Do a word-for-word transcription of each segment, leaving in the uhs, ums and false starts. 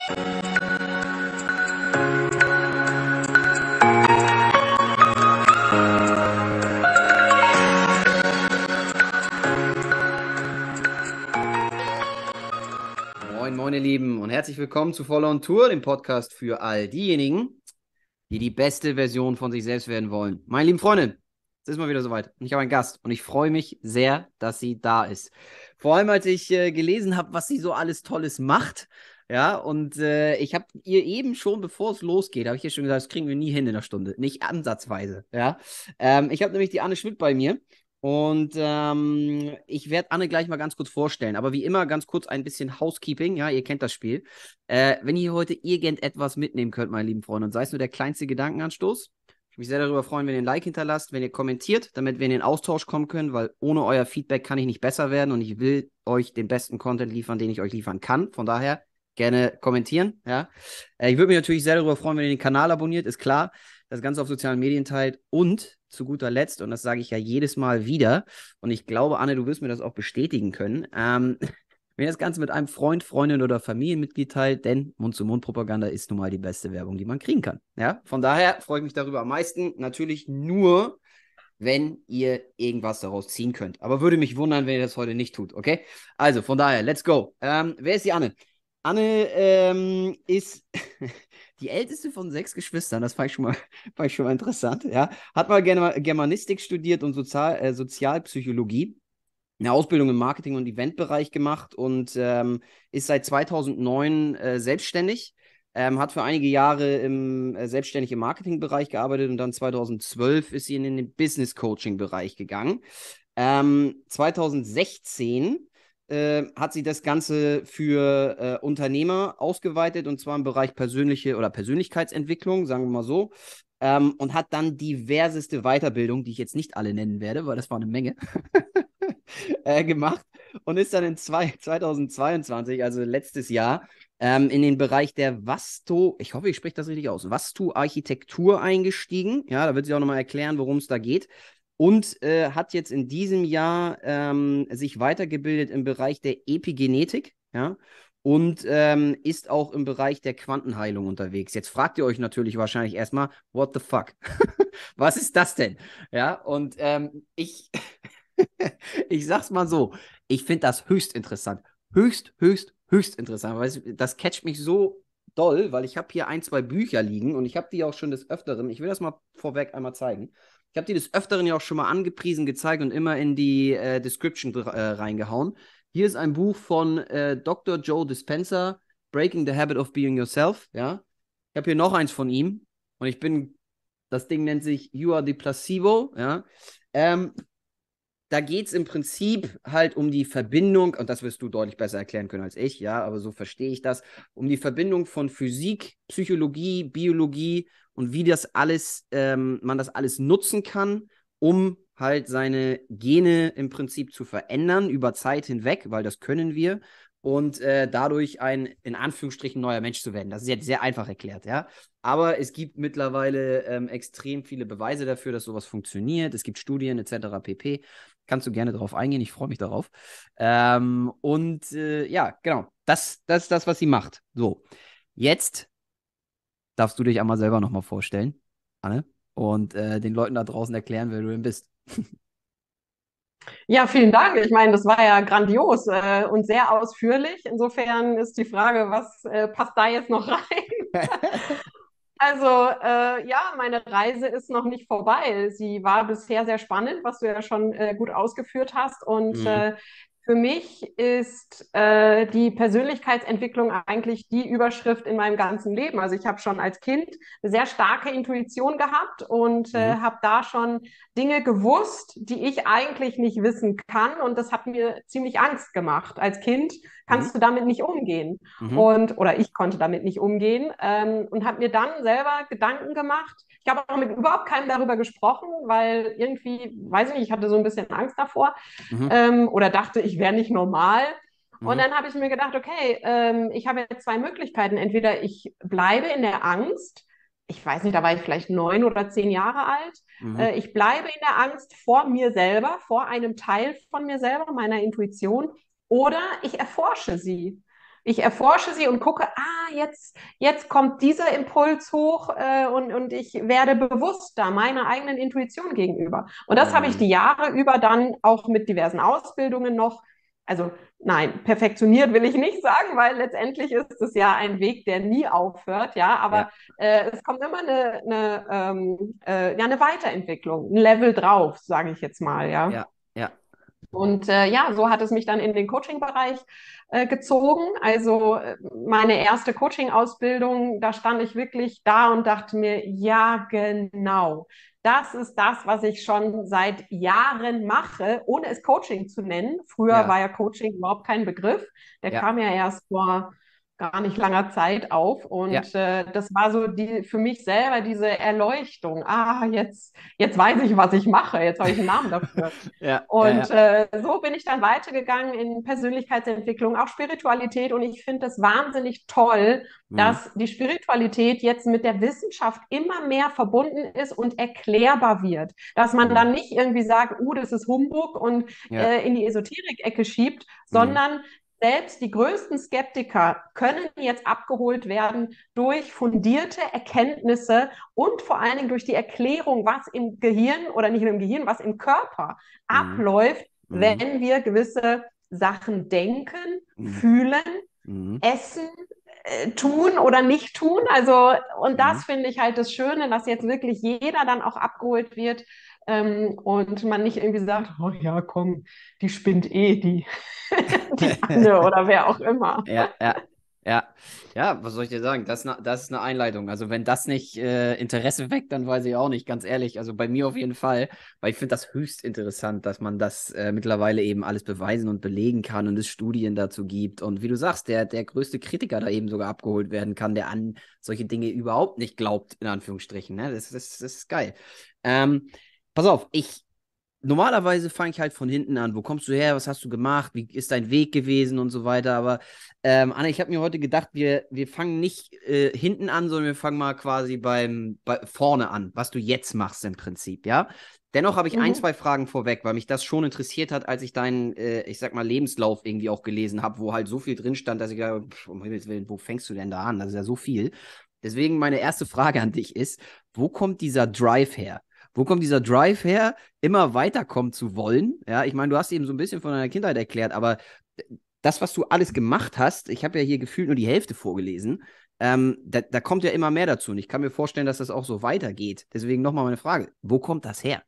Moin, moin, ihr Lieben und herzlich willkommen zu Voll on Tour, dem Podcast für all diejenigen, die die beste Version von sich selbst werden wollen. Meine lieben Freunde, es ist mal wieder soweit und ich habe einen Gast und ich freue mich sehr, dass sie da ist. Vor allem, als ich äh, gelesen habe, was sie so alles Tolles macht, ja, und äh, ich habe ihr eben schon, bevor es losgeht, habe ich ihr schon gesagt, das kriegen wir nie hin in der Stunde, nicht ansatzweise, ja. Ähm, ich habe nämlich die Anne Schmidt bei mir. Und ähm, ich werde Anne gleich mal ganz kurz vorstellen. Aber wie immer ganz kurz ein bisschen Housekeeping. Ja, ihr kennt das Spiel. Äh, wenn ihr heute irgendetwas mitnehmen könnt, meine lieben Freunde, und sei es nur der kleinste Gedankenanstoß, ich mich sehr darüber freuen, wenn ihr ein Like hinterlasst, wenn ihr kommentiert, damit wir in den Austausch kommen können, weil ohne euer Feedback kann ich nicht besser werden und ich will euch den besten Content liefern, den ich euch liefern kann. Von daher gerne kommentieren. Ja. Äh, ich würde mich natürlich sehr darüber freuen, wenn ihr den Kanal abonniert, ist klar. Das Ganze auf sozialen Medien teilt und zu guter Letzt, und das sage ich ja jedes Mal wieder, und ich glaube, Anne, du wirst mir das auch bestätigen können, ähm, wenn ihr das Ganze mit einem Freund, Freundin oder Familienmitglied teilt, denn Mund-zu-Mund-Propaganda ist nun mal die beste Werbung, die man kriegen kann. Ja? Von daher freue ich mich darüber am meisten. Natürlich nur, wenn ihr irgendwas daraus ziehen könnt. Aber würde mich wundern, wenn ihr das heute nicht tut, okay? Also, von daher, let's go. Ähm, wer ist die Anne? Anne ähm, ist die älteste von sechs Geschwistern. Das fand ich schon mal, fand ich schon mal interessant. Ja? Hat mal Germanistik studiert und Sozial, äh, Sozialpsychologie. Eine Ausbildung im Marketing- und Eventbereich gemacht und ähm, ist seit zweitausendneun äh, selbstständig. Ähm, hat für einige Jahre im, äh, selbstständig im Marketingbereich gearbeitet und dann zweitausendzwölf ist sie in den Business-Coaching-Bereich gegangen. Ähm, zweitausendsechzehn äh, hat sie das Ganze für äh, Unternehmer ausgeweitet und zwar im Bereich persönliche oder Persönlichkeitsentwicklung, sagen wir mal so. Ähm, und hat dann diverseste Weiterbildungen, die ich jetzt nicht alle nennen werde, weil das war eine Menge, äh, gemacht und ist dann in zwei, zweitausendzweiundzwanzig, also letztes Jahr, ähm, in den Bereich der Vasto, ich hoffe, ich spreche das richtig aus, Vastu-Architektur eingestiegen. Ja, da wird sie auch nochmal erklären, worum es da geht. Und äh, hat jetzt in diesem Jahr ähm, sich weitergebildet im Bereich der Epigenetik, ja, und ähm, ist auch im Bereich der Quantenheilung unterwegs. Jetzt fragt ihr euch natürlich wahrscheinlich erstmal, what the fuck? Was ist das denn? Ja, und ähm, ich ich sag's mal so, ich finde das höchst interessant. Höchst, höchst, höchst interessant. Weil es- das catcht mich so doll, weil ich habe hier ein, zwei Bücher liegen und ich habe die auch schon des Öfteren, ich will das mal vorweg einmal zeigen. Ich habe die des Öfteren ja auch schon mal angepriesen, gezeigt und immer in die äh, Description äh, reingehauen. Hier ist ein Buch von äh, Doktor Joe Dispenza, Breaking the Habit of Being Yourself. Ja? Ich habe hier noch eins von ihm und ich bin, das Ding nennt sich You Are the Placebo. Ja? Ähm, Da geht es im Prinzip halt um die Verbindung, und das wirst du deutlich besser erklären können als ich, ja, aber so verstehe ich das, um die Verbindung von Physik, Psychologie, Biologie und wie das alles, ähm, man das alles nutzen kann, um halt seine Gene im Prinzip zu verändern über Zeit hinweg, weil das können wir, und äh, dadurch ein, in Anführungsstrichen, neuer Mensch zu werden. Das ist jetzt sehr einfach erklärt, ja. Aber es gibt mittlerweile ähm, extrem viele Beweise dafür, dass sowas funktioniert. Es gibt Studien et cetera pp. Kannst du gerne darauf eingehen, ich freue mich darauf. Ähm, und äh, ja, genau, das, das ist das, was sie macht. So, jetzt darfst du dich einmal selber nochmal vorstellen, Anne, und äh, den Leuten da draußen erklären, wer du denn bist. Ja, vielen Dank. Ich meine, das war ja grandios äh, und sehr ausführlich. Insofern ist die Frage, was äh, passt da jetzt noch rein? Also äh, ja, meine Reise ist noch nicht vorbei. Sie war bisher sehr spannend, was du ja schon äh, gut ausgeführt hast. Und Mhm. äh, für mich ist äh, die Persönlichkeitsentwicklung eigentlich die Überschrift in meinem ganzen Leben. Also ich habe schon als Kind eine sehr starke Intuition gehabt und äh, Mhm. habe da schon Dinge gewusst, die ich eigentlich nicht wissen kann. Und das hat mir ziemlich Angst gemacht. Als Kind kannst Mhm. du damit nicht umgehen. Mhm. Und, oder ich konnte damit nicht umgehen ähm, und habe mir dann selber Gedanken gemacht. Ich habe auch mit überhaupt keinem darüber gesprochen, weil irgendwie, weiß ich nicht, ich hatte so ein bisschen Angst davor Mhm. ähm, oder dachte, ich wäre nicht normal. Und Mhm. dann habe ich mir gedacht, okay, ähm, ich habe jetzt zwei Möglichkeiten. Entweder ich bleibe in der Angst, ich weiß nicht, da war ich vielleicht neun oder zehn Jahre alt. Mhm. Äh, ich bleibe in der Angst vor mir selber, vor einem Teil von mir selber, meiner Intuition, oder ich erforsche sie. ich erforsche sie und gucke, ah, jetzt, jetzt kommt dieser Impuls hoch äh, und, und ich werde bewusster meiner eigenen Intuition gegenüber. Und das habe ich Mhm. die Jahre über dann auch mit diversen Ausbildungen noch, also nein, perfektioniert will ich nicht sagen, weil letztendlich ist es ja ein Weg, der nie aufhört, ja, Ja, aber äh, es kommt immer eine, eine, ähm, äh, ja, eine Weiterentwicklung, ein Level drauf, sage ich jetzt mal, ja. ja, ja. Und äh, ja, so hat es mich dann in den Coaching-Bereich äh, gezogen. Also äh, meine erste Coaching-Ausbildung, da stand ich wirklich da und dachte mir, ja, genau. Das ist das, was ich schon seit Jahren mache, ohne es Coaching zu nennen. Früher Ja, war ja Coaching überhaupt kein Begriff. Der ja, kam ja erst vor gar nicht langer Zeit auf. ja, Und äh, das war so die für mich selber diese Erleuchtung. Ah, jetzt, jetzt weiß ich, was ich mache. Jetzt habe ich einen Namen dafür. ja, ja, Und ja. äh, so bin ich dann weitergegangen in Persönlichkeitsentwicklung, auch Spiritualität. Und ich finde es wahnsinnig toll, Mhm. dass die Spiritualität jetzt mit der Wissenschaft immer mehr verbunden ist und erklärbar wird. Dass man Mhm. dann nicht irgendwie sagt, uh, das ist Humbug und Ja. äh, in die Esoterik-Ecke schiebt, Mhm. sondern selbst die größten Skeptiker können jetzt abgeholt werden durch fundierte Erkenntnisse und vor allen Dingen durch die Erklärung, was im Gehirn oder nicht nur im Gehirn, was im Körper Mhm. abläuft, Mhm. wenn wir gewisse Sachen denken, Mhm. fühlen, Mhm. essen, äh, tun oder nicht tun. Also, und Mhm. das finde ich halt das Schöne, dass jetzt wirklich jeder dann auch abgeholt wird ähm, und man nicht irgendwie sagt, oh ja, komm, die spinnt eh, die, die Anne oder wer auch immer. Ja, ja, ja. Ja, was soll ich dir sagen? Das, ist ne- das ist eine Einleitung. Also, wenn das nicht äh, Interesse weckt, dann weiß ich auch nicht, ganz ehrlich. Also, bei mir auf jeden Fall, weil ich finde das höchst interessant, dass man das äh, mittlerweile eben alles beweisen und belegen kann und es Studien dazu gibt. Und wie du sagst, der, der größte Kritiker da eben sogar abgeholt werden kann, der an solche Dinge überhaupt nicht glaubt, in Anführungsstrichen. Ne? Das, das, das ist geil. Ähm, pass auf, ich normalerweise fange ich halt von hinten an. Wo kommst du her? Was hast du gemacht? Wie ist dein Weg gewesen und so weiter? Aber ähm, Anna, ich habe mir heute gedacht, wir, wir fangen nicht äh, hinten an, sondern wir fangen mal quasi beim bei, vorne an, was du jetzt machst im Prinzip, ja? Dennoch habe ich ein, Mhm. zwei Fragen vorweg, weil mich das schon interessiert hat, als ich deinen, äh, ich sag mal, Lebenslauf irgendwie auch gelesen habe, wo halt so viel drin stand, dass ich gedacht habe, pff, um Himmels Willen, wo fängst du denn da an? Das ist ja so viel. Deswegen meine erste Frage an dich ist, wo kommt dieser Drive her? Wo kommt dieser Drive her, immer weiterkommen zu wollen? Ja, ich meine, du hast eben so ein bisschen von deiner Kindheit erklärt, aber das, was du alles gemacht hast, ich habe ja hier gefühlt nur die Hälfte vorgelesen, ähm, da, da kommt ja immer mehr dazu. Und ich kann mir vorstellen, dass das auch so weitergeht. Deswegen nochmal meine Frage: Wo kommt das her?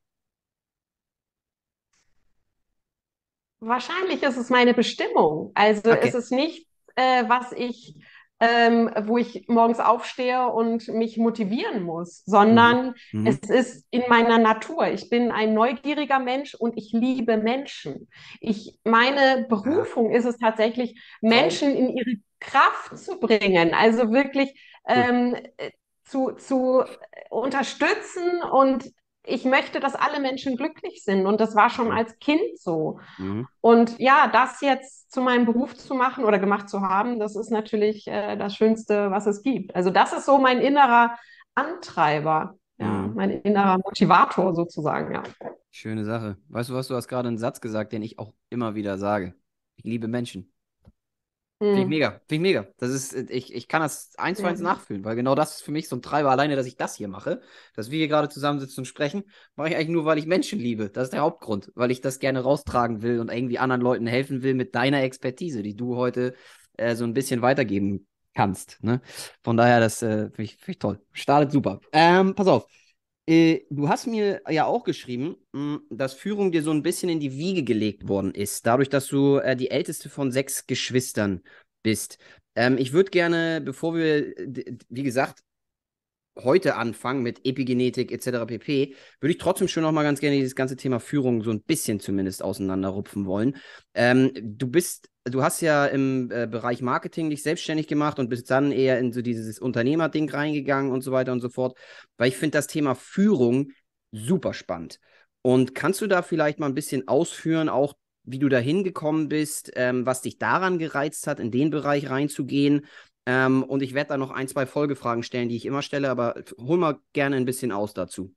Wahrscheinlich ist es meine Bestimmung. Also es Okay. ist nicht, äh, was ich, ähm, wo ich morgens aufstehe und mich motivieren muss, Mhm. sondern es Mhm. ist in meiner Natur. Ich bin ein neugieriger Mensch und ich liebe Menschen. Ich, meine Ja, Berufung ist es tatsächlich, Traum. Menschen in ihre Kraft zu bringen. Also wirklich Cool. ähm, äh, zu, zu unterstützen und ich möchte, dass alle Menschen glücklich sind. Und das war schon Mhm. als Kind so. Mhm. Und ja, das jetzt zu meinem Beruf zu machen oder gemacht zu haben, das ist natürlich äh, das Schönste, was es gibt. Also das ist so mein innerer Antreiber, ja, Mhm. mein innerer Motivator sozusagen, ja. Schöne Sache. Weißt du was, du hast gerade einen Satz gesagt, den ich auch immer wieder sage. Ich liebe Menschen. Finde ich Hm, mega, finde ich mega. Das ist, äh, ich, ich kann das eins zu ja. eins nachfühlen, weil genau das ist für mich so ein Treiber alleine, dass ich das hier mache. Dass wir hier gerade zusammensitzen und sprechen, mache ich eigentlich nur, weil ich Menschen liebe. Das ist der Hauptgrund, weil ich das gerne raustragen will und irgendwie anderen Leuten helfen will mit deiner Expertise, die du heute äh, so ein bisschen weitergeben kannst. Ne? Von daher, das äh, finde ich, find ich toll. Startet super. Ähm, pass auf. Äh, du hast mir ja auch geschrieben, mh, dass Führung dir so ein bisschen in die Wiege gelegt worden ist, dadurch, dass du äh, die älteste von sechs Geschwistern bist. Ähm, ich würde gerne, bevor wir, d- d- wie gesagt, heute anfangen mit Epigenetik et cetera pp., würde ich trotzdem schon noch mal ganz gerne dieses ganze Thema Führung so ein bisschen zumindest auseinanderrupfen wollen. Ähm, du bist, du hast ja im äh, Bereich Marketing dich selbstständig gemacht und bist dann eher in so dieses Unternehmerding reingegangen und so weiter und so fort, weil ich finde das Thema Führung super spannend. Und kannst du da vielleicht mal ein bisschen ausführen, auch wie du da hingekommen bist, ähm, was dich daran gereizt hat, in den Bereich reinzugehen? Ähm, und ich werde da noch ein, zwei Folgefragen stellen, die ich immer stelle, aber hol mal gerne ein bisschen aus dazu.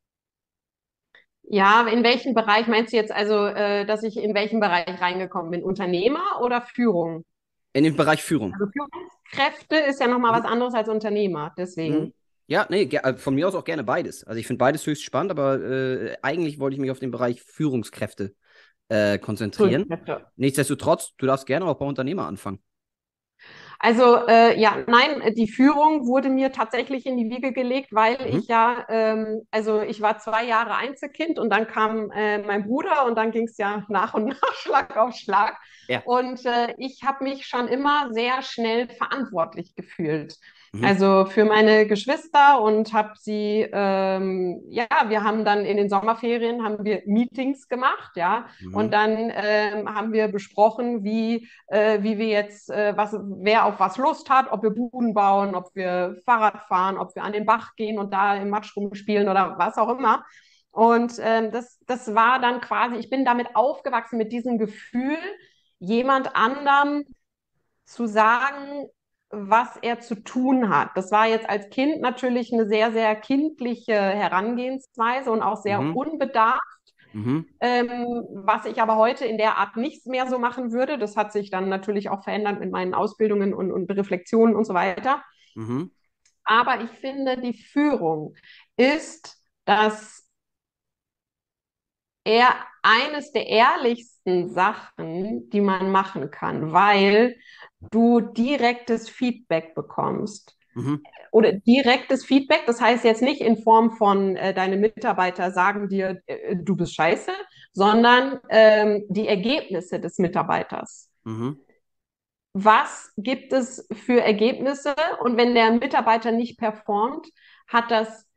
Ja, in welchem Bereich meinst du jetzt also, äh, dass ich in welchem Bereich reingekommen bin? Unternehmer oder Führung? In dem Bereich Führung. Also Führungskräfte ist ja nochmal Mhm. was anderes als Unternehmer, deswegen. Mhm. Ja, nee, von mir aus auch gerne beides. Also ich finde beides höchst spannend, aber äh, eigentlich wollte ich mich auf den Bereich Führungskräfte äh, konzentrieren. Führungskräfte. Nichtsdestotrotz, du darfst gerne auch bei Unternehmer anfangen. Also äh, ja, nein, die Führung wurde mir tatsächlich in die Wiege gelegt, weil Mhm. ich ja, ähm, also ich war zwei Jahre Einzelkind und dann kam äh, mein Bruder und dann ging es ja nach und nach, Schlag auf Schlag. Ja. Und äh, ich habe mich schon immer sehr schnell verantwortlich gefühlt. Mhm. Also für meine Geschwister und habe sie, ähm, ja, wir haben dann in den Sommerferien haben wir Meetings gemacht, ja, und Mhm. dann ähm, haben wir besprochen, wie, äh, wie wir jetzt, äh, was, wer auf was Lust hat, ob wir Buden bauen, ob wir Fahrrad fahren, ob wir an den Bach gehen und da im Matsch rumspielen oder was auch immer. Und ähm, das, das war dann quasi, ich bin damit aufgewachsen mit diesem Gefühl, jemand anderem zu sagen, was er zu tun hat. Das war jetzt als Kind natürlich eine sehr, sehr kindliche Herangehensweise und auch sehr Mhm. unbedarft. Mhm. Ähm, was ich aber heute in der Art nicht mehr so machen würde. Das hat sich dann natürlich auch verändert mit meinen Ausbildungen und, und Reflexionen und so weiter. Mhm. Aber ich finde, die Führung ist das eher eines der ehrlichsten Sachen, die man machen kann, weil du direktes Feedback bekommst. Mhm. Oder direktes Feedback, das heißt jetzt nicht in Form von, äh, deine Mitarbeiter sagen dir, äh, du bist scheiße, sondern ähm, die Ergebnisse des Mitarbeiters. Mhm. Was gibt es für Ergebnisse? Und wenn der Mitarbeiter nicht performt, hat das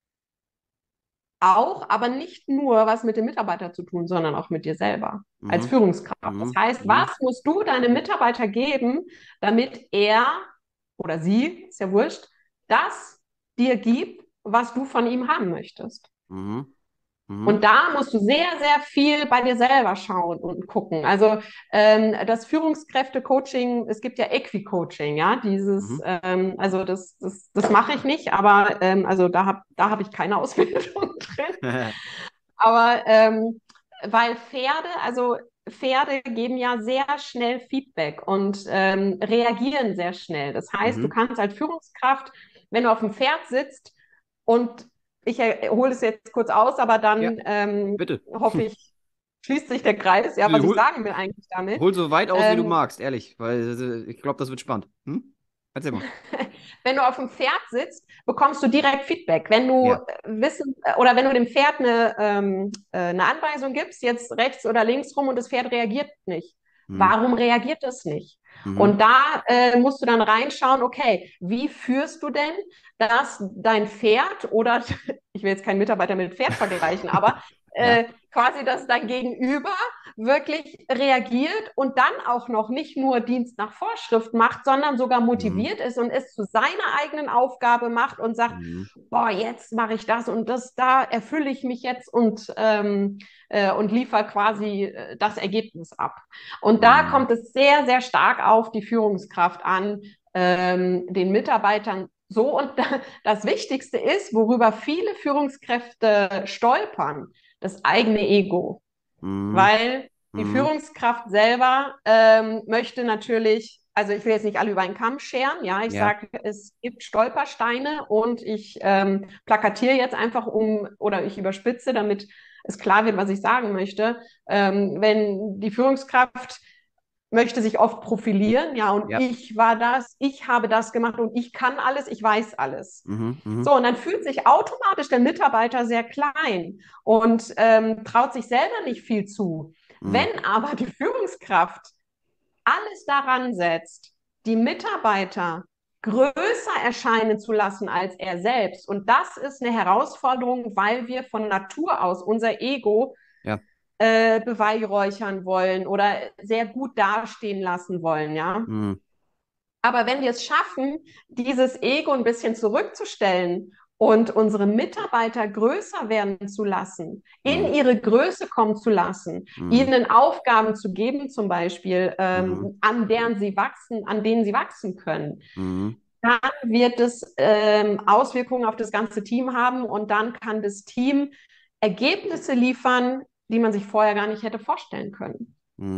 auch, aber nicht nur was mit dem Mitarbeiter zu tun, sondern auch mit dir selber als Mhm. Führungskraft. Das Mhm. heißt, Mhm. was musst du deinem Mitarbeiter geben, damit er oder sie, ist ja wurscht, das dir gibt, was du von ihm haben möchtest? Mhm. Und Mhm. da musst du sehr, sehr viel bei dir selber schauen und gucken. Also ähm, das Führungskräfte-Coaching, es gibt ja Equi-Coaching, ja, dieses, Mhm. ähm, also das, das, das mache ich nicht, aber ähm, also da habe da hab ich keine Ausbildung drin. Aber ähm, weil Pferde, also Pferde geben ja sehr schnell Feedback und ähm, reagieren sehr schnell. Das heißt, du Mhm. kannst als Führungskraft, wenn du auf dem Pferd sitzt und ich hole es jetzt kurz aus, aber Ja, dann ähm, bitte. hoffe ich, schließt sich der Kreis, ja, was ich Hol, sagen will eigentlich damit. hol so weit aus, wie du Ähm, magst, ehrlich, weil äh, ich glaube, das wird spannend. Hm? Erzähl mal. Wenn du auf dem Pferd sitzt, bekommst du direkt Feedback. Wenn du Ja. wissen oder wenn du dem Pferd eine, ähm, äh, eine Anweisung gibst, jetzt rechts oder links rum und das Pferd reagiert nicht. Mhm. Warum reagiert es nicht? Und Mhm. da äh, musst du dann reinschauen, okay, wie führst du denn, dass dein Pferd oder ich will jetzt keinen Mitarbeiter mit Pferd vergleichen, aber Ja. äh, quasi, dass dein Gegenüber wirklich reagiert und dann auch noch nicht nur Dienst nach Vorschrift macht, sondern sogar Mhm. motiviert ist und es zu seiner eigenen Aufgabe macht und sagt, Mhm. boah, jetzt mache ich das und das, da erfülle ich mich jetzt und, ähm, äh, und liefere quasi äh, das Ergebnis ab. Und da Mhm. kommt es sehr, sehr stark auf die Führungskraft an, ähm, den Mitarbeitern so. Und das Wichtigste ist, worüber viele Führungskräfte stolpern, das eigene Ego. Mhm. Weil die Mhm. Führungskraft selber ähm, möchte natürlich, also ich will jetzt nicht alle über einen Kamm scheren, ja, ich Ja. sage, es gibt Stolpersteine und ich ähm, plakatiere jetzt einfach um oder ich überspitze, damit es klar wird, was ich sagen möchte. Ähm, wenn die Führungskraft möchte sich oft profilieren, ja, und Ja. ich war das, ich habe das gemacht und ich kann alles, ich weiß alles. Mhm. Mhm. So, und dann fühlt sich automatisch der Mitarbeiter sehr klein und ähm, traut sich selber nicht viel zu. Mhm. Wenn aber die Führungskraft alles daran setzt, die Mitarbeiter größer erscheinen zu lassen als er selbst, und das ist eine Herausforderung, weil wir von Natur aus unser Ego Ja. äh, beweihräuchern wollen oder sehr gut dastehen lassen wollen, ja. Mhm. Aber wenn wir es schaffen, dieses Ego ein bisschen zurückzustellen und unsere Mitarbeiter größer werden zu lassen, in Mhm. ihre Größe kommen zu lassen, Mhm. ihnen Aufgaben zu geben, zum Beispiel, Mhm. ähm, an deren sie wachsen, an denen sie wachsen können, Mhm. dann wird es ähm, Auswirkungen auf das ganze Team haben und dann kann das Team Ergebnisse liefern, die man sich vorher gar nicht hätte vorstellen können. Mhm.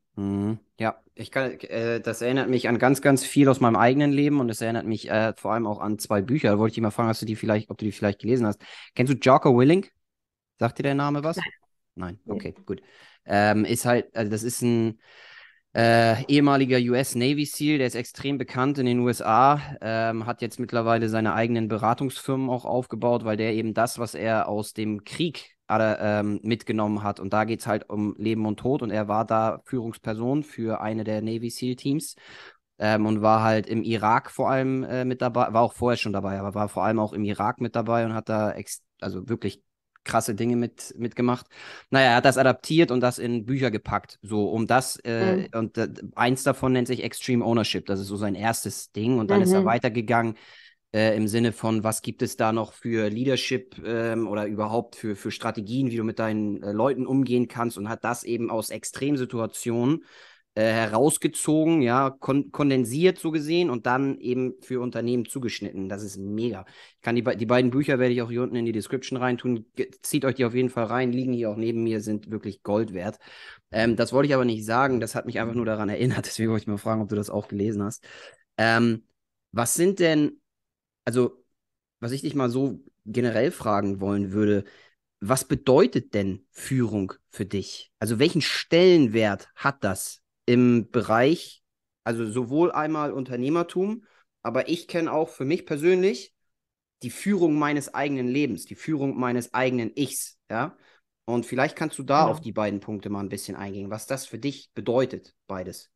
Mhm. Ja, ich kann, äh, das erinnert mich an ganz, ganz viel aus meinem eigenen Leben und es erinnert mich äh, vor allem auch an zwei Bücher. Da wollte ich dich mal fragen, hast du die vielleicht, ob du die vielleicht gelesen hast. Kennst du Jocko Willink? Sagt dir der Name was? Nein, Nee. okay, gut. Ähm, ist halt, also das ist ein äh, ehemaliger U S Navy SEAL, der ist extrem bekannt in den U S A, ähm, hat jetzt mittlerweile seine eigenen Beratungsfirmen auch aufgebaut, weil der eben das, was er aus dem Krieg äh, ähm, mitgenommen hat, und da geht es halt um Leben und Tod, und er war da Führungsperson für eine der Navy SEAL Teams. Ähm, und war halt im Irak vor allem äh, mit dabei, war auch vorher schon dabei, aber war vor allem auch im Irak mit dabei und hat da ex also wirklich krasse Dinge mit, mitgemacht. Naja, er hat das adaptiert und das in Bücher gepackt. So, um das, äh, Mhm. und äh, eins davon nennt sich Extreme Ownership. Das ist so sein erstes Ding. Und dann ist er Mhm. weitergegangen äh, im Sinne von, was gibt es da noch für Leadership ähm, oder überhaupt für, für Strategien, wie du mit deinen äh, Leuten umgehen kannst, und hat das eben aus Extremsituationen äh, herausgezogen, ja, kon kondensiert so gesehen und dann eben für Unternehmen zugeschnitten. Das ist mega. Ich kann die, die beiden Bücher werde ich auch hier unten in die Description reintun. Ge zieht euch die auf jeden Fall rein, liegen hier auch neben mir, sind wirklich Gold wert. Ähm, das wollte ich aber nicht sagen, das hat mich einfach nur daran erinnert, deswegen wollte ich mal fragen, ob du das auch gelesen hast. Ähm, was sind denn, also, was ich dich mal so generell fragen wollen würde, was bedeutet denn Führung für dich? Also welchen Stellenwert hat das im Bereich, also sowohl einmal Unternehmertum, aber ich kenne auch für mich persönlich die Führung meines eigenen Lebens, die Führung meines eigenen Ichs, ja? Und vielleicht kannst du da auf Genau. die beiden Punkte mal ein bisschen eingehen, was das für dich bedeutet, beides.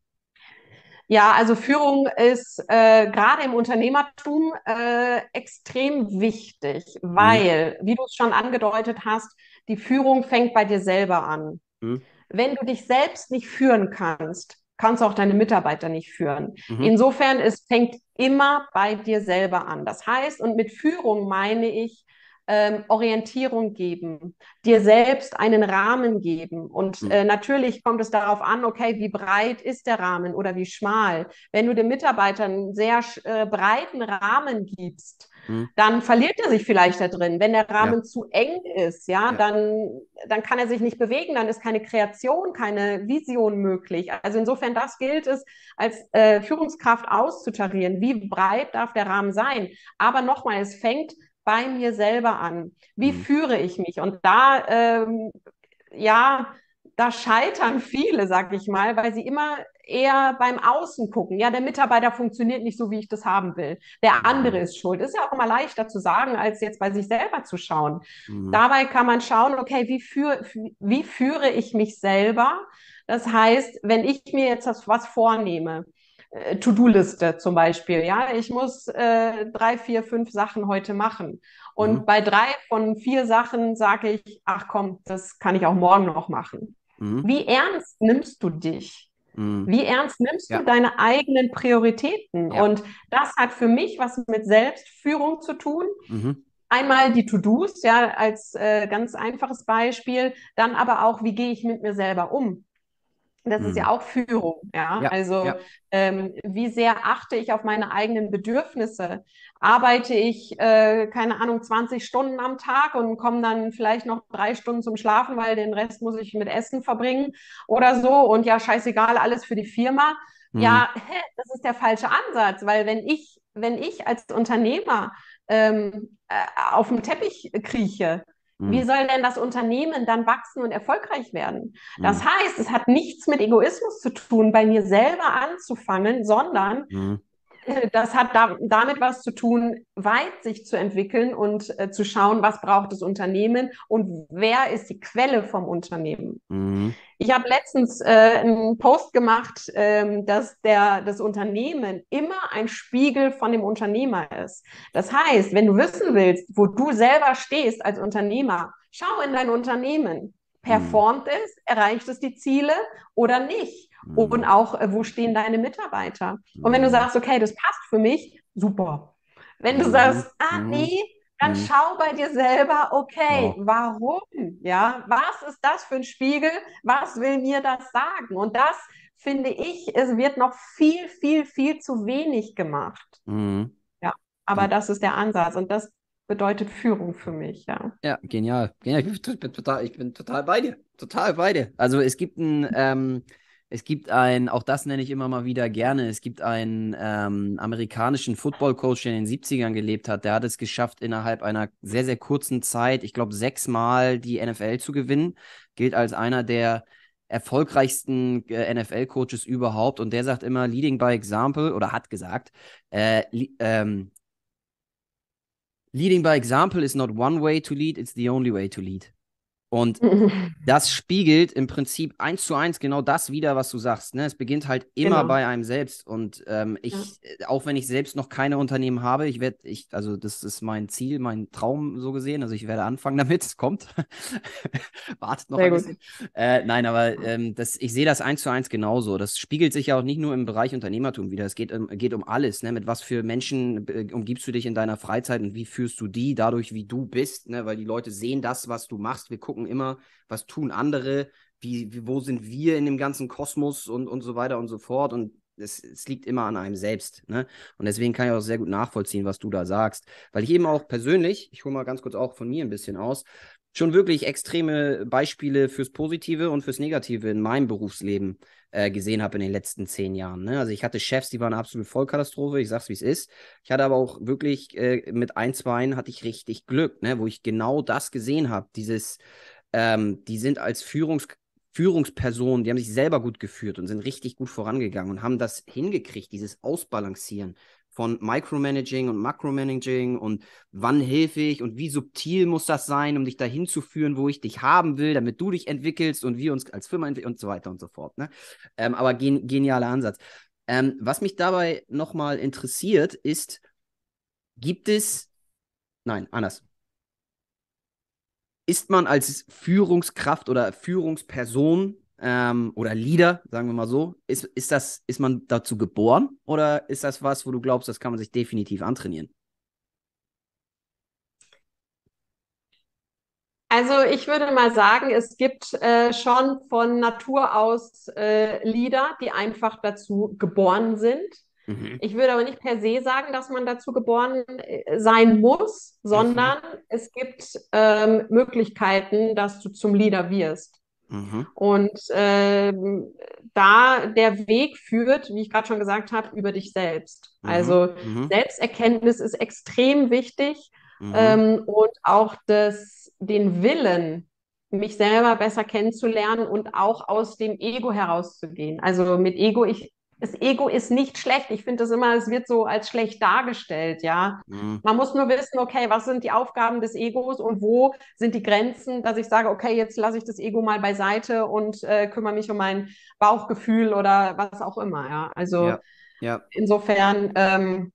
Ja, also Führung ist äh, gerade im Unternehmertum äh, extrem wichtig, Mhm. weil, wie du es schon angedeutet hast, die Führung fängt bei dir selber an. Mhm. Wenn du dich selbst nicht führen kannst, kannst du auch deine Mitarbeiter nicht führen. Mhm. Insofern, es fängt immer bei dir selber an. Das heißt, und mit Führung meine ich, ähm, Orientierung geben, dir selbst einen Rahmen geben. Und Mhm. äh, natürlich kommt es darauf an, okay, wie breit ist der Rahmen oder wie schmal. Wenn du den Mitarbeitern einen sehr äh, breiten Rahmen gibst, Mhm. dann verliert er sich vielleicht da drin. Wenn der Ja, Rahmen zu eng ist, ja, ja. dann, dann kann er sich nicht bewegen, dann ist keine Kreation, keine Vision möglich. Also insofern, das gilt es als äh, Führungskraft auszutarieren. Wie breit darf der Rahmen sein? Aber nochmal, es fängt bei mir selber an. Wie Mhm. führe ich mich? Und da, ähm, ja, da scheitern viele, sag ich mal, weil sie immer eher beim Außen gucken. Ja, der Mitarbeiter funktioniert nicht so, wie ich das haben will. Der andere Mhm. ist schuld. Ist ja auch immer leichter zu sagen, als jetzt bei sich selber zu schauen. Mhm. Dabei kann man schauen, okay, wie, führ, wie führe ich mich selber? Das heißt, wenn ich mir jetzt was vornehme, äh, To-Do-Liste zum Beispiel, ja, ich muss äh, drei, vier, fünf Sachen heute machen. Und Mhm. bei drei von vier Sachen sage ich, ach komm, das kann ich auch morgen noch machen. Mhm. Wie ernst nimmst du dich? Mhm. Wie ernst nimmst du Ja, deine eigenen Prioritäten? ja. Und das hat für mich was mit Selbstführung zu tun. Mhm. Einmal die To-Dos, ja, als äh, ganz einfaches Beispiel, dann aber auch, wie gehe ich mit mir selber um? Das ist ja Mhm. auch Führung, ja. Ja, Also ja. ähm, wie sehr achte ich auf meine eigenen Bedürfnisse? Arbeite ich, äh, keine Ahnung, zwanzig Stunden am Tag und komme dann vielleicht noch drei Stunden zum Schlafen, weil den Rest muss ich mit Essen verbringen oder so. Und ja, scheißegal, alles für die Firma. Mhm. Ja, hä, das ist der falsche Ansatz, weil wenn ich, wenn ich als Unternehmer ähm, äh, auf dem Teppich krieche, wie Mhm. soll denn das Unternehmen dann wachsen und erfolgreich werden? Das Mhm. heißt, es hat nichts mit Egoismus zu tun, bei mir selber anzufangen, sondern Mhm. äh, das hat da, damit was zu tun, weit sich zu entwickeln und äh, zu schauen, was braucht das Unternehmen und wer ist die Quelle vom Unternehmen. Mhm. Ich habe letztens äh, einen Post gemacht, ähm, dass der, das Unternehmen immer ein Spiegel von dem Unternehmer ist. Das heißt, wenn du wissen willst, wo du selber stehst als Unternehmer, schau in dein Unternehmen. Mhm. Performt es? Erreicht es die Ziele oder nicht? Und Mhm. auch, äh, wo stehen deine Mitarbeiter? Und wenn du Mhm. sagst, okay, das passt für mich, super. Wenn du Mhm. sagst, ah Mhm. nee, dann Mhm. schau bei dir selber, okay, Wow. warum? Ja, was ist das für ein Spiegel? Was will mir das sagen? Und das finde ich, es wird noch viel, viel, viel zu wenig gemacht. Mhm. Ja, aber Gen das ist der Ansatz und das bedeutet Führung für mich, ja. ja, genial. Genial. Ich bin, ich bin total, ich bin total bei dir. Total bei dir. Also es gibt ein, ähm, Es gibt einen, auch das nenne ich immer mal wieder gerne, es gibt einen ähm, amerikanischen Football-Coach, der in den siebzigern gelebt hat, der hat es geschafft, innerhalb einer sehr, sehr kurzen Zeit, ich glaube, sechsmal die N F L zu gewinnen, gilt als einer der erfolgreichsten äh, N F L-Coaches überhaupt und der sagt immer, leading by example, oder hat gesagt, äh, li ähm, leading by example is not one way to lead, it's the only way to lead. Und das spiegelt im Prinzip eins zu eins genau das wider, was du sagst. Ne? Es beginnt halt immer Genau. bei einem selbst. Und ähm, ich, ja. auch wenn ich selbst noch keine Unternehmen habe, ich werde, ich, also das ist mein Ziel, mein Traum so gesehen. Also ich werde anfangen damit, es kommt. Wartet noch Sehr ein gut. bisschen. Äh, nein, aber ähm, das, ich sehe das eins zu eins genauso. Das spiegelt sich ja auch nicht nur im Bereich Unternehmertum wieder. Es geht, um, geht um alles. Ne? Mit was für Menschen äh, umgibst du dich in deiner Freizeit und wie führst du die dadurch, wie du bist. Ne? Weil die Leute sehen das, was du machst. Wir gucken immer, was tun andere, wie, wie, wo sind wir in dem ganzen Kosmos und, und so weiter und so fort. Und es, es liegt immer an einem selbst. Ne? Und deswegen kann ich auch sehr gut nachvollziehen, was du da sagst. Weil ich eben auch persönlich, ich hole mal ganz kurz auch von mir ein bisschen aus, schon wirklich extreme Beispiele fürs Positive und fürs Negative in meinem Berufsleben äh, gesehen habe in den letzten zehn Jahren. Ne? Also ich hatte Chefs, die waren eine absolute Vollkatastrophe, ich sag's, wie es ist. Ich hatte aber auch wirklich äh, mit ein, zwei hatte ich richtig Glück, ne? Wo ich genau das gesehen habe, dieses ähm, die sind als Führungs Führungspersonen, die haben sich selber gut geführt und sind richtig gut vorangegangen und haben das hingekriegt, dieses Ausbalancieren von Micromanaging und Makromanaging und wann helfe ich und wie subtil muss das sein, um dich dahin zu führen, wo ich dich haben will, damit du dich entwickelst und wir uns als Firma entwickeln und so weiter und so fort. Ne? Ähm, aber gen genialer Ansatz. Ähm, was mich dabei nochmal interessiert, ist, gibt es, nein, anders. Ist man als Führungskraft oder Führungsperson ähm, oder Leader, sagen wir mal so, ist, ist, das, ist man dazu geboren oder ist das was, wo du glaubst, das kann man sich definitiv antrainieren? Also ich würde mal sagen, es gibt äh, schon von Natur aus äh, Leader, die einfach dazu geboren sind. Mhm. Ich würde aber nicht per se sagen, dass man dazu geboren äh, sein muss, Mhm. sondern es gibt ähm, Möglichkeiten, dass du zum Leader wirst. Mhm. Und ähm, da der Weg führt, wie ich gerade schon gesagt habe, über dich selbst. Mhm. Also Mhm. Selbsterkenntnis ist extrem wichtig Mhm. ähm, und auch das, den Willen, mich selber besser kennenzulernen und auch aus dem Ego herauszugehen. Also mit Ego, ich, das Ego ist nicht schlecht. Ich finde das immer, es wird so als schlecht dargestellt, ja. Mhm. Man muss nur wissen, okay, was sind die Aufgaben des Egos und wo sind die Grenzen, dass ich sage, okay, jetzt lasse ich das Ego mal beiseite und äh, kümmere mich um mein Bauchgefühl oder was auch immer. Ja, also Ja. Ja. insofern ähm,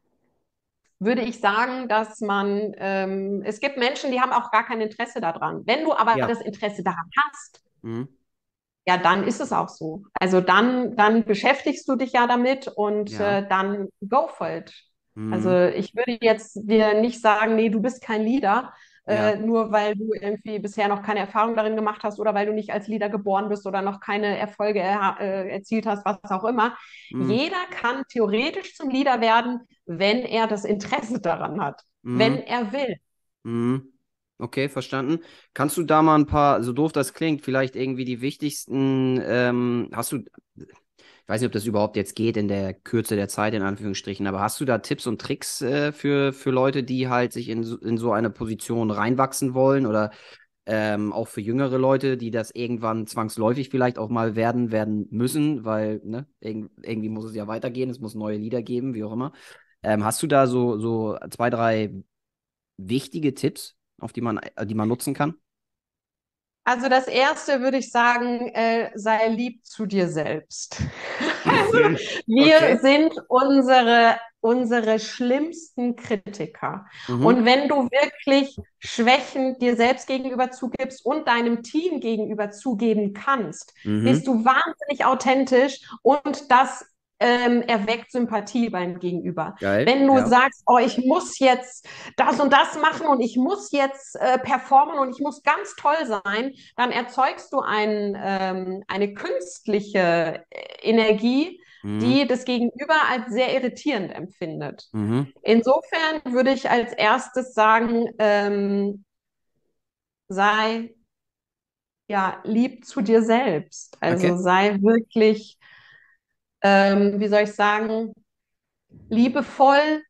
würde ich sagen, dass man, ähm, es gibt Menschen, die haben auch gar kein Interesse daran. Wenn du aber Ja. das Interesse daran hast, Mhm. ja, dann ist es auch so. Also dann, dann beschäftigst du dich ja damit und Ja. äh, dann go for it. Mhm. Also ich würde jetzt dir nicht sagen, nee, du bist kein Leader, Ja. äh, nur weil du irgendwie bisher noch keine Erfahrung darin gemacht hast oder weil du nicht als Leader geboren bist oder noch keine Erfolge er, äh, erzielt hast, was auch immer. Mhm. Jeder kann theoretisch zum Leader werden, wenn er das Interesse daran hat, wenn Mhm. er will. Mhm. Okay, verstanden. Kannst du da mal ein paar, so doof das klingt, vielleicht irgendwie die wichtigsten, ähm, hast du, ich weiß nicht, ob das überhaupt jetzt geht in der Kürze der Zeit, in Anführungsstrichen, aber hast du da Tipps und Tricks äh, für, für Leute, die halt sich in, so- in so eine Position reinwachsen wollen oder ähm, auch für jüngere Leute, die das irgendwann zwangsläufig vielleicht auch mal werden, werden müssen, weil ne, irg irgendwie muss es ja weitergehen, es muss neue Lieder geben, wie auch immer. Ähm, hast du da so, so zwei, drei wichtige Tipps, auf die man, äh, die man nutzen kann? Also das Erste würde ich sagen, äh, sei lieb zu dir selbst. Also wir Okay. sind unsere, unsere schlimmsten Kritiker. Mhm. Und wenn du wirklich Schwächen dir selbst gegenüber zugibst und deinem Team gegenüber zugeben kannst, bist Mhm. du wahnsinnig authentisch und das ähm, erweckt Sympathie beim Gegenüber. Geil. Wenn du Ja. sagst, oh, ich muss jetzt das und das machen und ich muss jetzt äh, performen und ich muss ganz toll sein, dann erzeugst du ein, ähm, eine künstliche Energie, Mhm. die das Gegenüber als sehr irritierend empfindet. Mhm. Insofern würde ich als erstes sagen, ähm, sei ja, lieb zu dir selbst. Also Okay. sei wirklich, ähm, wie soll ich sagen, liebevoll,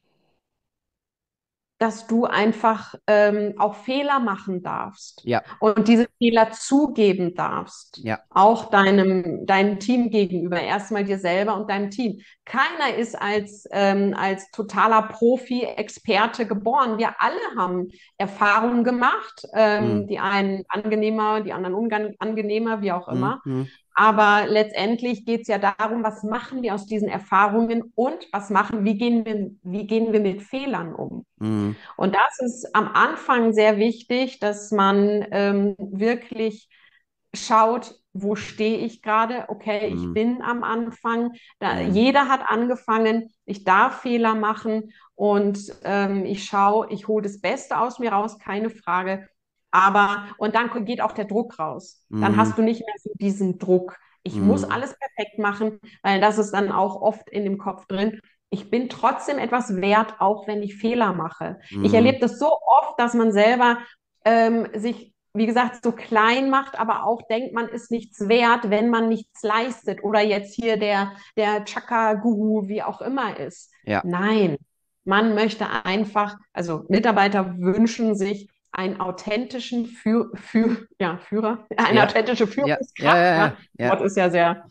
dass du einfach ähm, auch Fehler machen darfst Ja, und diese Fehler zugeben darfst, ja. auch deinem, deinem Team gegenüber, erstmal dir selber und deinem Team. Keiner ist als, ähm, als totaler Profi, Experte geboren. Wir alle haben Erfahrungen gemacht, ähm, Mhm. die einen angenehmer, die anderen unangenehmer, wie auch Mhm. immer. Mhm. Aber letztendlich geht es ja darum, was machen wir aus diesen Erfahrungen und was machen, wie gehen wir, wie gehen wir mit Fehlern um? Mhm. Und das ist am Anfang sehr wichtig, dass man ähm, wirklich schaut, wo stehe ich gerade? Okay, ich Mhm. bin am Anfang. Da, Mhm. jeder hat angefangen. Ich darf Fehler machen und ähm, ich schaue, ich hole das Beste aus mir raus, keine Frage. Aber, und dann geht auch der Druck raus. Dann hast Mhm. du nicht mehr so diesen Druck. Ich muss Mhm. alles perfekt machen, weil das ist dann auch oft in dem Kopf drin. Ich bin trotzdem etwas wert, auch wenn ich Fehler mache. Ich erlebe Mhm. das so oft, dass man selber ähm, sich, wie gesagt, so klein macht, aber auch denkt, man ist nichts wert, wenn man nichts leistet oder jetzt hier der, der Chakra-Guru, wie auch immer ist. Ja. Nein, man möchte einfach, also Mitarbeiter wünschen sich einen authentischen Führ, Führ, ja, Führer, eine Ja. authentische Ja. Ja. Führungskraft, Ja. ja, Ja. das Ja. Wort ist ja sehr,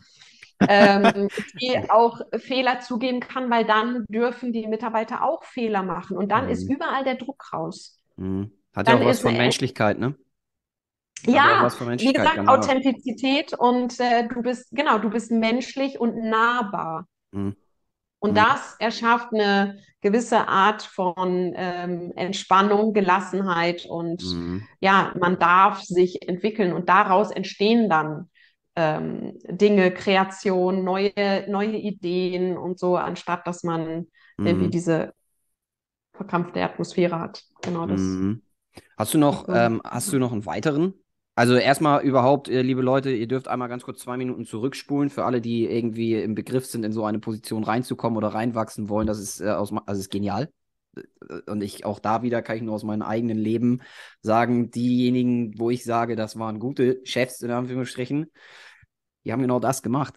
ähm, die auch Fehler zugeben kann, weil dann dürfen die Mitarbeiter auch Fehler machen und dann ist Mhm. überall der Druck raus. Mhm. Hat ja Dann auch was ist von eine Menschlichkeit, ne? Hat ja auch was ja, von wie Menschlichkeit, gesagt, genau. Authentizität und äh, du bist, genau, du bist menschlich und nahbar. Mhm. Und Mhm. das erschafft eine gewisse Art von ähm, Entspannung, Gelassenheit und Mhm. ja, man darf sich entwickeln und daraus entstehen dann ähm, Dinge, Kreation, neue, neue Ideen und so, anstatt dass man irgendwie Mhm. diese verkrampfte Atmosphäre hat. Genau das. Mhm. Hast du noch, So. ähm, hast du noch einen weiteren? Also erstmal überhaupt, äh, liebe Leute, ihr dürft einmal ganz kurz zwei Minuten zurückspulen für alle, die irgendwie im Begriff sind, in so eine Position reinzukommen oder reinwachsen wollen. Das ist, äh, aus, ma- also ist genial. Äh, Und ich auch da wieder kann ich nur aus meinem eigenen Leben sagen, diejenigen, wo ich sage, das waren gute Chefs in Anführungsstrichen, die haben genau das gemacht.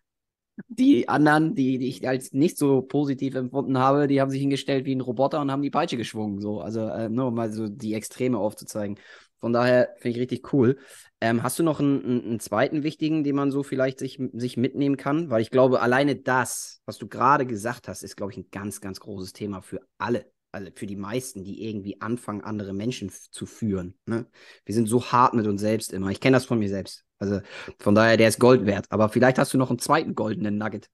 Die anderen, die, die ich als nicht so positiv empfunden habe, die haben sich hingestellt wie ein Roboter und haben die Peitsche geschwungen. So. Also äh, nur um mal so die Extreme aufzuzeigen. Von daher finde ich richtig cool. Ähm, hast du noch einen, einen, einen zweiten wichtigen, den man so vielleicht sich, sich mitnehmen kann? Weil ich glaube, alleine das, was du gerade gesagt hast, ist, glaube ich, ein ganz, ganz großes Thema für alle. Also für die meisten, die irgendwie anfangen, andere Menschen f- zu führen. Ne? Wir sind so hart mit uns selbst immer. Ich kenne das von mir selbst. Also von daher, der ist Gold wert. Aber vielleicht hast du noch einen zweiten goldenen Nugget.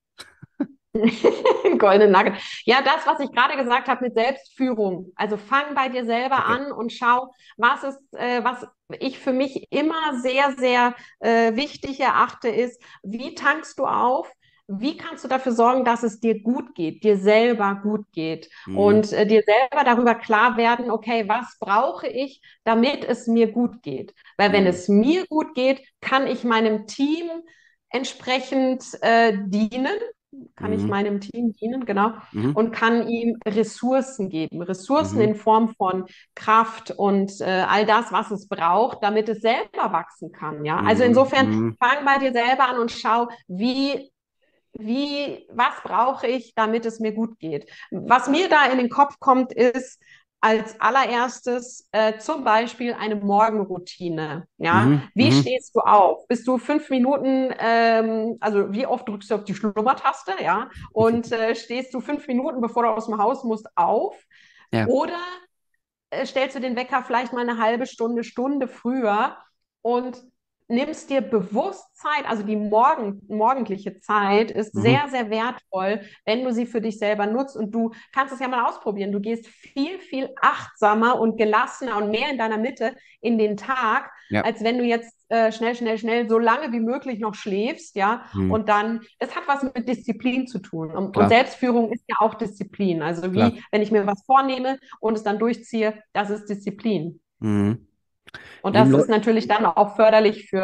Goldene Nugget. Ja, das, was ich gerade gesagt habe mit Selbstführung. Also fang bei dir selber Okay. an und schau, was ist, äh, was ich für mich immer sehr, sehr äh, wichtig erachte, ist, wie tankst du auf? Wie kannst du dafür sorgen, dass es dir gut geht, dir selber gut geht Mhm. und äh, dir selber darüber klar werden, okay, was brauche ich, damit es mir gut geht? Weil wenn Mhm. es mir gut geht, kann ich meinem Team entsprechend äh, dienen, kann ich Mhm. meinem Team dienen, genau, Mhm. und kann ihm Ressourcen geben. Ressourcen Mhm. in Form von Kraft und äh, all das, was es braucht, damit es selber wachsen kann. Ja, also Mhm. insofern Mhm. fang bei dir selber an und schau, wie wie, was brauche ich, damit es mir gut geht? Was mir da in den Kopf kommt, ist als allererstes äh, zum Beispiel eine Morgenroutine. Ja, Mhm. wie Mhm. stehst du auf? Bist du fünf Minuten, ähm, also wie oft drückst du auf die Schlummertaste? Ja, und äh, stehst du fünf Minuten, bevor du aus dem Haus musst, auf? Ja. Oder äh, stellst du den Wecker vielleicht mal eine halbe Stunde, Stunde früher und nimmst dir bewusst Zeit, also die morgen, morgendliche Zeit ist Mhm. sehr, sehr wertvoll, wenn du sie für dich selber nutzt und du kannst es ja mal ausprobieren. Du gehst viel, viel achtsamer und gelassener und mehr in deiner Mitte in den Tag, Ja. als wenn du jetzt äh, schnell, schnell, schnell so lange wie möglich noch schläfst, ja, Mhm. und dann, es hat was mit Disziplin zu tun und, und Klar. Selbstführung ist ja auch Disziplin, also Klar. wie, wenn ich mir was vornehme und es dann durchziehe, das ist Disziplin. Mhm. Und Lieben das ist Leute. natürlich dann auch förderlich für,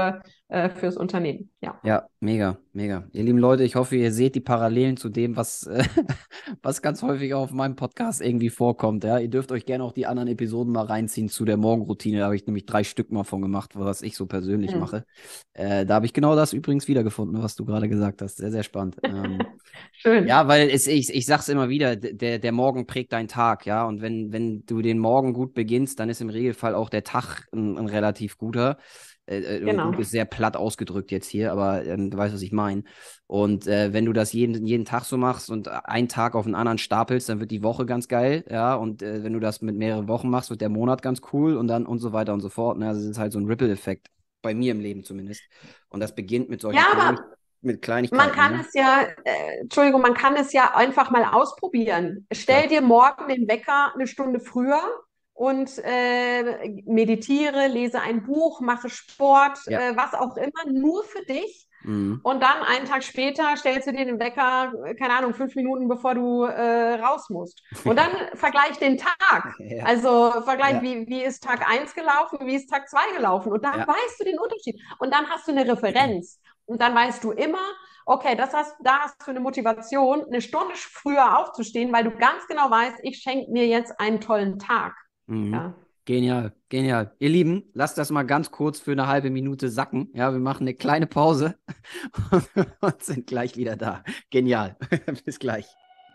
äh, fürs Unternehmen. Ja. Ja, mega, mega. Ihr lieben Leute, ich hoffe, ihr seht die Parallelen zu dem, was, äh, was ganz häufig auf meinem Podcast irgendwie vorkommt. Ja? Ihr dürft euch gerne auch die anderen Episoden mal reinziehen zu der Morgenroutine. Da habe ich nämlich drei Stück mal von gemacht, was ich so persönlich Mhm. mache. Äh, da habe ich genau das übrigens wiedergefunden, was du gerade gesagt hast. Sehr, sehr spannend. Ähm, Schön. ja, weil es, ich, ich sage es immer wieder, der, der Morgen prägt deinen Tag, ja. Und wenn, wenn du den Morgen gut beginnst, dann ist im Regelfall auch der Tag ein, ein relativ guter. Äh, äh, Genau. gut ist sehr platt ausgedrückt jetzt hier, aber ähm, du weißt, was ich meine. Und äh, wenn du das jeden, jeden Tag so machst und einen Tag auf den anderen stapelst, dann wird die Woche ganz geil, ja. Und äh, wenn du das mit mehreren Wochen machst, wird der Monat ganz cool und dann und so weiter und so fort. Ne? Also es ist halt so ein Ripple-Effekt, bei mir im Leben zumindest. Und das beginnt mit solchen Ja, Klein aber mit man Kleinigkeiten, kann ne? es ja, äh, Entschuldigung, man kann es ja einfach mal ausprobieren. Stell Klar. dir morgen den Wecker eine Stunde früher und äh, meditiere, lese ein Buch, mache Sport, Ja. äh, was auch immer, nur für dich. Mhm. Und dann einen Tag später stellst du dir den Wecker, äh, keine Ahnung, fünf Minuten bevor du äh, raus musst. Und dann vergleich den Tag. Ja, Also Vergleich, ja, wie, wie ist Tag eins gelaufen, wie ist Tag zwei gelaufen. Und dann ja. weißt du den Unterschied. Und dann hast du eine Referenz. Und dann weißt du immer, okay, das hast, da hast du eine Motivation, eine Stunde früher aufzustehen, weil du ganz genau weißt, ich schenke mir jetzt einen tollen Tag. Mhm. Ja. Genial, genial. Ihr Lieben, lasst das mal ganz kurz für eine halbe Minute sacken. Ja, wir machen eine kleine Pause und sind gleich wieder da. Genial. Bis gleich.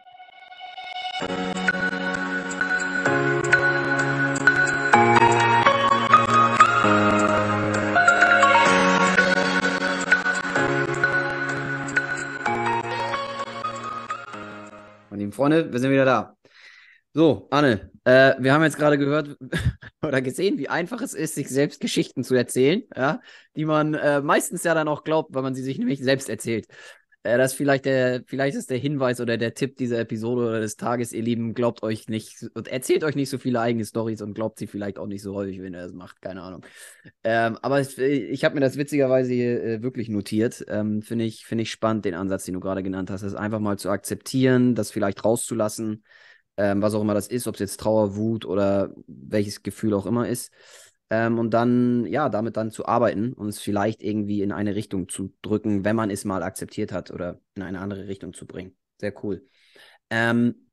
Meine lieben Freunde, wir sind wieder da. So, Anne, äh, wir haben jetzt gerade gehört oder gesehen, wie einfach es ist, sich selbst Geschichten zu erzählen, ja, die man äh, meistens ja dann auch glaubt, weil man sie sich nämlich selbst erzählt. Äh, das ist vielleicht der, vielleicht ist der Hinweis oder der Tipp dieser Episode oder des Tages, ihr Lieben, glaubt euch nicht und erzählt euch nicht so viele eigene Storys und glaubt sie vielleicht auch nicht so häufig, wenn ihr das macht, keine Ahnung. Ähm, aber es, ich habe mir das witzigerweise hier, äh, wirklich notiert. Ähm, Finde ich, finde ich spannend, den Ansatz, den du gerade genannt hast, das einfach mal zu akzeptieren, das vielleicht rauszulassen, ähm, was auch immer das ist, ob es jetzt Trauer, Wut oder welches Gefühl auch immer ist. Ähm, und dann, ja, damit dann zu arbeiten und es vielleicht irgendwie in eine Richtung zu drücken, wenn man es mal akzeptiert hat oder in eine andere Richtung zu bringen. Sehr cool. Ähm,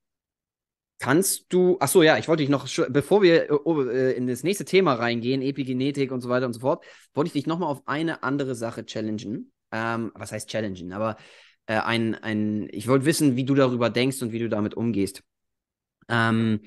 kannst du, ach so, ja, ich wollte dich noch, bevor wir äh, in das nächste Thema reingehen, Epigenetik und so weiter und so fort, wollte ich dich nochmal auf eine andere Sache challengen. Ähm, was heißt challengen? Aber äh, ein, ein, ich wollte wissen, wie du darüber denkst und wie du damit umgehst. Ähm,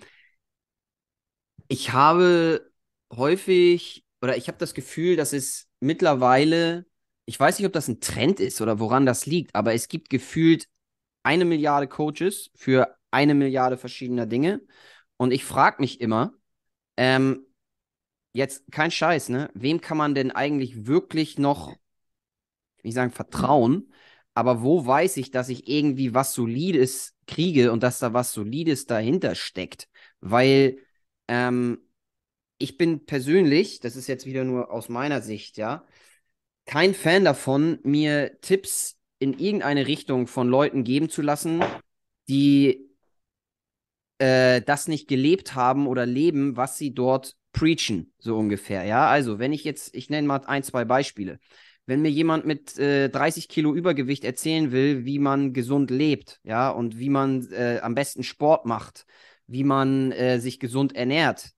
ich habe häufig, oder ich habe das Gefühl, dass es mittlerweile, ich weiß nicht, ob das ein Trend ist oder woran das liegt, aber es gibt gefühlt eine Milliarde Coaches für eine Milliarde verschiedener Dinge. Und ich frage mich immer, ähm, jetzt kein Scheiß, ne? Wem kann man denn eigentlich wirklich noch, ich will nicht sagen, vertrauen? Aber wo weiß ich, dass ich irgendwie was Solides kriege und dass da was Solides dahinter steckt? Weil ähm, ich bin persönlich, das ist jetzt wieder nur aus meiner Sicht, ja, kein Fan davon, mir Tipps in irgendeine Richtung von Leuten geben zu lassen, die äh, das nicht gelebt haben oder leben, was sie dort preachen, so ungefähr. Ja, also wenn ich jetzt, ich nenne mal ein, zwei Beispiele. Wenn mir jemand mit äh, dreißig Kilo Übergewicht erzählen will, wie man gesund lebt, ja, und wie man äh, am besten Sport macht, wie man äh, sich gesund ernährt,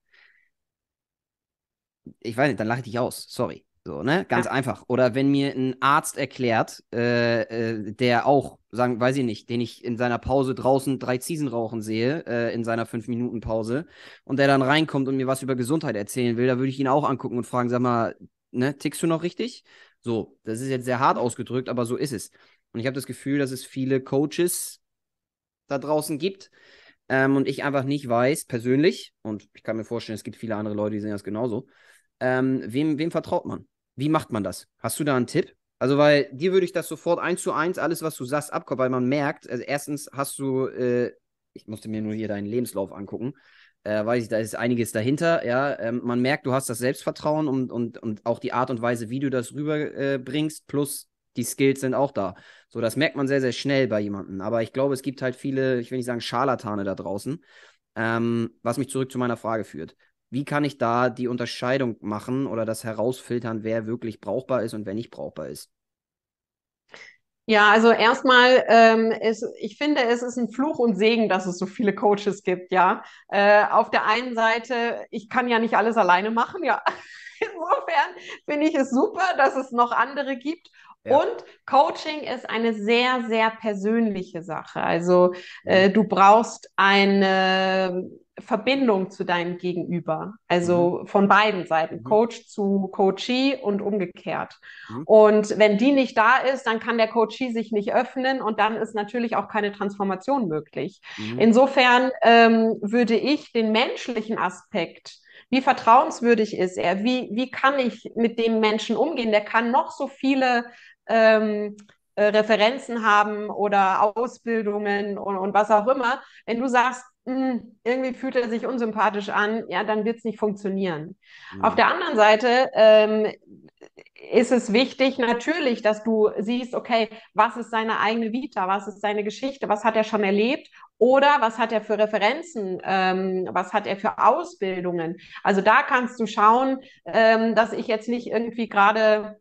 ich weiß nicht, dann lache ich dich aus, sorry. So, ne? Ganz Ja. einfach. Oder wenn mir ein Arzt erklärt, äh, äh, der auch, sagen, weiß ich nicht, den ich in seiner Pause draußen drei Ziesen rauchen sehe, äh, in seiner fünf-Minuten-Pause, und der dann reinkommt und mir was über Gesundheit erzählen will, da würde ich ihn auch angucken und fragen, sag mal, ne, tickst du noch richtig? So, das ist jetzt sehr hart ausgedrückt, aber so ist es. Und ich habe das Gefühl, dass es viele Coaches da draußen gibt, ähm, und ich einfach nicht weiß, persönlich, und ich kann mir vorstellen, es gibt viele andere Leute, die sehen das genauso, ähm, wem, wem vertraut man? Wie macht man das? Hast du da einen Tipp? Also, weil dir würde ich das sofort eins zu eins, alles, was du sagst, abkommen, weil man merkt, also erstens hast du, äh, ich musste mir nur hier deinen Lebenslauf angucken, äh, weiß ich, da ist einiges dahinter, ja, ähm, man merkt, du hast das Selbstvertrauen und, und, und auch die Art und Weise, wie du das rüberbringst, äh, bringst, plus die Skills sind auch da. So, das merkt man sehr, sehr schnell bei jemandem. Aber ich glaube, es gibt halt viele, ich will nicht sagen Scharlatane da draußen, ähm, was mich zurück zu meiner Frage führt. wie kann ich da die Unterscheidung machen oder das herausfiltern, wer wirklich brauchbar ist und wer nicht brauchbar ist? Ja, also erstmal, ähm, ist, ich finde, es ist ein Fluch und Segen, dass es so viele Coaches gibt, ja. Äh, auf der einen Seite, ich kann ja nicht alles alleine machen, ja. Insofern finde ich es super, dass es noch andere gibt. Ja. Und Coaching ist eine sehr, sehr persönliche Sache. Also Mhm. äh, du brauchst eine Verbindung zu deinem Gegenüber. Mhm. Also von beiden Seiten, Mhm. Coach zu Coachee und umgekehrt. Mhm. Und wenn die nicht da ist, dann kann der Coachee sich nicht öffnen und dann ist natürlich auch keine Transformation möglich. Mhm. Insofern ähm, würde ich den menschlichen Aspekt, wie vertrauenswürdig ist er, wie, wie kann ich mit dem Menschen umgehen, der kann noch so viele ähm, äh, Referenzen haben oder Ausbildungen und, und was auch immer. Wenn du sagst, "Mh, irgendwie fühlt er sich unsympathisch an, ja, dann wird es nicht funktionieren. Auf Mhm. der anderen Seite ähm, ist es wichtig natürlich, dass du siehst, okay, was ist seine eigene Vita, was ist seine Geschichte, was hat er schon erlebt oder was hat er für Referenzen, ähm, was hat er für Ausbildungen. Also da kannst du schauen, ähm, dass ich jetzt nicht irgendwie gerade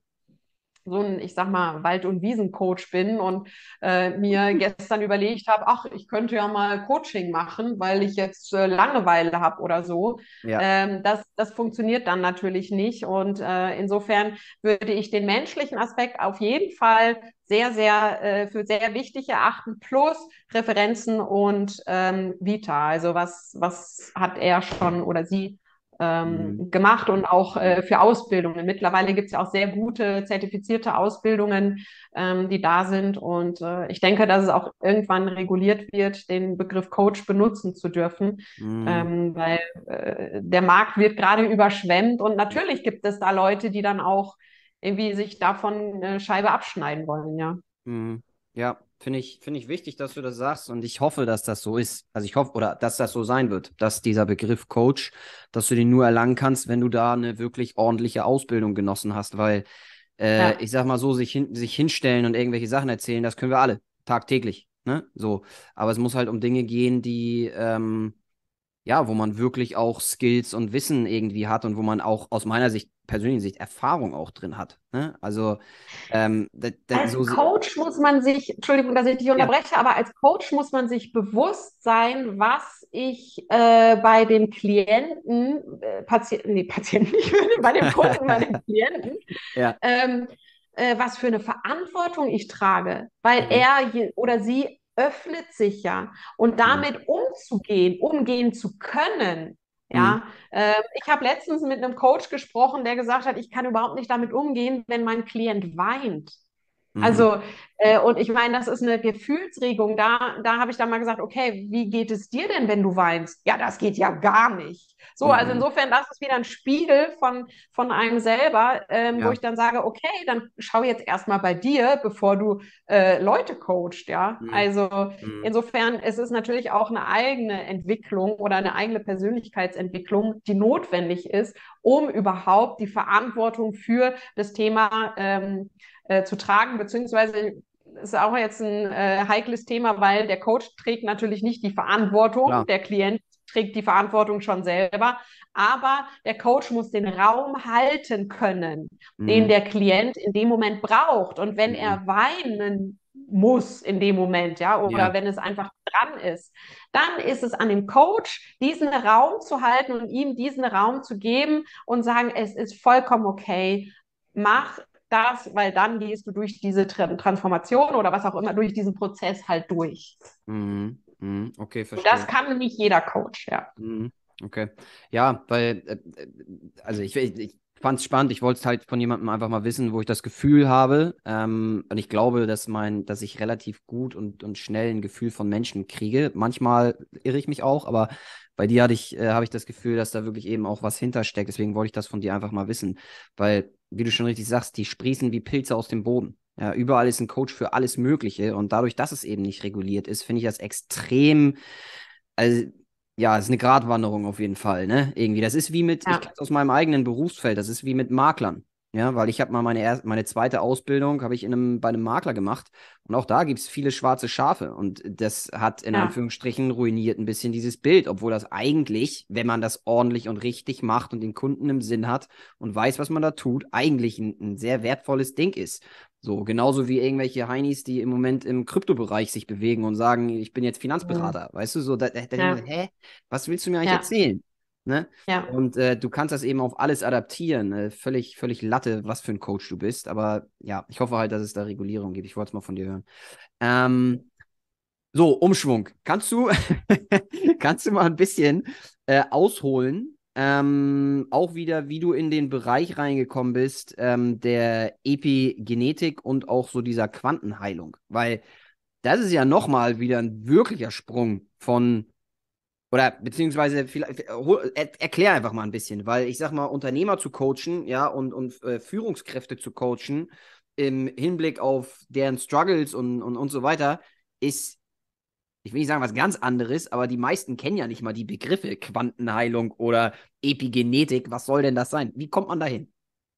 so ein, ich sag mal, Wald- und Wiesencoach bin und äh, mir gestern überlegt habe, ach, ich könnte ja mal Coaching machen, weil ich jetzt äh, Langeweile habe oder so. Ja. Ähm, das, das funktioniert dann natürlich nicht. Und äh, insofern würde ich den menschlichen Aspekt auf jeden Fall sehr, sehr äh, für sehr wichtig erachten, plus Referenzen und ähm, Vita. Also was, was hat er schon oder sie Mhm. ähm, gemacht und auch Mhm. äh, für Ausbildungen. Mittlerweile gibt es ja auch sehr gute zertifizierte Ausbildungen, ähm, die da sind. Und äh, ich denke, dass es auch irgendwann reguliert wird, den Begriff Coach benutzen zu dürfen, Mhm. ähm, weil äh, der Markt wird gerade überschwemmt und Ja. natürlich gibt es da Leute, die dann auch irgendwie sich davon eine Scheibe abschneiden wollen, ja. Mhm. Ja, finde ich, finde ich wichtig, dass du das sagst und ich hoffe, dass das so ist. Also ich hoffe, oder dass das so sein wird, dass dieser Begriff Coach, dass du den nur erlangen kannst, wenn du da eine wirklich ordentliche Ausbildung genossen hast, weil äh, Ja. ich sag mal so, sich, hin, sich hinstellen und irgendwelche Sachen erzählen, das können wir alle, tagtäglich, ne? So, aber es muss halt um Dinge gehen, die, ähm, ja, wo man wirklich auch Skills und Wissen irgendwie hat und wo man auch aus meiner Sicht, persönlichen Sicht, Erfahrung auch drin hat, ne? Also, ähm, da, da, Als so, Coach muss man sich, Entschuldigung, dass ich dich ja. unterbreche, aber als Coach muss man sich bewusst sein, was ich äh, bei dem Klienten, äh, Patienten, nee, Patienten, ich würde bei dem Kunden, bei dem Klienten, Ja. ähm, äh, was für eine Verantwortung ich trage, weil Mhm. er je, oder sie öffnet sich ja und Mhm. damit umzugehen, umgehen zu können. Mhm. Ja, äh, ich habe letztens mit einem Coach gesprochen, der gesagt hat, ich kann überhaupt nicht damit umgehen, wenn mein Klient weint. Mhm. Also, äh, und ich meine, das ist eine Gefühlsregung. Da, da habe ich dann mal gesagt, okay, wie geht es dir denn, wenn du weinst? Ja, das geht ja gar nicht. So, also Mhm. insofern, das ist wieder ein Spiegel von, von einem selber, ähm, wo Ja. ich dann sage, okay, dann schau jetzt erstmal bei dir, bevor du äh, Leute coachst, ja. Mhm. Also Mhm. insofern, es ist natürlich auch eine eigene Entwicklung oder eine eigene Persönlichkeitsentwicklung, die notwendig ist, um überhaupt die Verantwortung für das Thema ähm, äh, zu tragen, beziehungsweise ist auch jetzt ein äh, heikles Thema, weil der Coach trägt natürlich nicht die Verantwortung, Klar. der Klient trägt die Verantwortung schon selber, aber der Coach muss den Raum halten können, den Mhm. der Klient in dem Moment braucht. Und wenn Mhm. er weinen muss in dem Moment, ja, oder Ja. wenn es einfach dran ist, dann ist es an dem Coach, diesen Raum zu halten und ihm diesen Raum zu geben und sagen, es ist vollkommen okay, mach das, weil dann gehst du durch diese Transformation oder was auch immer, durch diesen Prozess halt durch. Mhm. Mhm. Okay, Und das verstehe. kann nicht jeder Coach, ja. Mhm. Okay. Ja, weil, äh, äh, also ich, ich, ich fand es spannend. Ich wollte es halt von jemandem einfach mal wissen, wo ich das Gefühl habe. Ähm, und ich glaube, dass mein, dass ich relativ gut und, und schnell ein Gefühl von Menschen kriege. Manchmal irre ich mich auch, aber bei dir hatte ich, äh, habe ich das Gefühl, dass da wirklich eben auch was hintersteckt. Deswegen wollte ich das von dir einfach mal wissen. Weil, wie du schon richtig sagst, die sprießen wie Pilze aus dem Boden. Ja, überall ist ein Coach für alles Mögliche. Und dadurch, dass es eben nicht reguliert ist, finde ich das extrem. Also, ja, es ist eine Gratwanderung auf jeden Fall, ne? Irgendwie. Das ist wie mit, ich kenne Ja, es aus meinem eigenen Berufsfeld, das ist wie mit Maklern. Ja, weil ich habe mal meine erste, meine zweite Ausbildung habe ich in einem, bei einem Makler gemacht und auch da gibt es viele schwarze Schafe und das hat in Ja. Anführungsstrichen ruiniert ein bisschen dieses Bild, obwohl das eigentlich, wenn man das ordentlich und richtig macht und den Kunden im Sinn hat und weiß, was man da tut, eigentlich ein, ein sehr wertvolles Ding ist. So, genauso wie irgendwelche Heinis, die im Moment im Kryptobereich sich bewegen und sagen, ich bin jetzt Mhm. Finanzberater. Weißt du, so, da, da denke ich mir, Ja, hä, was willst du mir eigentlich ja, erzählen? Ne? ja. Und äh, du kannst das eben auf alles adaptieren. Äh, völlig, völlig Latte, was für ein Coach du bist. Aber ja, ich hoffe halt, dass es da Regulierung gibt. Ich wollte es mal von dir hören. Ähm, so, Umschwung. Kannst du, kannst du mal ein bisschen äh, ausholen? Ähm, auch wieder, wie du in den Bereich reingekommen bist, ähm, der Epigenetik und auch so dieser Quantenheilung. Weil das ist ja nochmal wieder ein wirklicher Sprung von oder beziehungsweise vielleicht, äh, hol- er, erklär einfach mal ein bisschen, weil ich sag mal, Unternehmer zu coachen, ja, und, und äh, Führungskräfte zu coachen im Hinblick auf deren Struggles und, und, und so weiter, ist, ich will nicht sagen was ganz anderes, aber die meisten kennen ja nicht mal die Begriffe Quantenheilung oder Epigenetik. Was soll denn das sein? Wie kommt man dahin?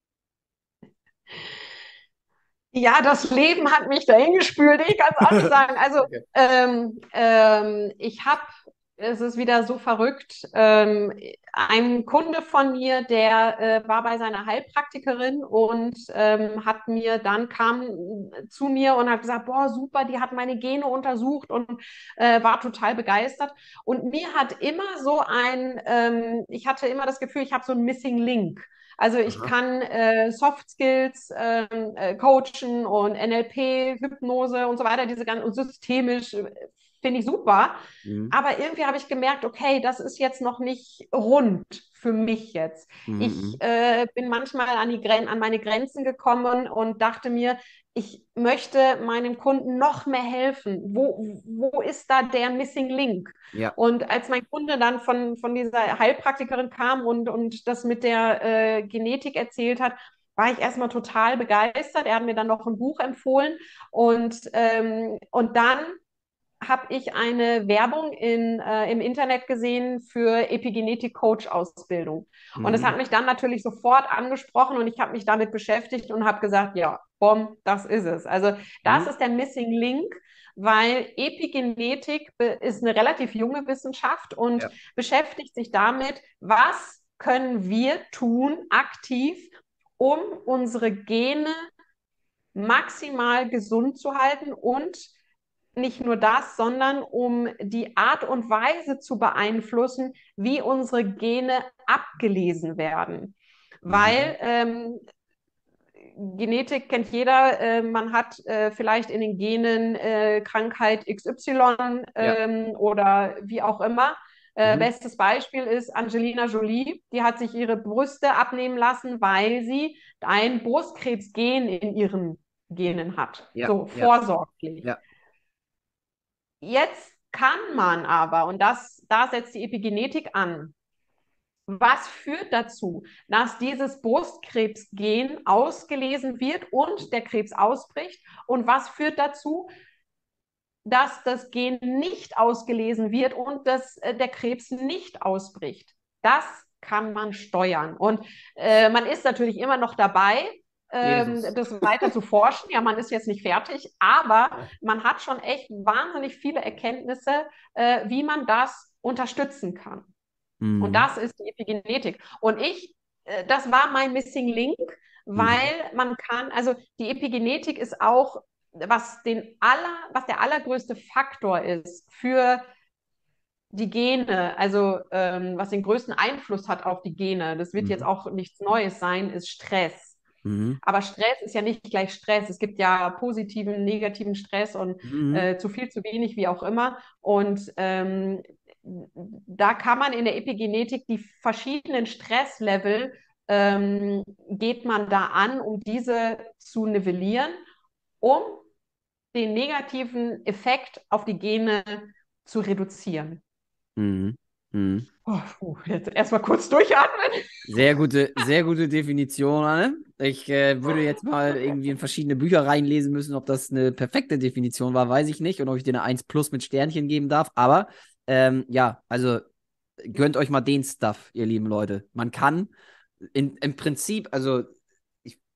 Ja, das Leben hat mich dahin gespült. Ich kann es auch nicht sagen. Also, Okay. ähm, ähm, ich habe, es ist wieder so verrückt, ähm, ein Kunde von mir, der äh, war bei seiner Heilpraktikerin und ähm, hat mir dann kam zu mir und hat gesagt, boah, super, die hat meine Gene untersucht und äh, war total begeistert. Und mir hat immer so ein, ähm, ich hatte immer das Gefühl, ich habe so ein Missing Link. Also ich Aha. kann äh, Soft Skills ähm, äh, coachen und N L P, Hypnose und so weiter, diese ganzen und systemisch äh, finde ich super. Mhm. Aber irgendwie habe ich gemerkt, okay, das ist jetzt noch nicht rund für mich jetzt. Ich Mhm. äh, bin manchmal an die Gren an meine Grenzen gekommen und dachte mir, ich möchte meinem Kunden noch mehr helfen. Wo, wo ist da der Missing Link? Ja. Und als mein Kunde dann von, von dieser Heilpraktikerin kam und, und das mit der äh, Genetik erzählt hat, war ich erstmal total begeistert. Er hat mir dann noch ein Buch empfohlen und, ähm, und dann habe ich eine Werbung in, äh, im Internet gesehen für Epigenetik-Coach-Ausbildung. Und das Mhm. hat mich dann natürlich sofort angesprochen und ich habe mich damit beschäftigt und habe gesagt, ja, bom, das ist es. Also das Mhm. ist der Missing Link, weil Epigenetik ist eine relativ junge Wissenschaft und Ja. beschäftigt sich damit, was können wir tun aktiv, um unsere Gene maximal gesund zu halten und nicht nur das, sondern um die Art und Weise zu beeinflussen, wie unsere Gene abgelesen werden. Mhm. Weil ähm, Genetik kennt jeder, äh, man hat äh, vielleicht in den Genen äh, Krankheit X Y Ja. ähm, oder wie auch immer. Äh, Mhm. bestes Beispiel ist Angelina Jolie, die hat sich ihre Brüste abnehmen lassen, weil sie ein Brustkrebsgen in ihren Genen hat. Ja. So Ja. vorsorglich. Ja. Jetzt kann man aber, und das, da setzt die Epigenetik an, was führt dazu, dass dieses Brustkrebsgen ausgelesen wird und der Krebs ausbricht? Und was führt dazu, dass das Gen nicht ausgelesen wird und dass äh, der Krebs nicht ausbricht? Das kann man steuern. Und äh, man ist natürlich immer noch dabei, ähm, Jesus. das weiter zu forschen. Ja, man ist jetzt nicht fertig, aber man hat schon echt wahnsinnig viele Erkenntnisse, äh, wie man das unterstützen kann. Und Mhm. das ist die Epigenetik. Und ich, äh, das war mein Missing Link, Mhm. weil man kann, also die Epigenetik ist auch, was den aller, was der allergrößte Faktor ist für die Gene, also ähm, was den größten Einfluss hat auf die Gene, das wird jetzt Mhm. auch nichts Neues sein, ist Stress. Mhm. Aber Stress ist ja nicht gleich Stress. Es gibt ja positiven, negativen Stress und Mhm. äh, zu viel, zu wenig, wie auch immer. Und ähm, da kann man in der Epigenetik die verschiedenen Stresslevel ähm, geht man da an, um diese zu nivellieren, um den negativen Effekt auf die Gene zu reduzieren. Mhm. Mhm. Oh, puh, jetzt erstmal kurz durchatmen. Sehr gute, sehr gute Definition, Anne. Ich äh, würde jetzt mal irgendwie in verschiedene Bücher reinlesen müssen, ob das eine perfekte Definition war, weiß ich nicht. Und ob ich dir eine eins plus mit Sternchen geben darf. Aber ähm, ja, also gönnt euch mal den Stuff, ihr lieben Leute. Man kann in, im Prinzip, also ich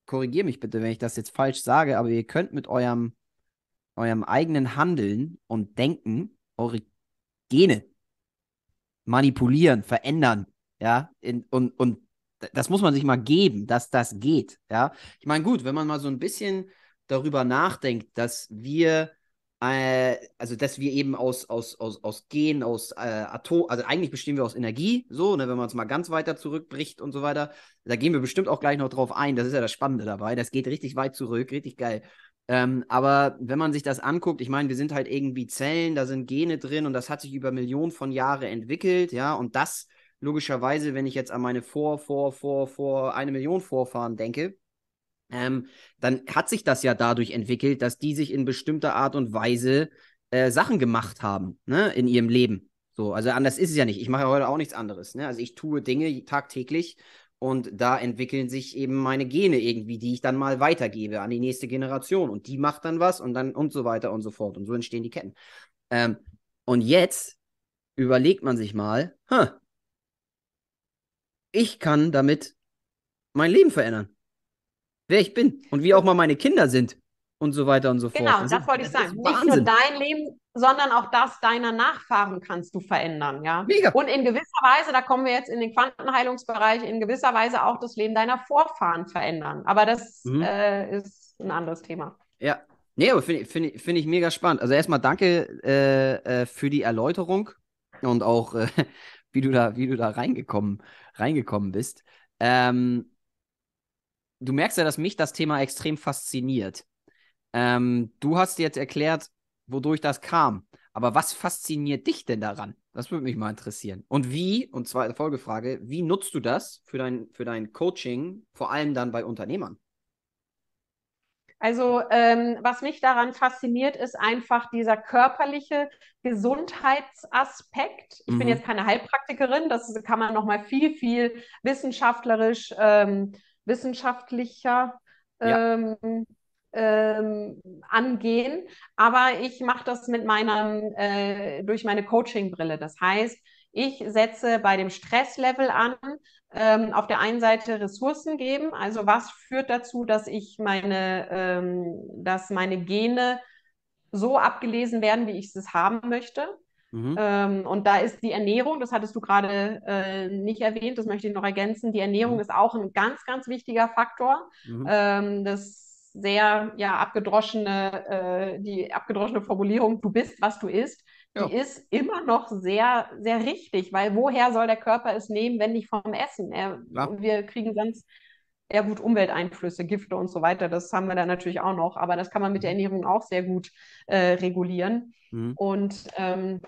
korrigiere mich bitte, wenn ich das jetzt falsch sage, aber ihr könnt mit eurem, eurem eigenen Handeln und Denken eure Gene manipulieren, verändern, ja, in, und, und das muss man sich mal geben, dass das geht, ja. Ich meine, gut, wenn man mal so ein bisschen darüber nachdenkt, dass wir, äh, also dass wir eben aus, aus, aus, aus Gen, aus äh, Atom, also eigentlich bestehen wir aus Energie, so, ne, wenn man es mal ganz weiter zurückbricht und so weiter, da gehen wir bestimmt auch gleich noch drauf ein, das ist ja das Spannende dabei, das geht richtig weit zurück, richtig geil. Ähm, aber wenn man sich das anguckt, ich meine, wir sind halt irgendwie Zellen, da sind Gene drin und das hat sich über Millionen von Jahren entwickelt, ja, und das logischerweise, wenn ich jetzt an meine Vor, Vor, Vor, Vor, eine Million Vorfahren denke, ähm, dann hat sich das ja dadurch entwickelt, dass die sich in bestimmter Art und Weise äh, Sachen gemacht haben, ne, in ihrem Leben. So, also anders ist es ja nicht. Ich mache ja heute auch nichts anderes, ne? Also ich tue Dinge tagtäglich und da entwickeln sich eben meine Gene irgendwie, die ich dann mal weitergebe an die nächste Generation und die macht dann was und dann und so weiter und so fort und so entstehen die Ketten. Ähm, und jetzt überlegt man sich mal, huh, ich kann damit mein Leben verändern, wer ich bin und wie auch mal meine Kinder sind und so weiter und so fort. Genau, Das das ist, wollte ich das sagen. ist Nicht nur Wahnsinn. dein Leben, sondern auch das deiner Nachfahren kannst du verändern, ja. Mega. Und in gewisser Weise, da kommen wir jetzt in den Quantenheilungsbereich, in gewisser Weise auch das Leben deiner Vorfahren verändern. Aber das Mhm. äh, ist ein anderes Thema. Ja. Nee, aber finde ich, find, ich- find ich mega spannend. Also erstmal danke äh, äh, für die Erläuterung und auch, äh, wie du da, wie du da reingekommen, reingekommen bist. Ähm, du merkst ja, dass mich das Thema extrem fasziniert. Ähm, du hast jetzt erklärt, wodurch das kam. Aber was fasziniert dich denn daran? Das würde mich mal interessieren. Und wie, und zweite Folgefrage, wie nutzt du das für dein, für dein Coaching, vor allem dann bei Unternehmern? Also, ähm, was mich daran fasziniert, ist einfach dieser körperliche Gesundheitsaspekt. Ich bin Mhm. jetzt keine Heilpraktikerin, das kann man noch mal viel, viel wissenschaftlerisch, ähm, wissenschaftlicher Ja. ähm, ähm, angehen. Aber ich mache das mit meinem, äh, durch meine Coaching-Brille. Das heißt, ich setze bei dem Stresslevel an, ähm, auf der einen Seite Ressourcen geben. Also was führt dazu, dass ich meine, ähm, dass meine Gene so abgelesen werden, wie ich es haben möchte. Mhm. Ähm, und da ist die Ernährung, das hattest du gerade äh, nicht erwähnt, das möchte ich noch ergänzen. Die Ernährung Mhm. ist auch ein ganz, ganz wichtiger Faktor. Mhm. Ähm, das sehr ja, abgedroschene, äh, die abgedroschene Formulierung, du bist, was du isst, die Ja. ist immer noch sehr, sehr richtig, weil woher soll der Körper es nehmen, wenn nicht vom Essen? Er, Klar. wir kriegen sonst ja gut Umwelteinflüsse, Gifte und so weiter, das haben wir dann natürlich auch noch, aber das kann man mit der Mhm. Ernährung auch sehr gut äh, regulieren. Mhm. Und ähm,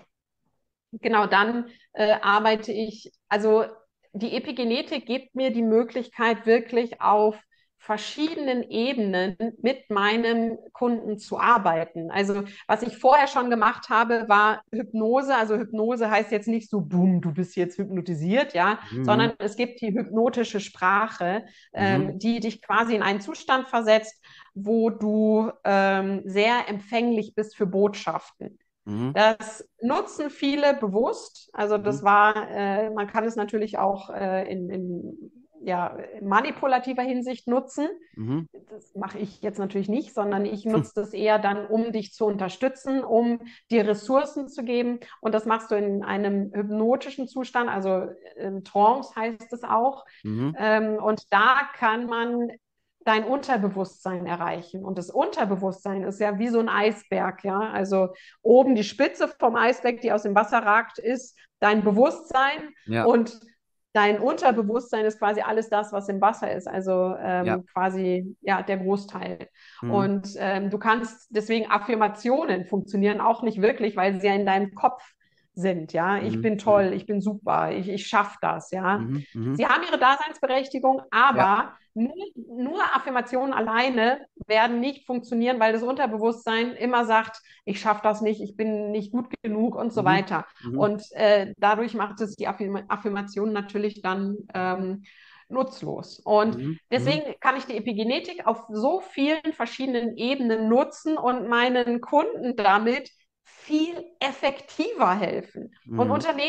genau, dann äh, arbeite ich, also die Epigenetik gibt mir die Möglichkeit, wirklich auf verschiedenen Ebenen mit meinem Kunden zu arbeiten. Also was ich vorher schon gemacht habe, war Hypnose. Also Hypnose heißt jetzt nicht so, boom, du bist jetzt hypnotisiert, ja, Mhm. sondern es gibt die hypnotische Sprache, Mhm. ähm, die dich quasi in einen Zustand versetzt, wo du ähm, sehr empfänglich bist für Botschaften. Mhm. Das nutzen viele bewusst. Also das Mhm. war, äh, man kann es natürlich auch äh, in, in ja, manipulativer Hinsicht nutzen. Mhm. Das mache ich jetzt natürlich nicht, sondern ich Hm. nutze das eher dann, um dich zu unterstützen, um dir Ressourcen zu geben. Und das machst du in einem hypnotischen Zustand, also im Trance heißt es auch. Mhm. Ähm, und da kann man dein Unterbewusstsein erreichen. Und das Unterbewusstsein ist ja wie so ein Eisberg, ja. Also oben die Spitze vom Eisberg, die aus dem Wasser ragt, ist dein Bewusstsein Ja. und dein Unterbewusstsein ist quasi alles das, was im Wasser ist, also Ja. ähm, quasi ja der Großteil. Mhm. Und ähm, du kannst deswegen Affirmationen funktionieren auch nicht wirklich, weil sie ja in deinem Kopf sind, ja. Ich Mhm. bin Mhm. toll, ich bin super, ich, ich schaffe das, ja. Mhm. Mhm. Sie haben ihre Daseinsberechtigung, Ja. aber nur, nur Affirmationen alleine werden nicht funktionieren, weil das Unterbewusstsein immer sagt, ich schaffe das nicht, ich bin nicht gut genug und so Mhm. weiter. Mhm. Und äh, dadurch macht es die Affirm Affirmation natürlich dann ähm, nutzlos. Und Mhm. Mhm. deswegen kann ich die Epigenetik auf so vielen verschiedenen Ebenen nutzen und meinen Kunden damit viel effektiver helfen. Und Mhm. Unternehmer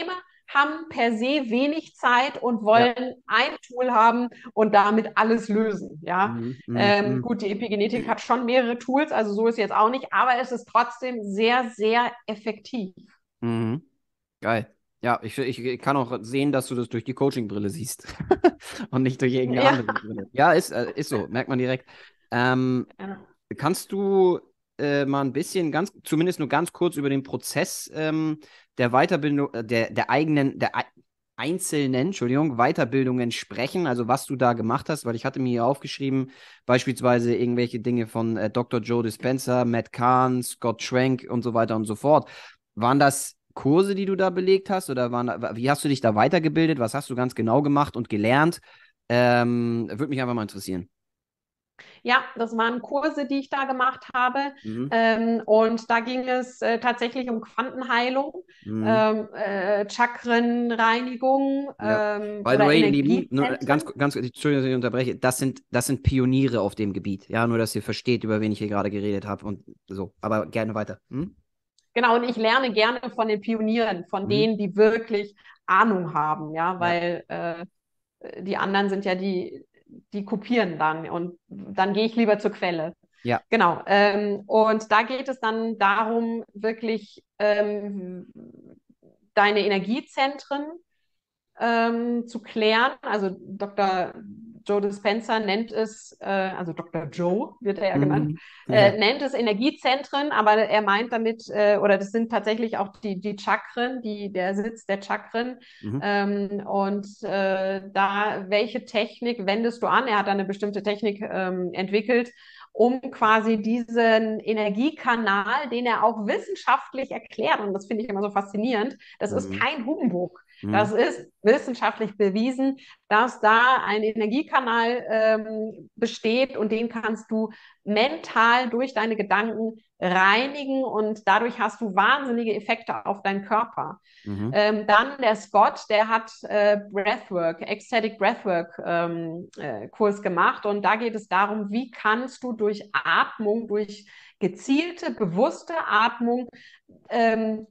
haben per se wenig Zeit und wollen Ja. ein Tool haben und damit alles lösen. Ja, Mhm, mhm, ähm, mhm. gut, die Epigenetik hat schon mehrere Tools, also so ist jetzt auch nicht, aber es ist trotzdem sehr, sehr effektiv. Mhm. Geil. Ja, ich, ich kann auch sehen, dass du das durch die Coaching-Brille siehst und nicht durch irgendeine Ja. andere Brille. Ja, ist, äh, ist so, merkt man direkt. Ähm, Ja. kannst du äh, mal ein bisschen, ganz, zumindest nur ganz kurz über den Prozess ähm, der Weiterbildung, äh, der, der eigenen, der ei- einzelnen, Entschuldigung, Weiterbildungen sprechen, also was du da gemacht hast, weil ich hatte mir hier aufgeschrieben, beispielsweise irgendwelche Dinge von äh, Doktor Joe Dispenza, Matt Kahn, Scott Schwenk und so weiter und so fort. Waren das Kurse, die du da belegt hast, oder waren da, wie hast du dich da weitergebildet? Was hast du ganz genau gemacht und gelernt? Ähm, würde mich einfach mal interessieren. Ja, das waren Kurse, die ich da gemacht habe. Mhm. Ähm, und da ging es äh, tatsächlich um Quantenheilung, Mhm. ähm, äh, Chakrenreinigung Ja. ähm, By the oder way, ihr Lieben, nur ganz, Energiezentren. ganz, Entschuldigung, dass ich unterbreche, das sind, das sind Pioniere auf dem Gebiet. Ja, nur, dass ihr versteht, über wen ich hier gerade geredet habe und so. Aber gerne weiter. Hm? Genau, und ich lerne gerne von den Pionieren, von Mhm. denen, die wirklich Ahnung haben, ja, Ja, weil äh, die anderen sind ja die, die kopieren dann und dann gehe ich lieber zur Quelle. ja. Genau. Ähm, und da geht es dann darum, wirklich ähm, deine Energiezentren ähm, zu klären. Also Doktor Joe Dispenza nennt es, äh, also Doktor Joe wird er ja genannt, Mhm. Ja. äh, nennt es Energiezentren, aber er meint damit, äh, oder das sind tatsächlich auch die, die Chakren, die, der Sitz der Chakren. Mhm. Ähm, und äh, da, welche Technik wendest du an? Er hat da eine bestimmte Technik ähm, entwickelt, um quasi diesen Energiekanal, den er auch wissenschaftlich erklärt, und das finde ich immer so faszinierend, das ist Mhm. kein Humbug. Das Mhm. ist wissenschaftlich bewiesen, dass da ein Energiekanal ähm, besteht und den kannst du mental durch deine Gedanken reinigen und dadurch hast du wahnsinnige Effekte auf deinen Körper. Mhm. Ähm, dann der Scott, der hat äh, Breathwork, Ecstatic Breathwork ähm, äh, Kurs gemacht und da geht es darum, wie kannst du durch Atmung, durch gezielte, bewusste Atmung ähm,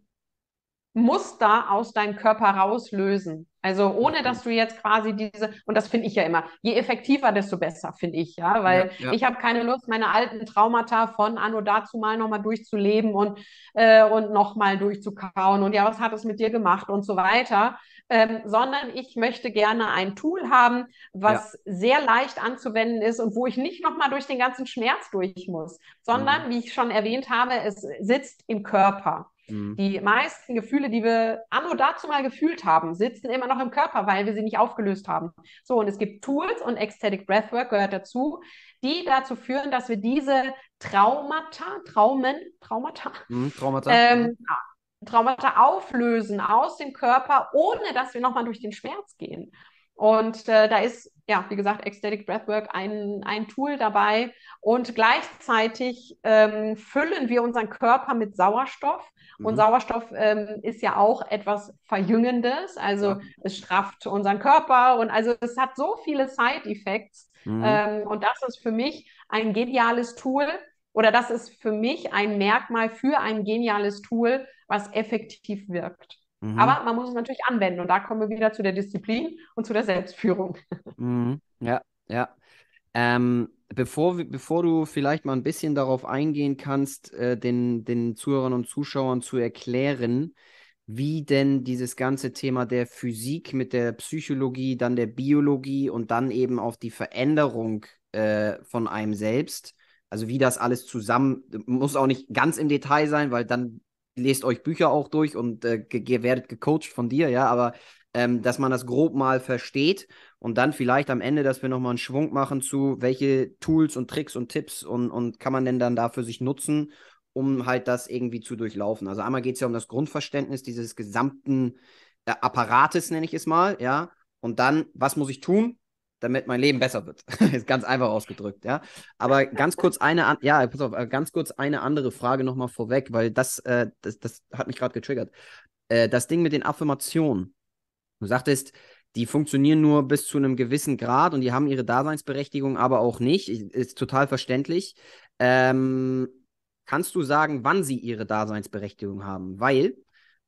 Muster aus deinem Körper rauslösen. Also ohne, Mhm. dass du jetzt quasi diese, und das finde ich ja immer, je effektiver, desto besser, finde ich, ja, Ja, weil ja. ich habe keine Lust, meine alten Traumata von anno dazu mal nochmal durchzuleben und, äh, und nochmal durchzukauen und ja, was hat es mit dir gemacht und so weiter, ähm, sondern ich möchte gerne ein Tool haben, Ja. was sehr leicht anzuwenden ist und wo ich nicht nochmal durch den ganzen Schmerz durch muss, Mhm. sondern, wie ich schon erwähnt habe, es sitzt im Körper. Mhm. Die meisten Gefühle, die wir anno dazu mal gefühlt haben, sitzen immer noch im Körper, weil wir sie nicht aufgelöst haben. So, und es gibt Tools und Ecstatic Breathwork gehört dazu, die dazu führen, dass wir diese Traumata, Traumen, Traumata, Mhm. Traumata. Mhm. ähm, Traumata auflösen aus dem Körper, ohne dass wir nochmal durch den Schmerz gehen. Und äh, da ist, ja, wie gesagt, Ecstatic Breathwork ein, ein Tool dabei. Und gleichzeitig ähm, füllen wir unseren Körper mit Sauerstoff. Und Mhm. Sauerstoff ähm, ist ja auch etwas Verjüngendes. Also Klar. es strafft unseren Körper und also es hat so viele Side-Effects. Mhm. Ähm, und das ist für mich ein geniales Tool. Oder das ist für mich ein Merkmal für ein geniales Tool, was effektiv wirkt. Mhm. Aber man muss es natürlich anwenden und da kommen wir wieder zu der Disziplin und zu der Selbstführung. Mhm. Ja, ja. Ähm, bevor, wir- bevor du vielleicht mal ein bisschen darauf eingehen kannst, äh, den, den Zuhörern und Zuschauern zu erklären, wie denn dieses ganze Thema der Physik mit der Psychologie, dann der Biologie und dann eben auf die Veränderung äh, von einem selbst, also wie das alles zusammen, muss auch nicht ganz im Detail sein, weil dann lest euch Bücher auch durch und äh, ge ge- werdet gecoacht von dir, ja, aber ähm, dass man das grob mal versteht und dann vielleicht am Ende, dass wir nochmal einen Schwung machen zu, welche Tools und Tricks und Tipps und, und kann man denn dann da für sich nutzen, um halt das irgendwie zu durchlaufen. Also einmal geht es ja um das Grundverständnis dieses gesamten äh, Apparates, nenne ich es mal, ja. Und dann, was muss ich tun, damit mein Leben besser wird? Ist ganz einfach ausgedrückt, ja. Aber ganz kurz eine, an ja, pass auf, äh, ganz kurz eine andere Frage nochmal vorweg, weil das, äh, das, das hat mich gerade getriggert. Äh, das Ding mit den Affirmationen. Du sagtest, die funktionieren nur bis zu einem gewissen Grad und die haben ihre Daseinsberechtigung, aber auch nicht. Ist total verständlich. Ähm, kannst du sagen, wann sie ihre Daseinsberechtigung haben? Weil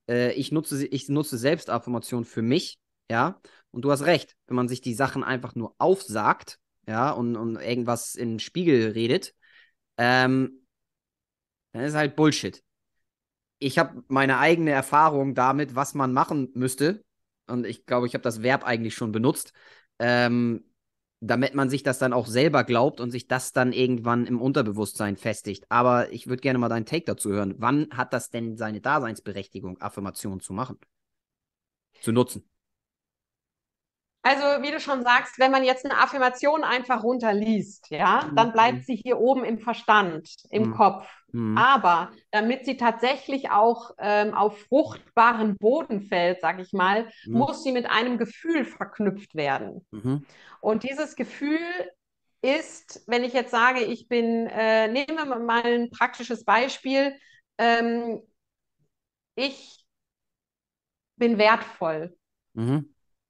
Äh, ich nutze, sie- ich nutze Selbstaffirmation für mich, ja. Und du hast recht, wenn man sich die Sachen einfach nur aufsagt, ja, und, und irgendwas in den Spiegel redet, ähm, dann ist halt Bullshit. Ich habe meine eigene Erfahrung damit, was man machen müsste. Und ich glaube, ich habe das Verb eigentlich schon benutzt, ähm, damit man sich das dann auch selber glaubt und sich das dann irgendwann im Unterbewusstsein festigt. Aber ich würde gerne mal deinen Take dazu hören. Wann hat das denn seine Daseinsberechtigung, Affirmationen zu machen, zu nutzen? Also, wie du schon sagst, wenn man jetzt eine Affirmation einfach runterliest, ja, dann bleibt Mhm. sie hier oben im Verstand, im Mhm. Kopf. Mhm. Aber damit sie tatsächlich auch ähm, auf fruchtbaren Boden fällt, sag ich mal, Mhm. muss sie mit einem Gefühl verknüpft werden. Mhm. Und dieses Gefühl ist, wenn ich jetzt sage, ich bin, äh, nehmen wir mal ein praktisches Beispiel, ähm, ich bin wertvoll Mhm.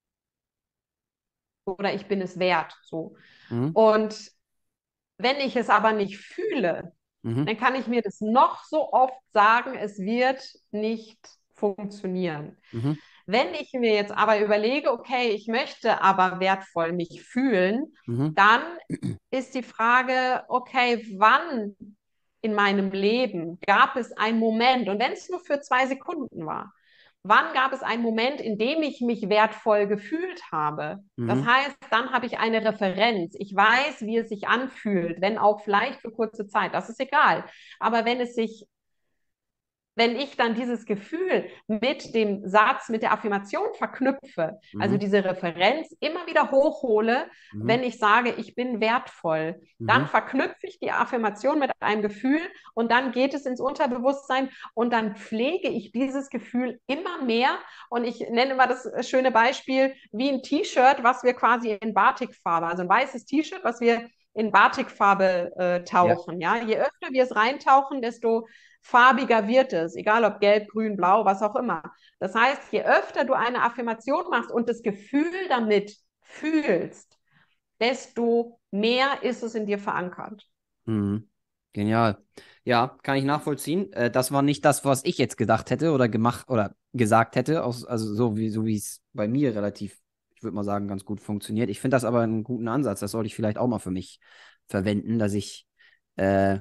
oder ich bin es wert, so. Mhm. Und wenn ich es aber nicht fühle, Mhm. dann kann ich mir das noch so oft sagen, es wird nicht funktionieren. Mhm. Wenn ich mir jetzt aber überlege, okay, ich möchte aber wertvoll mich fühlen, Mhm. dann ist die Frage, okay, wann in meinem Leben gab es einen Moment, und wenn es nur für zwei Sekunden war, wann gab es einen Moment, in dem ich mich wertvoll gefühlt habe? Das Mhm. heißt, dann habe ich eine Referenz. Ich weiß, wie es sich anfühlt, wenn auch vielleicht für kurze Zeit. Das ist egal. Aber wenn es sich wenn ich dann dieses Gefühl mit dem Satz, mit der Affirmation verknüpfe, also Mhm. diese Referenz immer wieder hochhole, Mhm. wenn ich sage, ich bin wertvoll, dann Mhm. verknüpfe ich die Affirmation mit einem Gefühl und dann geht es ins Unterbewusstsein und dann pflege ich dieses Gefühl immer mehr. Und ich nenne mal das schöne Beispiel wie ein T-Shirt, was wir quasi in Batikfarbe, also ein weißes T-Shirt, was wir in Batikfarbe äh, Ja. tauchen. Ja? Je öfter wir es reintauchen, desto farbiger wird es, egal ob gelb, grün, blau, was auch immer. Das heißt, je öfter du eine Affirmation machst und das Gefühl damit fühlst, desto mehr ist es in dir verankert. Mhm. Genial. Ja, kann ich nachvollziehen. Äh, das war nicht das, was ich jetzt gedacht hätte oder gemacht oder gesagt hätte. Aus, also so wie, so wie es bei mir relativ, ich würde mal sagen, ganz gut funktioniert. Ich finde das aber einen guten Ansatz. Das sollte ich vielleicht auch mal für mich verwenden, dass ich äh,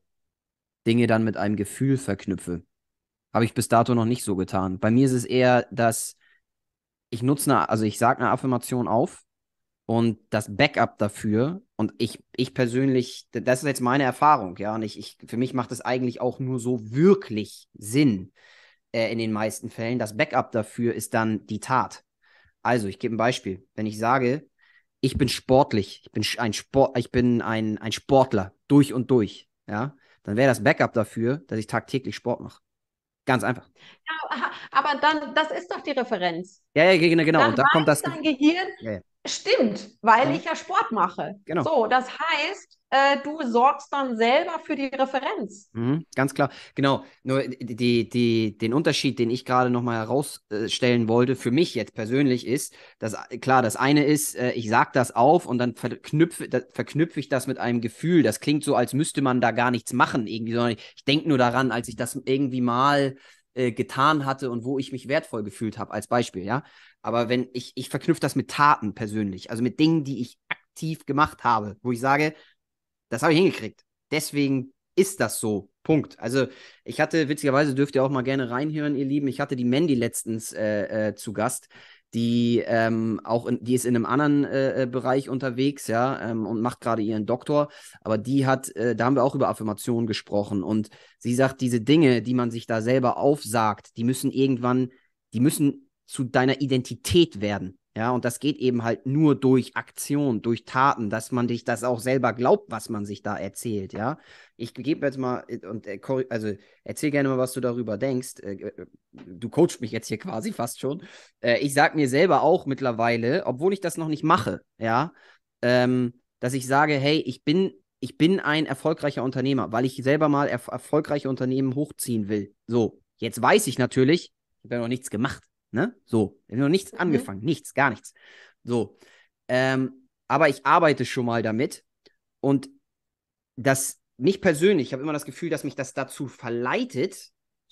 Dinge dann mit einem Gefühl verknüpfe. Habe ich bis dato noch nicht so getan. Bei mir ist es eher, dass ich nutze eine, also ich sage eine Affirmation auf. Und das Backup dafür, und ich, ich persönlich, das ist jetzt meine Erfahrung, ja, und ich, ich, für mich macht es eigentlich auch nur so wirklich Sinn äh, in den meisten Fällen. Das Backup dafür ist dann die Tat. Also, ich gebe ein Beispiel. Wenn ich sage, ich bin sportlich, ich bin ein Sport, ich bin ein, ein Sportler durch und durch, ja, dann wäre das Backup dafür, dass ich tagtäglich Sport mache. Ganz einfach. Ja, aber dann, das ist doch die Referenz. Ja, ja, genau, genau. Und Dann da kommt weiß das dein Gefühl. Gehirn, Ja, ja. stimmt, weil Mhm. ich ja Sport mache. Genau. So, das heißt, äh, du sorgst dann selber für die Referenz. Mhm, ganz klar. Genau. Nur die, die, den Unterschied, den ich gerade nochmal herausstellen wollte, für mich jetzt persönlich ist, dass klar, das eine ist, äh, ich sage das auf und dann verknüpfe, da, verknüpfe ich das mit einem Gefühl. Das klingt so, als müsste man da gar nichts machen, irgendwie, sondern ich, ich denke nur daran, als ich das irgendwie mal äh, getan hatte und wo ich mich wertvoll gefühlt habe, als Beispiel, ja. Aber wenn ich, ich verknüpfe das mit Taten persönlich, also mit Dingen, die ich aktiv gemacht habe, wo ich sage, das habe ich hingekriegt. Deswegen ist das so. Punkt. Also, ich hatte, witzigerweise dürft ihr auch mal gerne reinhören, ihr Lieben. Ich hatte die Mandy letztens äh, äh, zu Gast. Die ähm, auch in, die ist in einem anderen äh, äh, Bereich unterwegs, ja, ähm, und macht gerade ihren Doktor. Aber die hat, äh, da haben wir auch über Affirmationen gesprochen. Und sie sagt, diese Dinge, die man sich da selber aufsagt, die müssen irgendwann, die müssen zu deiner Identität werden. Ja, und das geht eben halt nur durch Aktion, durch Taten, dass man dich das auch selber glaubt, was man sich da erzählt, ja. Ich gebe jetzt mal und äh, also erzähl gerne mal, was du darüber denkst. Äh, du coachst mich jetzt hier quasi fast schon. Äh, ich sage mir selber auch mittlerweile, obwohl ich das noch nicht mache, ja, ähm, dass ich sage, hey, ich bin, ich bin ein erfolgreicher Unternehmer, weil ich selber mal erf erfolgreiche Unternehmen hochziehen will. So, jetzt weiß ich natürlich, ich habe ja noch nichts gemacht. Ne? So, ich habe noch nichts Mhm. angefangen, nichts, gar nichts. So, ähm, aber ich arbeite schon mal damit und das, mich persönlich, ich habe immer das Gefühl, dass mich das dazu verleitet,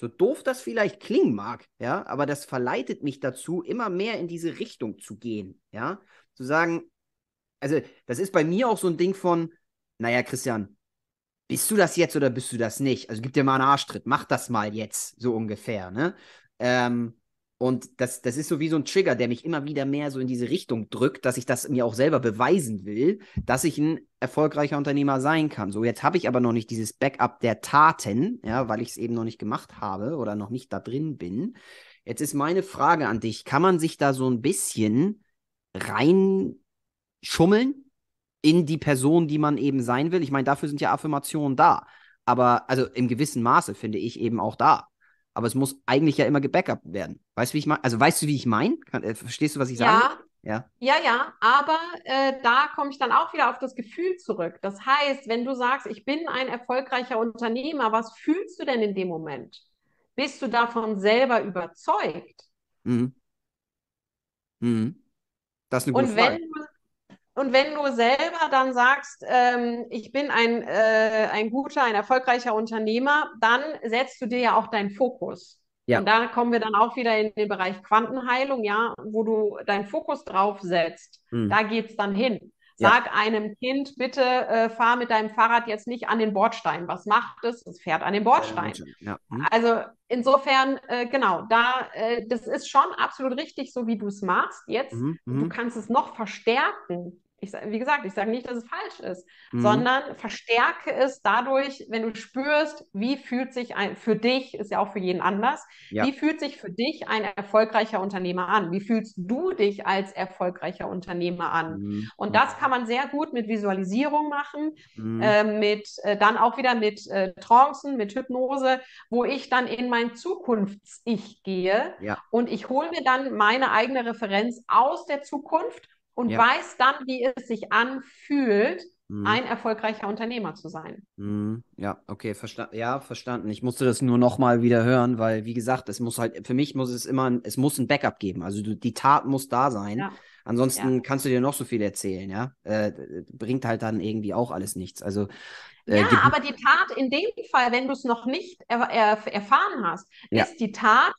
So doof das vielleicht klingen mag, ja, aber das verleitet mich dazu, immer mehr in diese Richtung zu gehen, ja. Zu sagen, also das ist bei mir auch so ein Ding von, naja, Christian, bist du das jetzt oder bist du das nicht? Also gib dir mal einen Arschtritt, mach das mal jetzt, so ungefähr, ne? Ähm, und das, das ist so wie so ein Trigger, der mich immer wieder mehr so in diese Richtung drückt, dass ich das mir auch selber beweisen will, dass ich ein erfolgreicher Unternehmer sein kann. So, jetzt habe ich aber noch nicht dieses Backup der Taten, ja, weil ich es eben noch nicht gemacht habe oder noch nicht da drin bin. Jetzt ist meine Frage an dich, kann man sich da so ein bisschen reinschummeln in die Person, die man eben sein will? Ich meine, dafür sind ja Affirmationen da. Aber, also im gewissen Maße finde ich eben auch da. Aber es muss eigentlich ja immer gebackupt werden. Weißt du, wie ich meine? Also, weißt du, wie ich meine? Äh, verstehst du, was ich sagen will? Ja, Ja. ja, ja, aber äh, da komme ich dann auch wieder auf das Gefühl zurück. Das heißt, wenn du sagst, ich bin ein erfolgreicher Unternehmer, was fühlst du denn in dem Moment? Bist du davon selber überzeugt? Mhm. Mhm. Das ist eine gute Und Frage. wenn du Und wenn du selber dann sagst, ähm, ich bin ein, äh, ein guter, ein erfolgreicher Unternehmer, dann setzt du dir ja auch deinen Fokus. Und Ja. da kommen wir dann auch wieder in den Bereich Quantenheilung, ja, wo du deinen Fokus drauf setzt. Mhm. Da geht's dann hin. Ja. Sag einem Kind, bitte äh, fahr mit deinem Fahrrad jetzt nicht an den Bordstein. Was macht es? Es fährt an den Bordstein. Ja. Mhm. Also insofern, äh, genau, da, äh, das ist schon absolut richtig, so wie du es machst. Jetzt, Mhm. du Mhm. kannst es noch verstärken. Ich, sa- wie gesagt, ich sage nicht, dass es falsch ist, Mhm. sondern verstärke es dadurch, wenn du spürst, wie fühlt sich ein, für dich, ist ja auch für jeden anders, wie Ja. fühlt sich für dich ein erfolgreicher Unternehmer an? Wie fühlst du dich als erfolgreicher Unternehmer an? Mhm. Und das kann Mhm. man sehr gut mit Visualisierung machen, Mhm. äh, mit, äh, dann auch wieder mit äh, Trancen, mit Hypnose, wo ich dann in mein Zukunfts-Ich gehe Ja. und ich hole mir dann meine eigene Referenz aus der Zukunft und Ja. weiß dann, wie es sich anfühlt, Mhm. ein erfolgreicher Unternehmer zu sein. Mhm. Ja, okay, verstanden. Ja, verstanden. Ich musste das nur noch mal wieder hören, weil, wie gesagt, es muss halt, für mich muss es immer, ein- es muss ein Backup geben. Also du, die Tat muss da sein. Ja, ja. Ansonsten kannst du dir noch so viel erzählen, ja. Äh, bringt halt dann irgendwie auch alles nichts. Also, Ja, äh, gibt, aber die Tat in dem Fall, wenn du es noch nicht er, er, erfahren hast, ja, ist die Tat,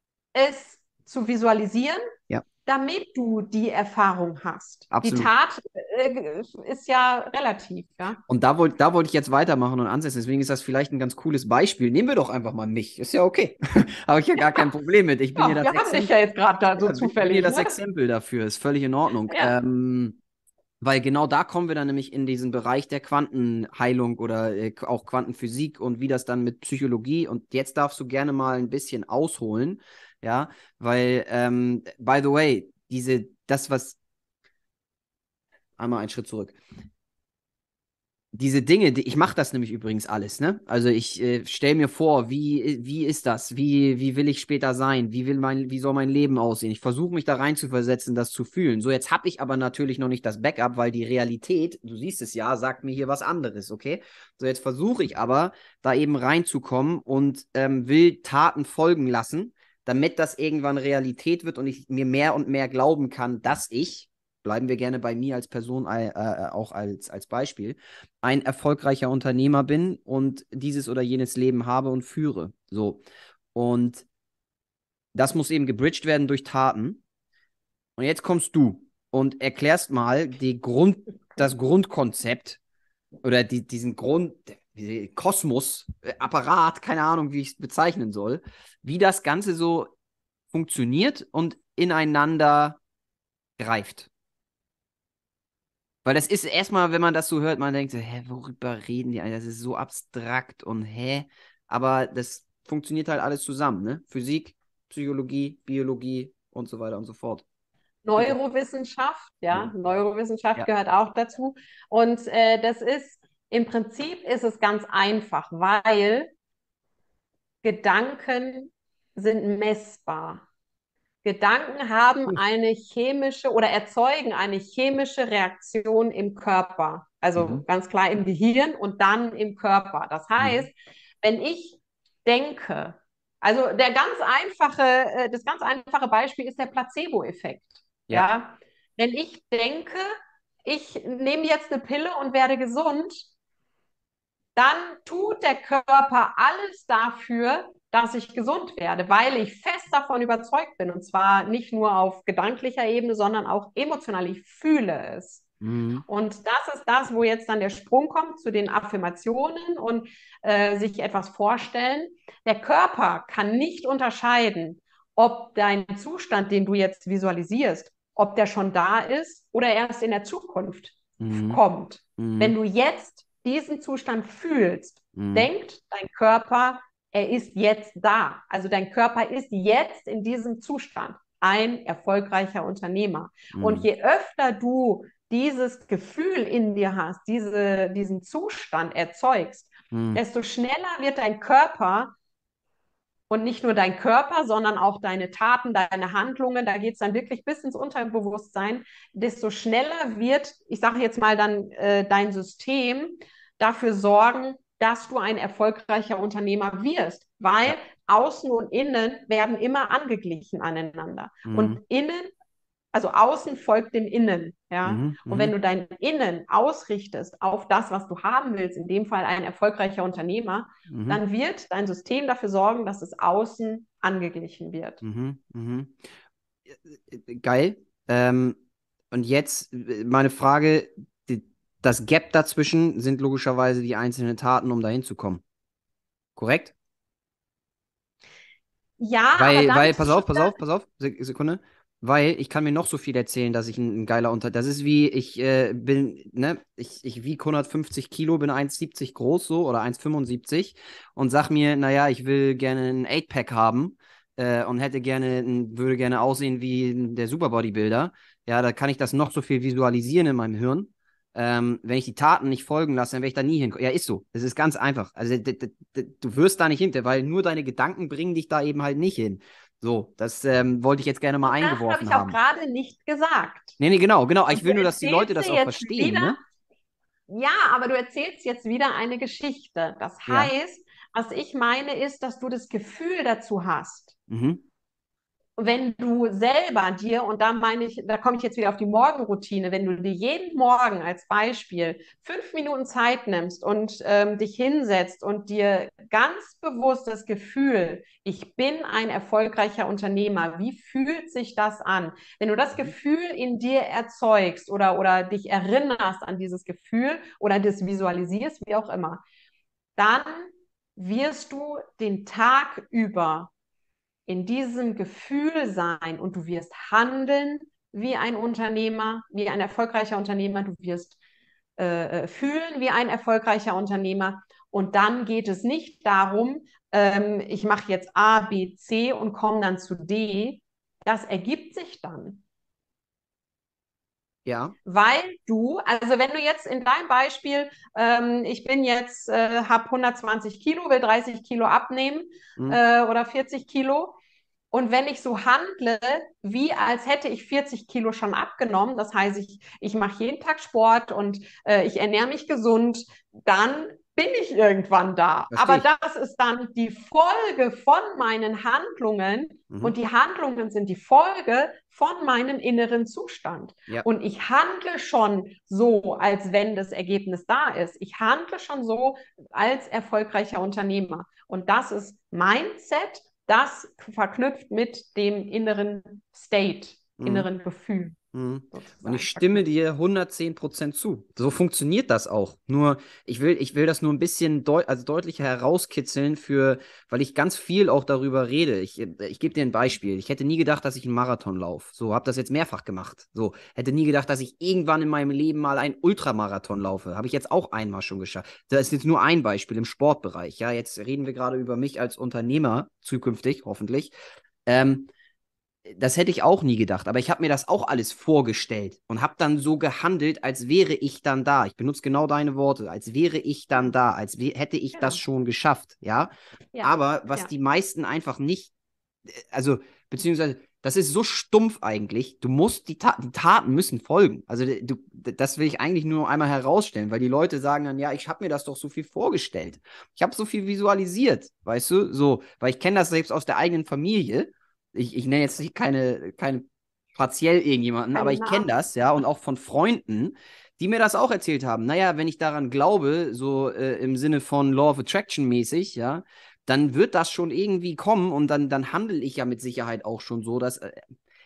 es zu visualisieren, ja, damit du die Erfahrung hast. Die absolut. Tat äh, ist ja relativ, ja. Und da wollte da wollt ich jetzt weitermachen und ansetzen. Deswegen ist das vielleicht ein ganz cooles Beispiel. Nehmen wir doch einfach mal mich. Ist ja okay. Habe ich ja gar kein Problem mit. Ich bin hier Ja, das wir haben dich Exempel. ja jetzt gerade da so Ja, bin bin hier zufällig, das ne? Exempel dafür. Ist völlig in Ordnung. Ja. Ähm, weil genau da kommen wir dann nämlich in diesen Bereich der Quantenheilung oder äh, auch Quantenphysik und wie das dann mit Psychologie. Und jetzt darfst du gerne mal ein bisschen ausholen. Ja, weil, ähm, by the way, diese, das, was, einmal einen Schritt zurück. Diese Dinge, die, ich mache das nämlich übrigens alles, ne? Also ich äh, stelle mir vor, wie, wie ist das? Wie, wie will ich später sein? Wie will mein, wie soll mein Leben aussehen? Ich versuche mich da rein zu versetzen, das zu fühlen. So, jetzt habe ich aber natürlich noch nicht das Backup, weil die Realität, du siehst es ja, sagt mir hier was anderes, okay? So, jetzt versuche ich aber, da eben reinzukommen und ähm, will Taten folgen lassen, damit das irgendwann Realität wird und ich mir mehr und mehr glauben kann, dass ich, bleiben wir gerne bei mir als Person äh, äh, auch als, als Beispiel, ein erfolgreicher Unternehmer bin und dieses oder jenes Leben habe und führe. So. Und das muss eben gebridged werden durch Taten. Und jetzt kommst du und erklärst mal die Grund, das Grundkonzept oder die, diesen Grund, Kosmos, äh, Apparat, keine Ahnung, wie ich es bezeichnen soll, wie das Ganze so funktioniert und ineinander greift. Weil das ist erstmal, wenn man das so hört, man denkt so, hä, worüber reden die? Das ist so abstrakt und hä? Aber das funktioniert halt alles zusammen, ne? Physik, Psychologie, Biologie und so weiter und so fort. Bitte. Neurowissenschaft, ja, Ja. Neurowissenschaft Ja. gehört auch dazu. Und äh, das ist, im Prinzip ist es ganz einfach, weil Gedanken sind messbar. Gedanken haben eine chemische oder erzeugen eine chemische Reaktion im Körper. Also Mhm. ganz klar im Gehirn und dann im Körper. Das heißt, Mhm. wenn ich denke, also der ganz einfache, äh, das ganz einfache Beispiel ist der Placebo-Effekt. Ja. Ja, wenn ich denke, ich nehme jetzt eine Pille und werde gesund, dann tut der Körper alles dafür, dass ich gesund werde, weil ich fest davon überzeugt bin. Und zwar nicht nur auf gedanklicher Ebene, sondern auch emotional. Ich fühle es. Mhm. Und das ist das, wo jetzt dann der Sprung kommt zu den Affirmationen und äh, sich etwas vorstellen. Der Körper kann nicht unterscheiden, ob dein Zustand, den du jetzt visualisierst, ob der schon da ist oder erst in der Zukunft Mhm. kommt. Wenn Mhm. du jetzt diesen Zustand fühlst, Mhm. denkt dein Körper, er ist jetzt da. Also dein Körper ist jetzt in diesem Zustand ein erfolgreicher Unternehmer. Und Mhm. je öfter du dieses Gefühl in dir hast, diese, diesen Zustand erzeugst, Mhm. desto schneller wird dein Körper und nicht nur dein Körper, sondern auch deine Taten, deine Handlungen, da geht es dann wirklich bis ins Unterbewusstsein, desto schneller wird, ich sage jetzt mal dann, äh, dein System dafür sorgen, dass du ein erfolgreicher Unternehmer wirst, weil Ja. Außen und Innen werden immer angeglichen aneinander. Und Mhm. innen, also außen folgt dem Innen, ja. Mhm. Und wenn Mhm. du dein Innen ausrichtest auf das, was du haben willst, in dem Fall ein erfolgreicher Unternehmer, Mhm. dann wird dein System dafür sorgen, dass es außen angeglichen wird. Mhm. Mhm. Äh, Geil. Ähm, und jetzt äh, meine Frage, die, das Gap dazwischen sind logischerweise die einzelnen Taten, um dahin zu kommen. Korrekt? Ja, aber Weil, dann weil, bist pass du schon auf, pass wieder, auf, pass auf, Sek- Sekunde. Weil ich kann mir noch so viel erzählen, dass ich ein, ein geiler Unter... Das ist wie, ich äh, bin, ne, ich, ich wiege hundertfünfzig Kilo, bin eins siebzig groß so oder eins fünfundsiebzig und sag mir, naja, ich will gerne ein Eight-Pack haben äh, und hätte gerne, ein, würde gerne aussehen wie der Superbodybuilder. Ja, da kann ich das noch so viel visualisieren in meinem Hirn. Ähm, wenn ich die Taten nicht folgen lasse, dann werde ich da nie hinkommen. Ja, ist so. Es ist ganz einfach. Also, d- d- d- du wirst da nicht hinter, weil nur deine Gedanken bringen dich da eben halt nicht hin. So, das ähm, wollte ich jetzt gerne mal das habe eingeworfen ich auch haben. gerade nicht gesagt. Nee, nee, genau, genau. Ich Und du will nur, dass die Leute erzählst das dir auch jetzt verstehen, wieder, ne? ja, aber du erzählst jetzt wieder eine Geschichte. Das Ja. heißt, was ich meine, ist, dass du das Gefühl dazu hast, Mhm. wenn du selber dir, und da meine ich, da komme ich jetzt wieder auf die Morgenroutine, wenn du dir jeden Morgen als Beispiel fünf Minuten Zeit nimmst und ähm, dich hinsetzt und dir ganz bewusst das Gefühl, ich bin ein erfolgreicher Unternehmer, wie fühlt sich das an? Wenn du das Mhm. Gefühl in dir erzeugst oder, oder dich erinnerst an dieses Gefühl oder das visualisierst, wie auch immer, dann wirst du den Tag über in diesem Gefühl sein und du wirst handeln wie ein Unternehmer, wie ein erfolgreicher Unternehmer, du wirst äh, äh, fühlen wie ein erfolgreicher Unternehmer. Und dann geht es nicht darum, ähm, ich mache jetzt A, B, C und komme dann zu D. Das ergibt sich dann. Ja. Weil du, also wenn du jetzt in deinem Beispiel, ähm, ich bin jetzt, äh, habe hundertzwanzig Kilo, will dreißig Kilo abnehmen Mhm. äh, oder vierzig Kilo. Und wenn ich so handle, wie als hätte ich vierzig Kilo schon abgenommen, das heißt, ich, ich mache jeden Tag Sport und äh, ich ernähre mich gesund, dann bin ich irgendwann da. Verstehe Aber ich. das ist dann die Folge von meinen Handlungen Mhm. und die Handlungen sind die Folge von meinem inneren Zustand. Ja. Und ich handle schon so, als wenn das Ergebnis da ist. Ich handle schon so als erfolgreicher Unternehmer. Und das ist Mindset, das verknüpft mit dem inneren State, Mhm. inneren Gefühl Mhm. Und ich sozusagen stimme verknüpft. dir hundertzehn Prozent zu. So funktioniert das auch. Nur, ich will, ich will das nur ein bisschen deut also deutlicher herauskitzeln, für, weil ich ganz viel auch darüber rede. Ich, ich gebe dir ein Beispiel. Ich hätte nie gedacht, dass ich einen Marathon laufe. So, habe das jetzt mehrfach gemacht. So, hätte nie gedacht, dass ich irgendwann in meinem Leben mal einen Ultramarathon laufe. Habe ich jetzt auch einmal schon geschafft. Das ist jetzt nur ein Beispiel im Sportbereich. Ja, jetzt reden wir gerade über mich als Unternehmer, zukünftig, hoffentlich. Ähm, Das hätte ich auch nie gedacht, aber ich habe mir das auch alles vorgestellt und habe dann so gehandelt, als wäre ich dann da. Ich benutze genau deine Worte, als wäre ich dann Ja, da, als hätte ich das genau. schon geschafft, ja. Ja, Aber was ja, die meisten einfach nicht, also beziehungsweise das ist so stumpf eigentlich. Du musst die, Ta die Taten müssen folgen. Also du, das will ich eigentlich nur einmal herausstellen, weil die Leute sagen dann, ja, ich habe mir das doch so viel vorgestellt. Ich habe so viel visualisiert, weißt du, so, weil ich kenne das selbst aus der eigenen Familie. Ich, ich nenne jetzt nicht keine, keine partiell irgendjemanden, aber keine ich kenne Namen. das, ja, und auch von Freunden, die mir das auch erzählt haben. Naja, wenn ich daran glaube, so äh, im Sinne von Law of Attraction mäßig, ja, dann wird das schon irgendwie kommen und dann, dann handle ich ja mit Sicherheit auch schon so, dass, äh,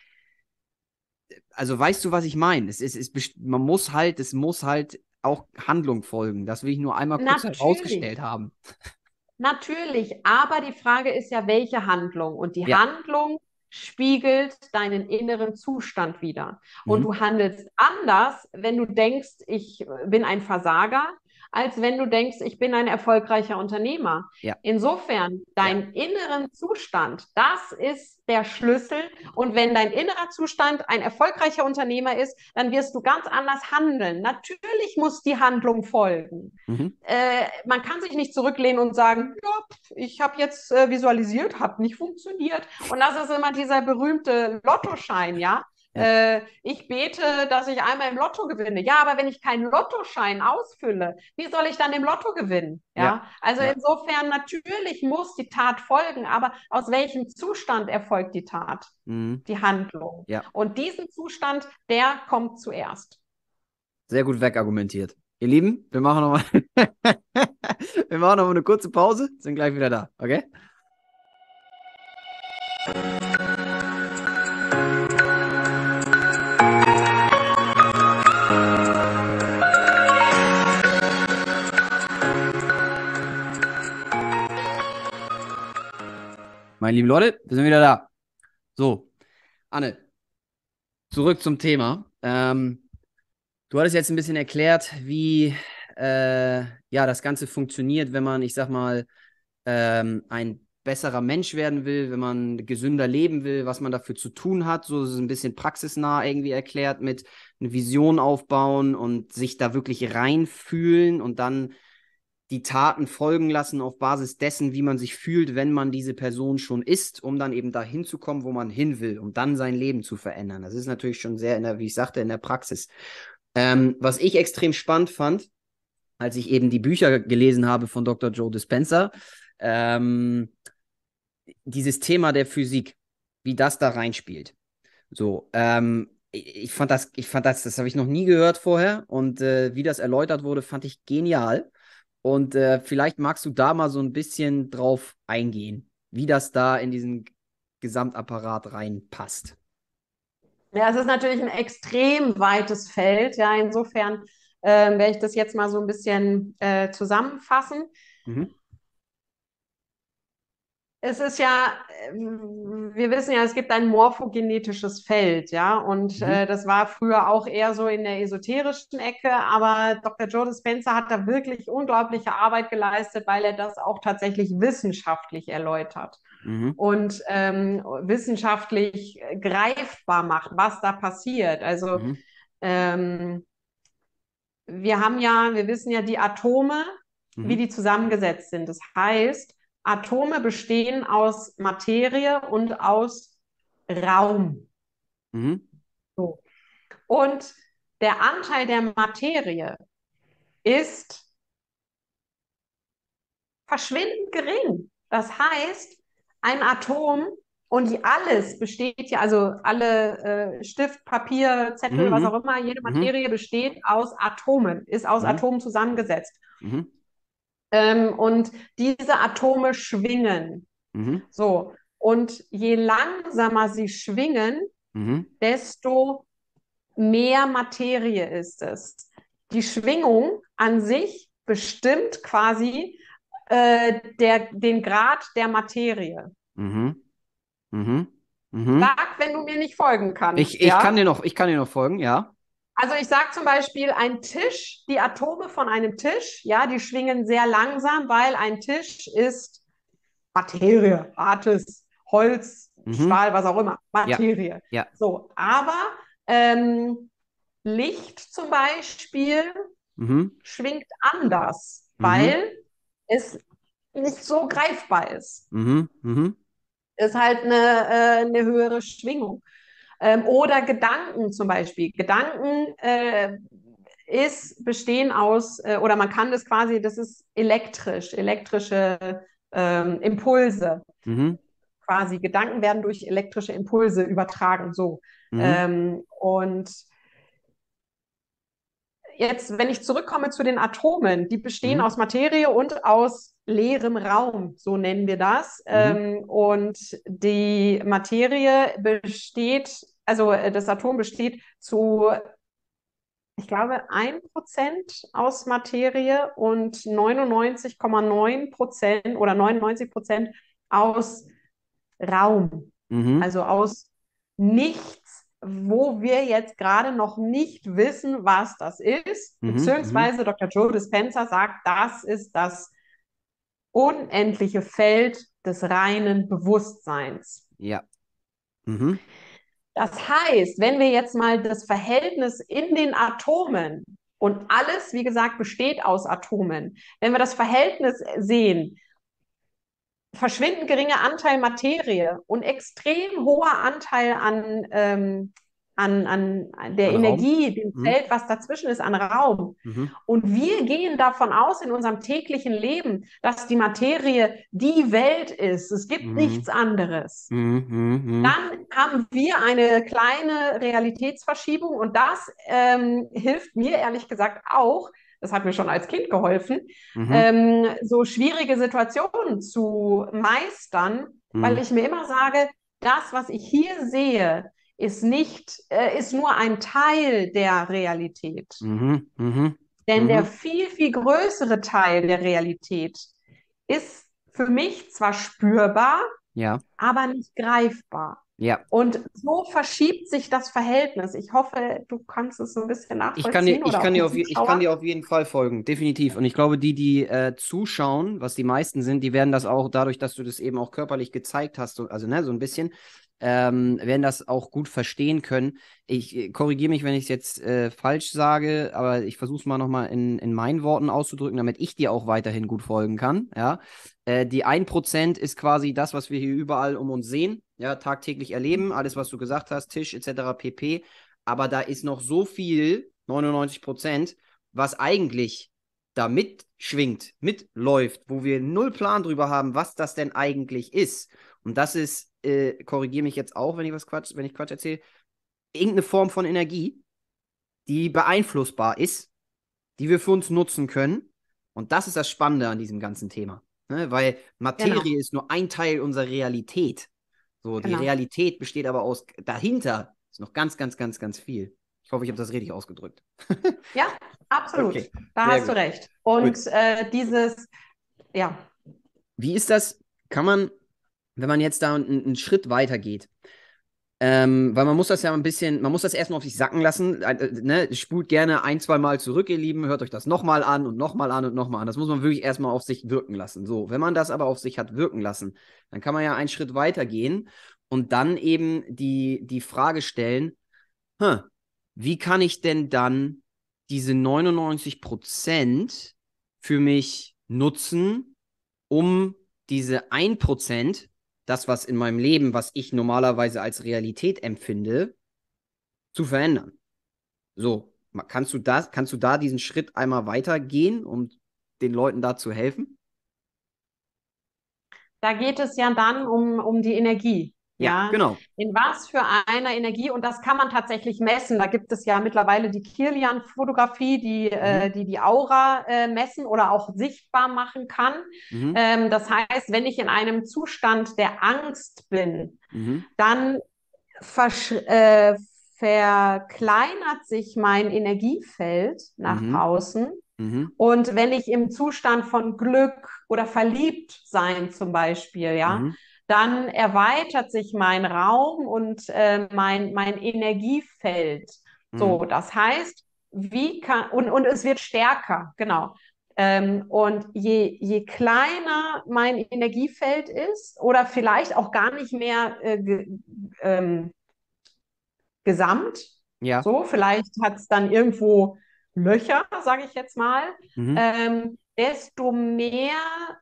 also weißt du, was ich meine? Es ist, es ist, man muss halt, es muss halt auch Handlung folgen. Das will ich nur einmal kurz Natürlich. herausgestellt haben. Natürlich, aber die Frage ist ja, welche Handlung? Und die Ja. Handlung spiegelt deinen inneren Zustand wider. Und Mhm. du handelst anders, wenn du denkst, ich bin ein Versager, als wenn du denkst, ich bin ein erfolgreicher Unternehmer. Ja. Insofern, Ja. dein inneren Zustand, das ist der Schlüssel. Und wenn dein innerer Zustand ein erfolgreicher Unternehmer ist, dann wirst du ganz anders handeln. Natürlich muss die Handlung folgen. Mhm. Äh, man kann sich nicht zurücklehnen und sagen, ja, ich habe jetzt äh, visualisiert, hat nicht funktioniert. Und das ist immer dieser berühmte Lottoschein, ja. Ja. Äh, ich bete, dass ich einmal im Lotto gewinne. Ja, aber wenn ich keinen Lottoschein ausfülle, wie soll ich dann im Lotto gewinnen? Ja. Ja, also Ja. insofern natürlich muss die Tat folgen, aber aus welchem Zustand erfolgt die Tat, Mhm. die Handlung? Ja. Und diesen Zustand, der kommt zuerst. Sehr gut wegargumentiert. Ihr Lieben, wir machen nochmal wir machen noch mal eine kurze Pause, sind gleich wieder da, okay? Meine lieben Leute, wir sind wieder da. So, Anne, zurück zum Thema. Ähm, du hattest jetzt ein bisschen erklärt, wie äh, ja, das Ganze funktioniert, wenn man, ich sag mal, ähm, ein besserer Mensch werden will, wenn man gesünder leben will, was man dafür zu tun hat. So ist es ein bisschen praxisnah irgendwie erklärt mit eine Vision aufbauen und sich da wirklich reinfühlen und dann die Taten folgen lassen auf Basis dessen, wie man sich fühlt, wenn man diese Person schon ist, um dann eben dahin zu kommen, wo man hin will, um dann sein Leben zu verändern. Das ist natürlich schon sehr, in der, wie ich sagte, in der Praxis. Ähm, was ich extrem spannend fand, als ich eben die Bücher gelesen habe von Doktor Joe Dispenza, ähm, dieses Thema der Physik, wie das da reinspielt. So, ähm, ich fand das, ich fand das, das habe ich noch nie gehört vorher und äh, wie das erläutert wurde, fand ich genial. Und äh, vielleicht magst du da mal so ein bisschen drauf eingehen, wie das da in diesen Gesamtapparat reinpasst. Ja, es ist natürlich ein extrem weites Feld. Ja, insofern ähm, werde ich das jetzt mal so ein bisschen äh, zusammenfassen. Mhm. Es ist ja, äh, wir wissen ja, es gibt ein morphogenetisches Feld, ja, und Mhm. äh, das war früher auch eher so in der esoterischen Ecke, aber Doktor Joe Dispenza hat da wirklich unglaubliche Arbeit geleistet, weil er das auch tatsächlich wissenschaftlich erläutert Mhm. und ähm, wissenschaftlich greifbar macht, was da passiert. Also Mhm. ähm, wir haben ja, wir wissen ja die Atome, wie Mhm. die zusammengesetzt sind. Das heißt, Atome bestehen aus Materie und aus Raum. Mhm. So. Und der Anteil der Materie ist verschwindend gering. Das heißt, ein Atom und die alles besteht ja, also alle äh, Stift, Papier, Zettel, was auch Mhm. immer, jede Mhm. Materie besteht aus Atomen, ist aus Mhm. Atomen zusammengesetzt. Mhm. Ähm, und diese Atome schwingen. Mhm. So. Und je langsamer sie schwingen, Mhm. desto mehr Materie ist es. Die Schwingung an sich bestimmt quasi äh, der, den Grad der Materie. Mhm. Mhm. Mhm. Sag, wenn du mir nicht folgen Ich, kannst, ich kann dir ja? noch, ich kann dir noch folgen, ja. Also ich sage zum Beispiel, ein Tisch, die Atome von einem Tisch, ja, die schwingen sehr langsam, weil ein Tisch ist Materie, hartes Holz, Mhm. Stahl, was auch immer, Ja. Materie. Ja. So, aber ähm, Licht zum Beispiel Mhm. schwingt anders, Mhm. weil es nicht so greifbar ist. Mhm. Mhm. Ist halt eine, äh, eine höhere Schwingung. Ähm, oder Gedanken zum Beispiel. Gedanken äh, ist, bestehen aus, äh, oder man kann das quasi, das ist elektrisch, elektrische ähm, Impulse. Mhm. Quasi Gedanken werden durch elektrische Impulse übertragen. So. Mhm. Ähm, und jetzt, wenn ich zurückkomme zu den Atomen, die bestehen Mhm. aus Materie und aus leerem Raum, so nennen wir das. Mhm. Ähm, und die Materie besteht, also äh, das Atom besteht zu, ich glaube, ein Prozent aus Materie und neunundneunzig Komma neun Prozent oder neunundneunzig Prozent aus Raum, Mhm. also aus nichts, wo wir jetzt gerade noch nicht wissen, was das ist, Mhm. Mhm. beziehungsweise Doktor Joe Dispenza sagt, das ist das unendliche Feld des reinen Bewusstseins. Ja. Mhm. Das heißt, wenn wir jetzt mal das Verhältnis in den Atomen und alles, wie gesagt, besteht aus Atomen, wenn wir das Verhältnis sehen, verschwindend geringer Anteil Materie und extrem hoher Anteil an, ähm, an, an der An Raum. Energie, dem Mhm. Feld, was dazwischen ist, an Raum. Mhm. Und wir gehen davon aus in unserem täglichen Leben, dass die Materie die Welt ist. Es gibt Mhm. nichts anderes. Mhm. Mhm. Dann haben wir eine kleine Realitätsverschiebung und das ähm, hilft mir ehrlich gesagt auch, das hat mir schon als Kind geholfen, Mhm. ähm, so schwierige Situationen zu meistern, weil Mhm. ich mir immer sage, das, was ich hier sehe, ist nicht, äh, ist nur ein Teil der Realität. Mhm. Mhm. Denn der Mhm. viel, viel größere Teil der Realität ist für mich zwar spürbar, Ja. aber nicht greifbar. Ja. Und so verschiebt sich das Verhältnis. Ich hoffe, du kannst es so ein bisschen Ich kann dir, nachvollziehen ich oder kann auch dir die auf, je- ich kann Zuschauer. dir auf jeden Fall folgen, definitiv. Und ich glaube, die, die äh, zuschauen, was die meisten sind, die werden das auch dadurch, dass du das eben auch körperlich gezeigt hast, so, also ne, so ein bisschen, ähm, werden das auch gut verstehen können. Ich äh, korrigiere mich, wenn ich es jetzt äh, falsch sage, aber ich versuche es mal nochmal in, in meinen Worten auszudrücken, damit ich dir auch weiterhin gut folgen kann. Ja? Äh, die ein Prozent ist quasi das, was wir hier überall um uns sehen, ja, tagtäglich erleben, alles, was du gesagt hast, Tisch et cetera pp. Aber da ist noch so viel, neunundneunzig Prozent, was eigentlich da mitschwingt, mitläuft, wo wir null Plan drüber haben, was das denn eigentlich ist. Und das ist, äh, korrigiere mich jetzt auch, wenn ich was Quatsch, wenn ich Quatsch erzähle, irgendeine Form von Energie, die beeinflussbar ist, die wir für uns nutzen können. Und das ist das Spannende an diesem ganzen Thema. Ne? Weil Materie Genau, ist nur ein Teil unserer Realität. So, die genau. Realität besteht aber aus, dahinter ist noch ganz, ganz, ganz, ganz viel. Ich hoffe, ich habe das richtig ausgedrückt. Ja, absolut. Okay, Da sehr hast du gut. recht. Gut. Und äh, dieses, ja, Wie ist das? Kann man, wenn man jetzt da einen, einen Schritt weiter geht, ähm, weil man muss das ja ein bisschen, man muss das erstmal auf sich sacken lassen. Äh, äh, ne? Spult gerne ein, zwei Mal zurück, ihr Lieben. Hört euch das nochmal an und nochmal an und nochmal an. Das muss man wirklich erstmal auf sich wirken lassen. So, wenn man das aber auf sich hat wirken lassen, dann kann man ja einen Schritt weiter gehen und dann eben die, die Frage stellen, hm, wie kann ich denn dann diese neunundneunzig Prozent für mich nutzen, um diese ein Prozent, das, was in meinem Leben, was ich normalerweise als Realität empfinde, zu verändern. So, kannst du das, kannst du da diesen Schritt einmal weitergehen, um den Leuten da zu helfen? da geht es ja dann um, um die Energie. Ja, Ja, genau. in was für einer Energie, und das kann man tatsächlich messen. Da gibt es ja mittlerweile die Kirlian-Fotografie, die, Mhm. äh, die die Aura äh, messen oder auch sichtbar machen kann. Mhm. Ähm, das heißt, wenn ich in einem Zustand der Angst bin, Mhm. dann äh, verkleinert sich mein Energiefeld nach Mhm. außen. Mhm. Und wenn ich im Zustand von Glück oder verliebt sein zum Beispiel, ja, Mhm. dann erweitert sich mein Raum und äh, mein, mein Energiefeld. So, Mhm. das heißt, wie kann, und, und es wird stärker, genau. Ähm, und je, je kleiner mein Energiefeld ist oder vielleicht auch gar nicht mehr äh, ge, ähm, gesamt. Ja. So, vielleicht hat es dann irgendwo Löcher, sage ich jetzt mal. Mhm. Ähm, desto mehr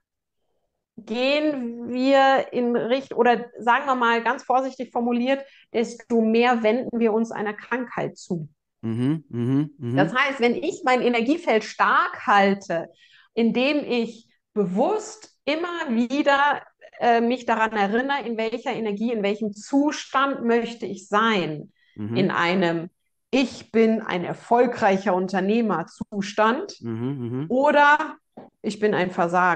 gehen wir in Richtung, oder sagen wir mal ganz vorsichtig formuliert, desto mehr wenden wir uns einer Krankheit zu. Mhm. Mhm. Das Mhm. heißt, wenn ich mein Energiefeld stark halte, indem ich bewusst immer wieder äh, mich daran erinnere, in welcher Energie, in welchem Zustand möchte ich sein, in Mhm. einem Ich bin ein erfolgreicher Unternehmer Zustand Mhm. Mhm. oder ich bin ein Versager.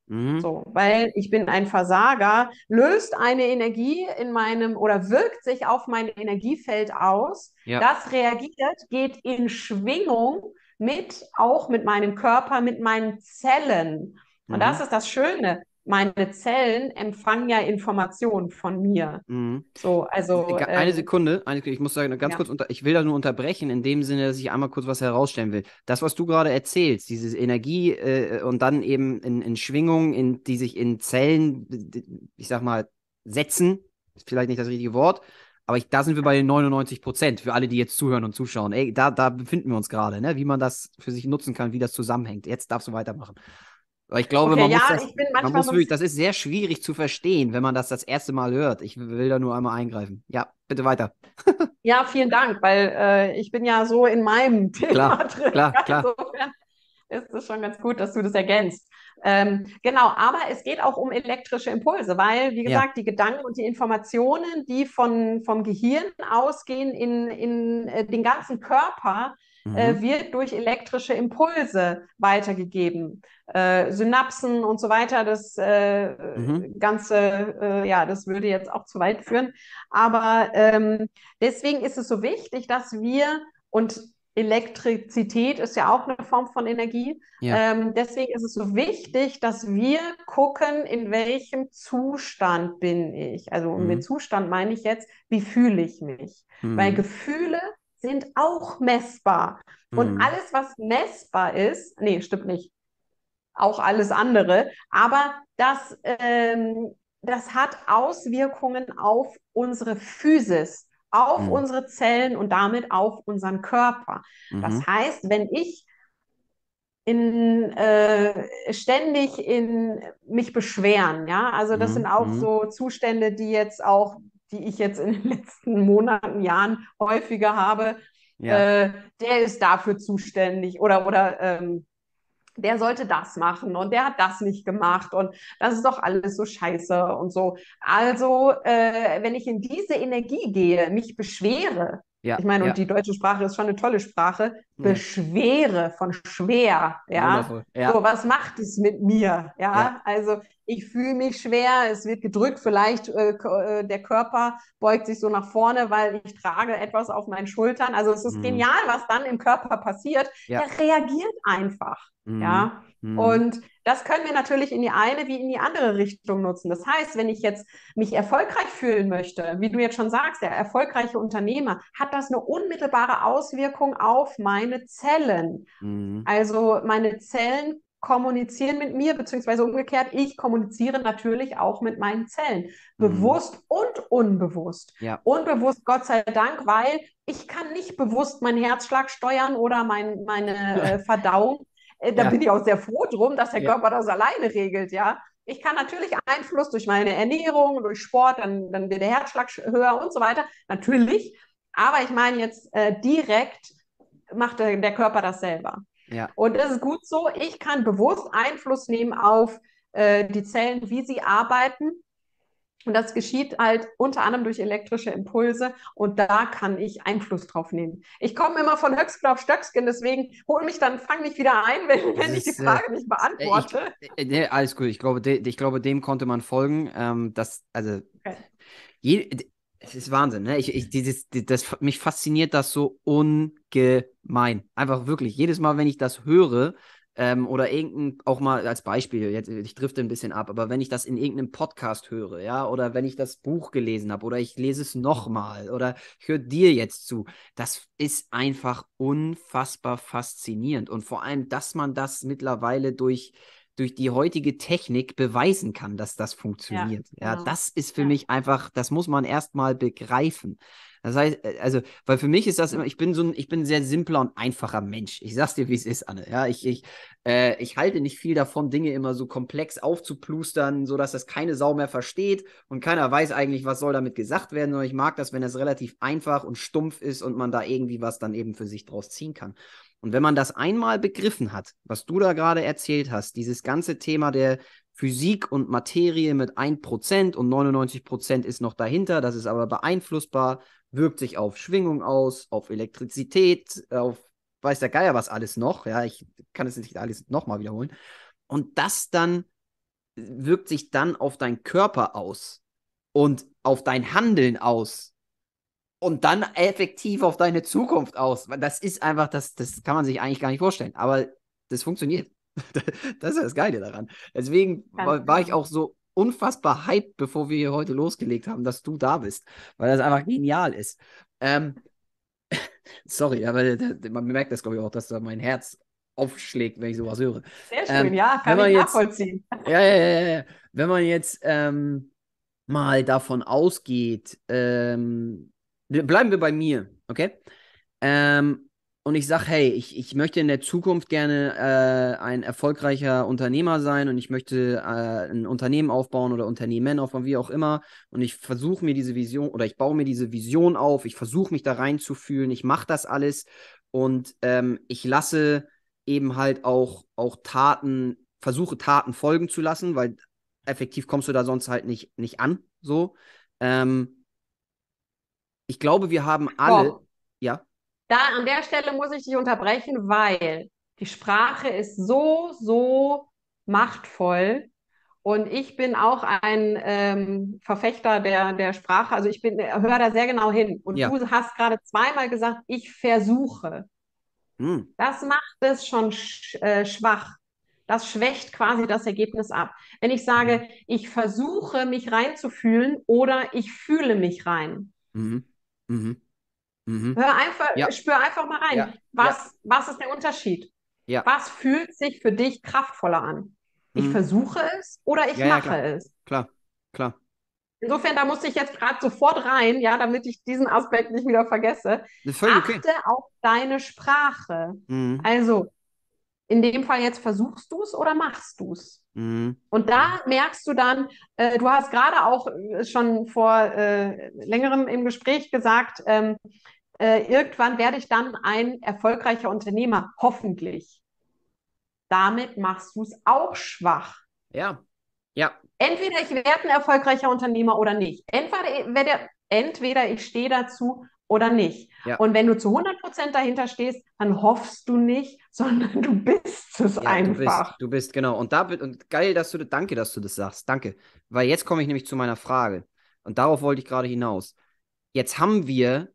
Mhm. So, weil ich bin ein Versager, löst eine Energie in meinem oder wirkt sich auf mein Energiefeld aus. Ja. Das reagiert, geht in Schwingung mit, auch mit meinem Körper, mit meinen Zellen. Und das Mhm. ist das Schöne. Meine Zellen empfangen ja Informationen von mir. Mhm. So, also, Ga- Eine ähm, Sekunde, eine, Sekunde, ich muss sagen, ganz ja. kurz unter, ich will da nur unterbrechen, in dem Sinne, dass ich einmal kurz was herausstellen will. Das, was du gerade erzählst, diese Energie äh, und dann eben in, in Schwingungen, in, die sich in Zellen, ich sag mal, setzen, ist vielleicht nicht das richtige Wort, aber ich, da sind wir bei den neunundneunzig Prozent, für alle, die jetzt zuhören und zuschauen. Ey, da, da befinden wir uns gerade, ne? Wie man das für sich nutzen kann, wie das zusammenhängt. Jetzt darfst du weitermachen. Aber ich glaube, Okay, man muss ja, das, ich bin man manchmal muss so ein wirklich, bisschen. das ist sehr schwierig zu verstehen, wenn man das das erste Mal hört. Ich will da nur einmal eingreifen. Ja, bitte weiter. Ja, vielen Dank, weil äh, ich bin ja so in meinem Thema Klar, drin. klar, klar. Insofern ist es schon ganz gut, dass du das ergänzt. Ähm, genau, aber es geht auch um elektrische Impulse, weil, wie Ja. gesagt, die Gedanken und die Informationen, die von, vom Gehirn ausgehen in, in äh, den ganzen Körper, äh, Mhm. wird durch elektrische Impulse weitergegeben. Äh, Synapsen und so weiter, das äh, Mhm. Ganze, äh, ja, das würde jetzt auch zu weit führen. Aber ähm, deswegen ist es so wichtig, dass wir, und Elektrizität ist ja auch eine Form von Energie. Ja. Ähm, deswegen ist es so wichtig, dass wir gucken, in welchem Zustand bin ich. Also und mit Mhm. Zustand meine ich jetzt, wie fühle ich mich? Weil Mhm. Gefühle sind auch messbar. Und Mhm. alles, was messbar ist, nee, stimmt nicht, auch alles andere, aber das, ähm, das hat Auswirkungen auf unsere Physis, auf Mhm. unsere Zellen und damit auf unseren Körper. Das Mhm. heißt, wenn ich in, äh, ständig in mich beschweren, ja, also das sind Mhm. auch Mhm. so Zustände, die jetzt auch, die ich jetzt in den letzten Monaten, Jahren häufiger habe, Ja. äh, der ist dafür zuständig oder, oder ähm, der sollte das machen und der hat das nicht gemacht und das ist doch alles so scheiße und so. Also, äh, wenn ich in diese Energie gehe, mich beschwere, ich Ja. meine, und Ja. die deutsche Sprache ist schon eine tolle Sprache, Ja. Beschwere von schwer, ja. Wundervoll. So, Ja. was macht es mit mir? Ja. Ja, also ich fühle mich schwer, es wird gedrückt, vielleicht äh, äh, der Körper beugt sich so nach vorne, weil ich trage etwas auf meinen Schultern. Also es ist Mhm. genial, was dann im Körper passiert. Ja. Der reagiert einfach. Mhm. Ja, Mhm. und das können wir natürlich in die eine wie in die andere Richtung nutzen. Das heißt, wenn ich jetzt mich erfolgreich fühlen möchte, wie du jetzt schon sagst, der erfolgreiche Unternehmer, hat das eine unmittelbare Auswirkung auf meine Zellen. Mhm. Also meine Zellen kommunizieren mit mir, beziehungsweise umgekehrt, ich kommuniziere natürlich auch mit meinen Zellen, Mhm. bewusst und unbewusst. Ja. Unbewusst, Gott sei Dank, weil ich kann nicht bewusst meinen Herzschlag steuern oder mein, meine äh, Verdauung. Äh, da Ja. bin ich auch sehr froh drum, dass der Ja. Körper das alleine regelt, ja. Ich kann natürlich Einfluss durch meine Ernährung, durch Sport, dann, dann wird der Herzschlag höher und so weiter. Natürlich. Aber ich meine jetzt äh, direkt macht der, der Körper das selber. Ja. Und das ist gut so. Ich kann bewusst Einfluss nehmen auf äh, die Zellen, wie sie arbeiten. Und das geschieht halt unter anderem durch elektrische Impulse und da kann ich Einfluss drauf nehmen. Ich komme immer von Höcksken auf Stöcksken, deswegen hol mich dann, fang mich wieder ein, wenn, Es wenn ich die ist, äh, Frage nicht äh, ich, beantworte. äh, nee, alles gut. Ich glaube, de, ich glaube, dem konnte man folgen. Ähm, das, also, Okay. je, es ist Wahnsinn, ne? Ich, ich, dieses, die- das, mich fasziniert das so ungemein. Einfach wirklich. Jedes Mal, wenn ich das höre, ähm, oder irgendein, auch mal als Beispiel, jetzt, ich drifte ein bisschen ab, aber wenn ich das in irgendeinem Podcast höre, ja, oder wenn ich das Buch gelesen habe, oder ich lese es nochmal, oder ich höre dir jetzt zu, das ist einfach unfassbar faszinierend. Und vor allem, dass man das mittlerweile durch durch die heutige Technik beweisen kann, dass das Ja, funktioniert. Ja, genau. das ist für Ja. mich einfach, das muss man erstmal begreifen. Das heißt, äh, also, weil für mich ist das immer, ich bin so ein, ich bin ein sehr simpler und einfacher Mensch. Ich sag's dir, wie es ist, Anne. Ja, ich, ich, äh, ich halte nicht viel davon, Dinge immer so komplex aufzuplustern, sodass das keine Sau mehr versteht und keiner weiß eigentlich, was soll damit gesagt werden, sondern ich mag das, wenn es relativ einfach und stumpf ist und man da irgendwie was dann eben für sich draus ziehen kann. Und wenn man das einmal begriffen hat, was du da gerade erzählt hast, dieses ganze Thema der Physik und Materie mit ein Prozent und neunundneunzig Prozent ist noch dahinter, das ist aber beeinflussbar, wirkt sich auf Schwingung aus, auf Elektrizität, auf weiß der Geier was alles noch. Ja, ich kann es nicht alles nochmal wiederholen. Und das dann wirkt sich dann auf deinen Körper aus und auf dein Handeln aus und dann effektiv auf deine Zukunft aus. Das ist einfach, das, das kann man sich eigentlich gar nicht vorstellen. Aber das funktioniert. Das ist das Geile daran. Deswegen Ganz war, war ich genau. auch so unfassbar hyped, bevor wir hier heute losgelegt haben, dass du da bist. Weil das einfach genial ist. Ähm, sorry, aber man merkt das, glaube ich, auch, dass da mein Herz aufschlägt, wenn ich sowas höre. Sehr schön, Ähm, ja, wenn kann ich man jetzt, nachvollziehen. ja, ja, ja, ja, ja. Wenn man jetzt ähm, mal davon ausgeht, ähm, bleiben wir bei mir, okay? Ähm, und ich sage, hey, ich, ich möchte in der Zukunft gerne äh, ein erfolgreicher Unternehmer sein und ich möchte äh, ein Unternehmen aufbauen oder Unternehmen aufbauen, wie auch immer. Und ich versuche mir diese Vision oder ich baue mir diese Vision auf, ich versuche mich da reinzufühlen, ich mache das alles und ähm, ich lasse eben halt auch, auch Taten, versuche Taten folgen zu lassen, weil effektiv kommst du da sonst halt nicht, nicht an. So. Ähm, ich glaube, wir haben alle, Bob, ja, da an der Stelle muss ich dich unterbrechen, weil die Sprache ist so, so machtvoll. Und ich bin auch ein ähm, Verfechter der, der Sprache. Also ich bin, höre da sehr genau hin. Und ja. du hast gerade zweimal gesagt, ich versuche. Hm. Das macht es schon sch äh, schwach. Das schwächt quasi das Ergebnis ab. Wenn ich Mhm. sage, ich versuche mich reinzufühlen oder ich fühle mich rein. Mhm. Mhm. Mhm. Hör einfach, Ja, spür einfach mal rein. ja, ja, Was, was ist der Unterschied? ja. Was fühlt sich für dich kraftvoller an? Ich Mhm. versuche es oder ich Ja, ja, mache klar. es. Klar, klar. Insofern, da musste ich jetzt gerade sofort rein, ja, damit ich diesen Aspekt nicht wieder vergesse. Das ist völlig okay. Achte auf deine Sprache. Mhm. Also, in dem Fall jetzt versuchst du es oder machst du es? Mhm. Und da merkst du dann, äh, du hast gerade auch äh, schon vor äh, längerem im Gespräch gesagt, ähm, äh, irgendwann werde ich dann ein erfolgreicher Unternehmer, hoffentlich. Damit machst du es auch schwach. Ja, ja, Entweder ich werde ein erfolgreicher Unternehmer oder nicht. Entweder, werde, entweder ich stehe dazu oder nicht. ja. Und wenn du zu hundert Prozent dahinter stehst, dann hoffst du nicht, sondern du bist es Ja, du bist, einfach. du bist, genau. Und da wird, und geil, dass du, danke, dass du das sagst. Danke. Weil jetzt komme ich nämlich zu meiner Frage. Und darauf wollte ich gerade hinaus. Jetzt haben wir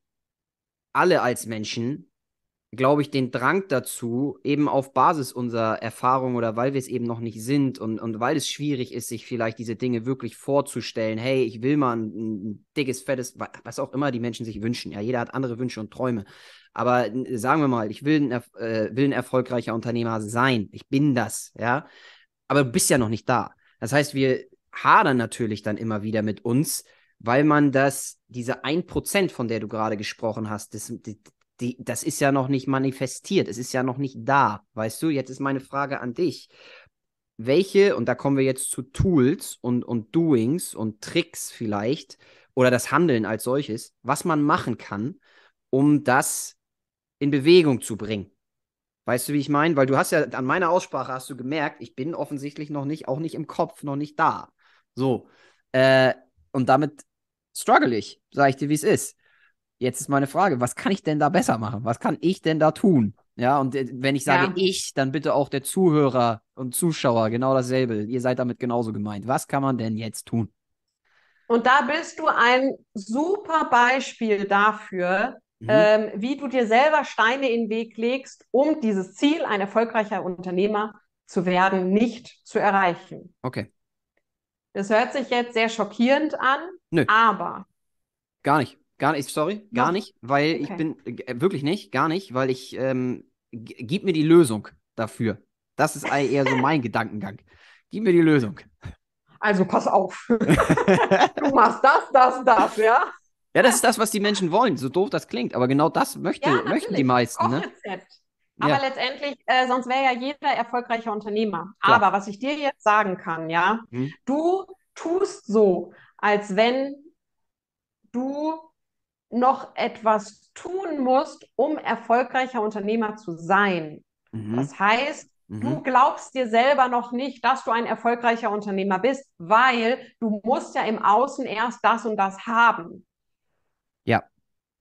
alle als Menschen, glaube ich, den Drang dazu, eben auf Basis unserer Erfahrung oder weil wir es eben noch nicht sind und, und weil es schwierig ist, sich vielleicht diese Dinge wirklich vorzustellen. Hey, ich will mal ein, ein dickes, fettes, was auch immer die Menschen sich wünschen. Ja, jeder hat andere Wünsche und Träume. Aber äh, sagen wir mal, ich will ein, äh, will ein erfolgreicher Unternehmer sein. Ich bin das, ja. Aber du bist ja noch nicht da. Das heißt, wir hadern natürlich dann immer wieder mit uns, weil man das, diese ein Prozent, von der du gerade gesprochen hast, das, die, die, das ist ja noch nicht manifestiert, es ist ja noch nicht da, weißt du? Jetzt ist meine Frage an dich. Welche, und da kommen wir jetzt zu Tools und, und Doings und Tricks vielleicht, oder das Handeln als solches, was man machen kann, um das in Bewegung zu bringen. Weißt du, wie ich meine? Weil du hast ja an meiner Aussprache hast du gemerkt, ich bin offensichtlich noch nicht, auch nicht im Kopf, noch nicht da. So. Äh, und damit struggle ich, sage ich dir, wie es ist. Jetzt ist meine Frage, was kann ich denn da besser machen? Was kann ich denn da tun? Ja, und äh, wenn ich sage Ja. ich, dann bitte auch der Zuhörer und Zuschauer genau dasselbe. Ihr seid damit genauso gemeint. Was kann man denn jetzt tun? Und da bist du ein super Beispiel dafür, Mhm. ähm, wie du dir selber Steine in den Weg legst, um dieses Ziel, ein erfolgreicher Unternehmer zu werden, nicht zu erreichen. Okay. Das hört sich jetzt sehr schockierend an, Nö, aber gar nicht. Gar nicht, sorry, gar noch, nicht, weil ich okay. bin, äh, wirklich nicht, gar nicht, weil ich, ähm, g- gib mir die Lösung dafür. Das ist eher so mein Gedankengang. Gib mir die Lösung. Also pass auf. Du machst das, das, das, ja? Ja, das ist das, was die Menschen wollen, so doof das klingt, aber genau das Ja, möchte, möchten die natürlich. meisten, ne? Kochrezept. Aber Ja, letztendlich, äh, sonst wäre ja jeder erfolgreicher Unternehmer. klar. Aber was ich dir jetzt sagen kann, ja, Mhm. du tust so, als wenn du noch etwas tun musst, um erfolgreicher Unternehmer zu sein. Mhm. Das heißt, du Mhm. glaubst dir selber noch nicht, dass du ein erfolgreicher Unternehmer bist, weil du musst ja im Außen erst das und das haben. Ja,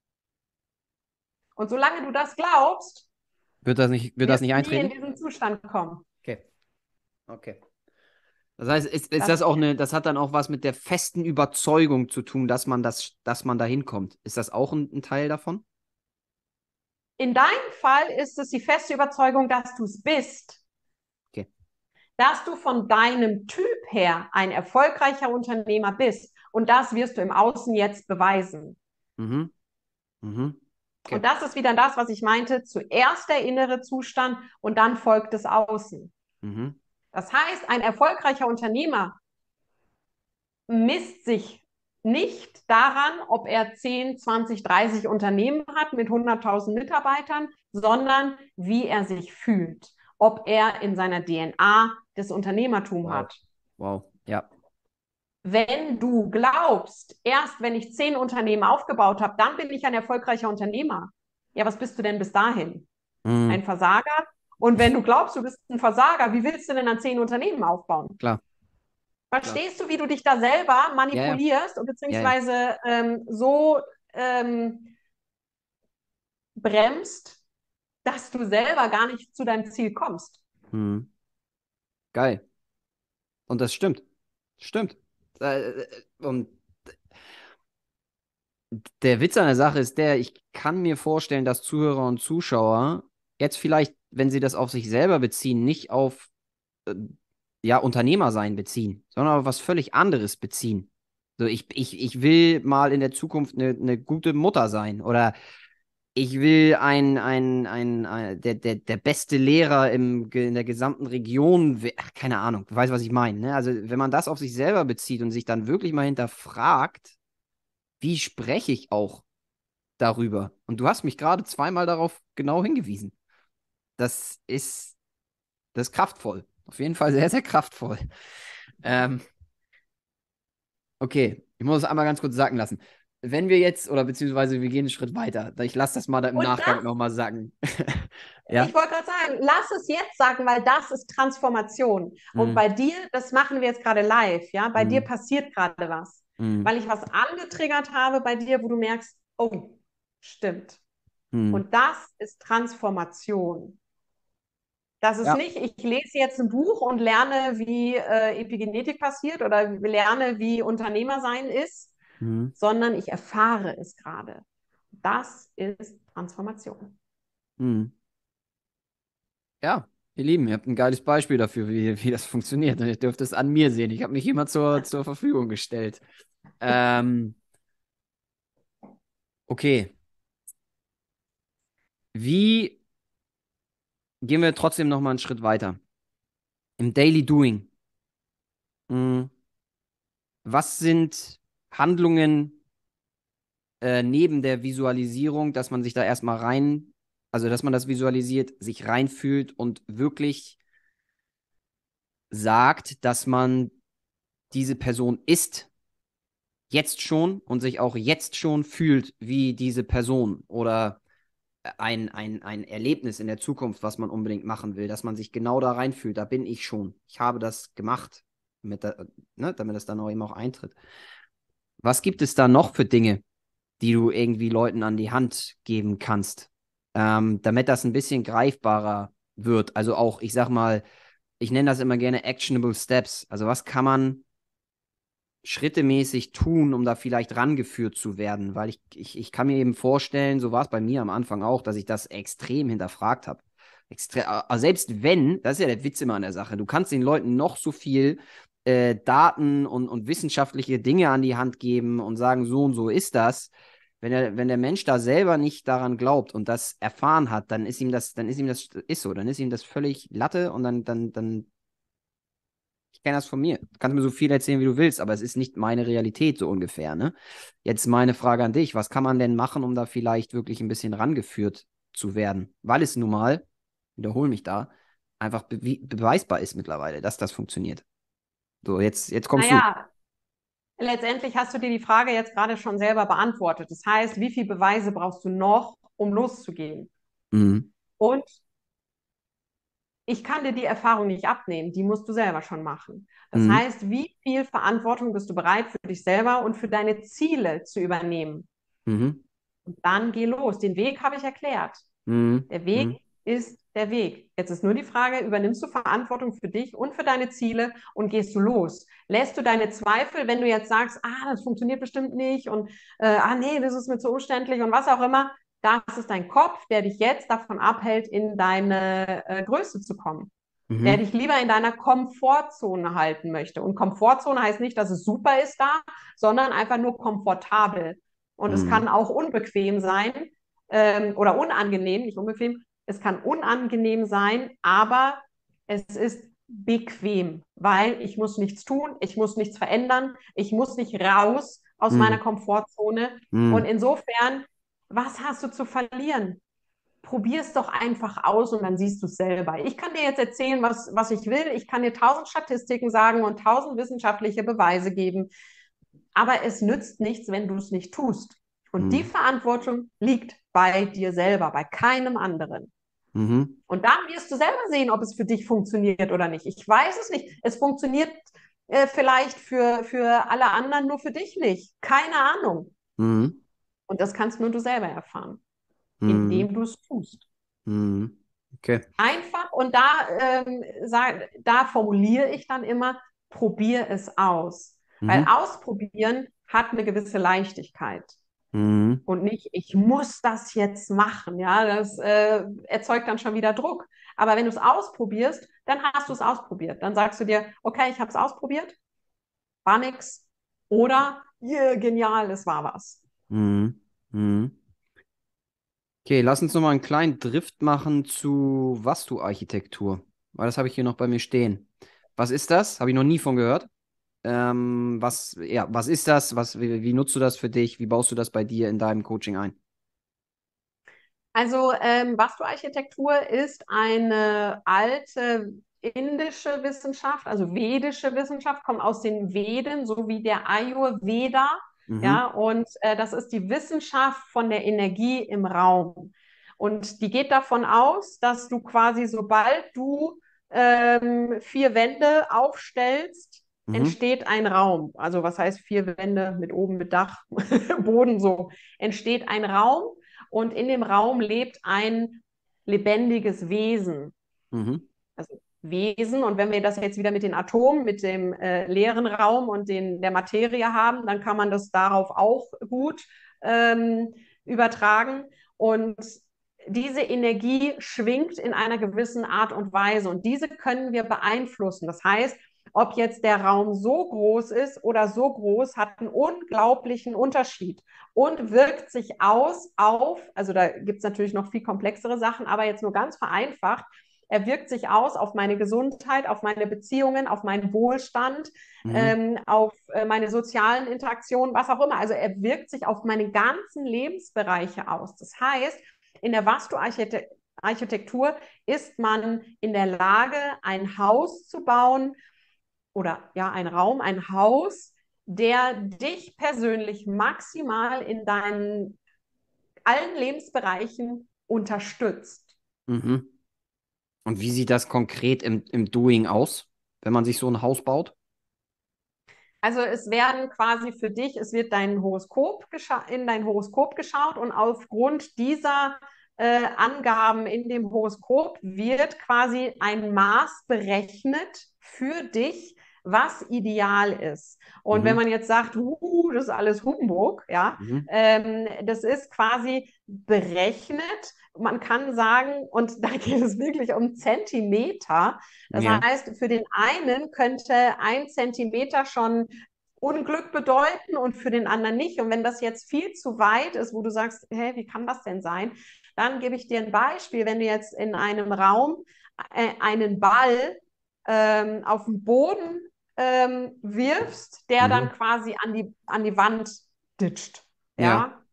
Und solange du das glaubst, wird das nicht, wird das wirst nicht du nie in eintreten? diesen Zustand kommen. Okay, okay. Das heißt, ist, ist Das, das auch eine, das hat dann auch was mit der festen Überzeugung zu tun, dass man das, dass man da hinkommt. Ist das auch ein, ein Teil davon? in deinem Fall ist es die feste Überzeugung, dass du es bist, Okay. dass du von deinem Typ her ein erfolgreicher Unternehmer bist. Und das wirst du im Außen jetzt beweisen. Mhm. Mhm. Und Okay. das ist wieder das, was ich meinte. Zuerst der innere Zustand und dann folgt das Außen. Mhm. Das heißt, ein erfolgreicher Unternehmer misst sich nicht daran, ob er zehn, zwanzig, dreißig Unternehmen hat mit hunderttausend Mitarbeitern, sondern wie er sich fühlt, ob er in seiner D N A das Unternehmertum Wow. hat. Wow. Ja. Wenn du glaubst, erst wenn ich zehn Unternehmen aufgebaut habe, dann bin ich ein erfolgreicher Unternehmer. Ja, was bist du denn bis dahin? Mhm. Ein Versager? Und wenn du glaubst, du bist ein Versager, wie willst du denn dann zehn Unternehmen aufbauen? Klar. Klar. Verstehst du, wie du dich da selber Ja, ja. manipulierst und Ja, ja. beziehungsweise ähm, so ähm, bremst, dass du selber gar nicht zu deinem Ziel kommst? Mhm. Geil. Und das stimmt. Stimmt. Äh, äh, Und der Witz an der Sache ist der, ich kann mir vorstellen, dass Zuhörer und Zuschauer jetzt vielleicht, wenn sie das auf sich selber beziehen, nicht auf äh, ja, Unternehmer sein beziehen, sondern auf was völlig anderes beziehen. So, ich, ich, ich will mal in der Zukunft eine, eine gute Mutter sein oder ich will ein, ein, ein, ein der, der, der beste Lehrer im, ge- in der gesamten Region, we- ach, keine Ahnung, du weißt, was ich meine. Ne? Also, wenn man das auf sich selber bezieht und sich dann wirklich mal hinterfragt, wie spreche ich auch darüber? Und du hast mich gerade zweimal darauf genau hingewiesen. Das ist, das ist kraftvoll. Auf jeden Fall sehr, sehr kraftvoll. Ähm, okay, ich muss es einmal ganz kurz sacken lassen. Wenn wir jetzt, oder beziehungsweise wir gehen einen Schritt weiter, ich lasse das mal da im Und Nachgang das, nochmal sacken. Ja? ich wollte gerade sagen, lass es jetzt sagen, weil das ist Transformation. Und Mm, bei dir, das machen wir jetzt gerade live, ja, bei dir mm, passiert gerade was. mm, Weil ich was angetriggert habe bei dir, wo du merkst, oh, stimmt. mm. Und das ist Transformation. Das ist Ja. nicht, ich lese jetzt ein Buch und lerne, wie äh, Epigenetik passiert oder lerne, wie Unternehmer sein ist, Mm, sondern ich erfahre es gerade. Das ist Transformation. mm. Ja, ihr Lieben, ihr habt ein geiles Beispiel dafür, wie, wie das funktioniert. Und ihr dürft es an mir sehen. Ich habe mich immer zur, zur Verfügung gestellt. Ähm, okay. Wie gehen wir trotzdem noch mal einen Schritt weiter? Im Daily Doing. Mm, was sind Handlungen äh, neben der Visualisierung, dass man sich da erstmal rein, also dass man das visualisiert, sich reinfühlt und wirklich sagt, dass man diese Person ist, jetzt schon und sich auch jetzt schon fühlt wie diese Person oder ein, ein, ein Erlebnis in der Zukunft, was man unbedingt machen will, dass man sich genau da reinfühlt, da bin ich schon. Ich habe das gemacht, damit, da, ne, damit das dann auch eben auch eintritt. Was gibt es da noch für Dinge, die du irgendwie Leuten an die Hand geben kannst, ähm, damit das ein bisschen greifbarer wird? Also auch, ich sag mal, ich nenne das immer gerne actionable steps. Also was kann man schrittemäßig tun, um da vielleicht rangeführt zu werden? Weil ich, ich, ich kann mir eben vorstellen, so war es bei mir am Anfang auch, dass ich das extrem hinterfragt habe. Extre also selbst wenn, das ist ja der Witz immer an der Sache, du kannst den Leuten noch so viel äh, Daten und, und wissenschaftliche Dinge an die Hand geben und sagen, so und so ist das. Wenn der, wenn der Mensch da selber nicht daran glaubt und das erfahren hat, dann ist ihm das, dann ist ihm das, ist so, dann ist ihm das völlig Latte und dann, dann, dann ich kenne das von mir. Du kannst mir so viel erzählen, wie du willst, aber es ist nicht meine Realität, so ungefähr, ne? Jetzt meine Frage an dich. Was kann man denn machen, um da vielleicht wirklich ein bisschen rangeführt zu werden? Weil es nun mal, wiederhole mich da, einfach be beweisbar ist mittlerweile, dass das funktioniert. So, jetzt, jetzt kommst du. Naja, letztendlich hast du dir die Frage jetzt gerade schon selber beantwortet. Das heißt, wie viele Beweise brauchst du noch, um loszugehen? Mhm. Und ich kann dir die Erfahrung nicht abnehmen, die musst du selber schon machen. Das Mhm. heißt, wie viel Verantwortung bist du bereit für dich selber und für deine Ziele zu übernehmen? Mhm. Und dann geh los. Den Weg habe ich erklärt. Mhm. Der Weg Mhm. ist der Weg. Jetzt ist nur die Frage, übernimmst du Verantwortung für dich und für deine Ziele und gehst du los? Lässt du deine Zweifel, wenn du jetzt sagst, ah, das funktioniert bestimmt nicht und äh, ah, nee, das ist mir zu umständlich und was auch immer, das ist dein Kopf, der dich jetzt davon abhält, in deine äh, Größe zu kommen. Der Mhm. dich lieber in deiner Komfortzone halten möchte. Und Komfortzone heißt nicht, dass es super ist da, sondern einfach nur komfortabel. Und es kann Mhm. auch unbequem sein ähm, oder unangenehm, nicht unbequem. Es kann unangenehm sein, aber es ist bequem, weil ich muss nichts tun, ich muss nichts verändern, ich muss nicht raus aus meiner Mhm. Komfortzone. Und Mhm. insofern, was hast du zu verlieren? Probier es doch einfach aus und dann siehst du es selber. Ich kann dir jetzt erzählen, was, was ich will. Ich kann dir tausend Statistiken sagen und tausend wissenschaftliche Beweise geben. Aber es nützt nichts, wenn du es nicht tust. Und die Mhm. Verantwortung liegt bei dir selber, bei keinem anderen. Mhm. Und dann wirst du selber sehen, ob es für dich funktioniert oder nicht. Ich weiß es nicht. Es funktioniert äh, vielleicht für, für alle anderen, nur für dich nicht. Keine Ahnung. Mhm. Und das kannst nur du selber erfahren, Mhm. indem du es tust. Mhm. Okay. Einfach und da, ähm, sag, da formuliere ich dann immer, probier es aus. Weil Mhm. ausprobieren hat eine gewisse Leichtigkeit Mhm. und nicht, ich muss das jetzt machen. Ja, das äh, erzeugt dann schon wieder Druck. Aber wenn du es ausprobierst, dann hast du es ausprobiert. Dann sagst du dir, okay, ich habe es ausprobiert, war nix. Oder, yeah, genial, es war was. Mhm. Mhm. Okay, lass uns nochmal einen kleinen Drift machen zu Vastu-Architektur, weil das habe ich hier noch bei mir stehen. Was ist das? Habe ich noch nie von gehört. Ähm, was, ja, was ist das? Was, wie, wie nutzt du das für dich? Wie baust du das bei dir in deinem Coaching ein? Also ähm, Vastu-Architektur ist eine alte indische Wissenschaft, also vedische Wissenschaft, kommt aus den Veden, so wie der Ayurveda. Ja, Mhm. und äh, das ist die Wissenschaft von der Energie im Raum. Und die geht davon aus, dass du quasi, sobald du ähm, vier Wände aufstellst, Mhm. entsteht ein Raum. Also was heißt vier Wände mit oben mit Dach, Boden so, entsteht ein Raum und in dem Raum lebt ein lebendiges Wesen. Mhm. Also Wesen. Und wenn wir das jetzt wieder mit den Atomen, mit dem äh, leeren Raum und den, der Materie haben, dann kann man das darauf auch gut ähm, übertragen. Und diese Energie schwingt in einer gewissen Art und Weise. Und diese können wir beeinflussen. Das heißt, ob jetzt der Raum so groß ist oder so groß, hat einen unglaublichen Unterschied und wirkt sich aus auf, also da gibt es natürlich noch viel komplexere Sachen, aber jetzt nur ganz vereinfacht, er wirkt sich aus auf meine Gesundheit, auf meine Beziehungen, auf meinen Wohlstand, Mhm. ähm, auf äh, meine sozialen Interaktionen, was auch immer. Also er wirkt sich auf meine ganzen Lebensbereiche aus. Das heißt, in der Vastu-Architektur ist man in der Lage, ein Haus zu bauen oder ja, ein Raum, ein Haus, der dich persönlich maximal in deinen allen Lebensbereichen unterstützt. Mhm. Und wie sieht das konkret im, im Doing aus, wenn man sich so ein Haus baut? Also es werden quasi für dich, es wird dein Horoskop in dein Horoskop geschaut und aufgrund dieser äh, Angaben in dem Horoskop wird quasi ein Maß berechnet für dich, was ideal ist. Und wenn Mhm. man jetzt sagt, uh, das ist alles Humbug, ja, Mhm. ähm, das ist quasi berechnet. Man kann sagen, und da geht es wirklich um Zentimeter. Das Ja. heißt, für den einen könnte ein Zentimeter schon Unglück bedeuten und für den anderen nicht. Und wenn das jetzt viel zu weit ist, wo du sagst, hey, wie kann das denn sein? Dann gebe ich dir ein Beispiel. Wenn du jetzt in einem Raum äh, einen Ball ähm, auf den Boden ähm, wirfst, der dann Mhm. quasi an die, an die Wand ditcht, Ja. ja,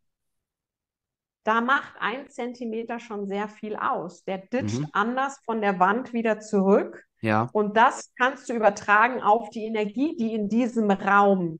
da macht ein Zentimeter schon sehr viel aus. Der ditcht Mhm. anders von der Wand wieder zurück. Ja. Und das kannst du übertragen auf die Energie, die in diesem Raum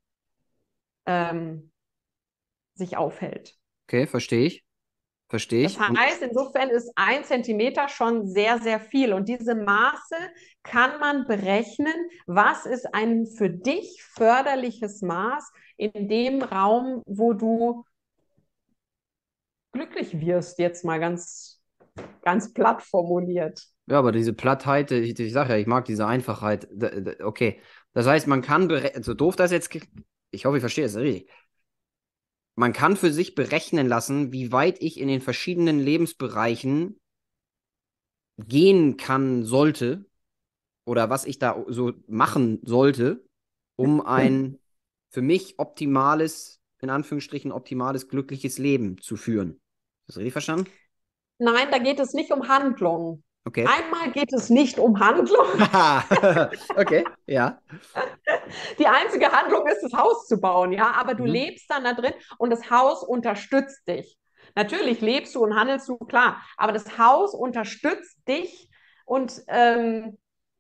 ähm, sich aufhält. Okay, verstehe ich. Verstehe Das ich. Und heißt, insofern ist ein Zentimeter schon sehr, sehr viel. Und diese Maße kann man berechnen. Was ist ein für dich förderliches Maß in dem Raum, wo du glücklich wirst, jetzt mal ganz ganz platt formuliert. Ja, aber diese Plattheit, ich, ich sage ja, ich mag diese Einfachheit. D- d- Okay, das heißt, man kann, berechnen, so doof das jetzt, klingt, ich hoffe, ich verstehe es richtig. Man kann für sich berechnen lassen, wie weit ich in den verschiedenen Lebensbereichen gehen kann, sollte oder was ich da so machen sollte, um ein für mich optimales, in Anführungsstrichen optimales, glückliches Leben zu führen. Ist das richtig verstanden? Nein, da geht es nicht um Handlung. Okay. Einmal geht es nicht um Handlung. Haha, okay, ja. Die einzige Handlung ist, das Haus zu bauen, ja, aber du Mhm. lebst dann da drin und das Haus unterstützt dich. Natürlich lebst du und handelst du, klar, aber das Haus unterstützt dich und ähm,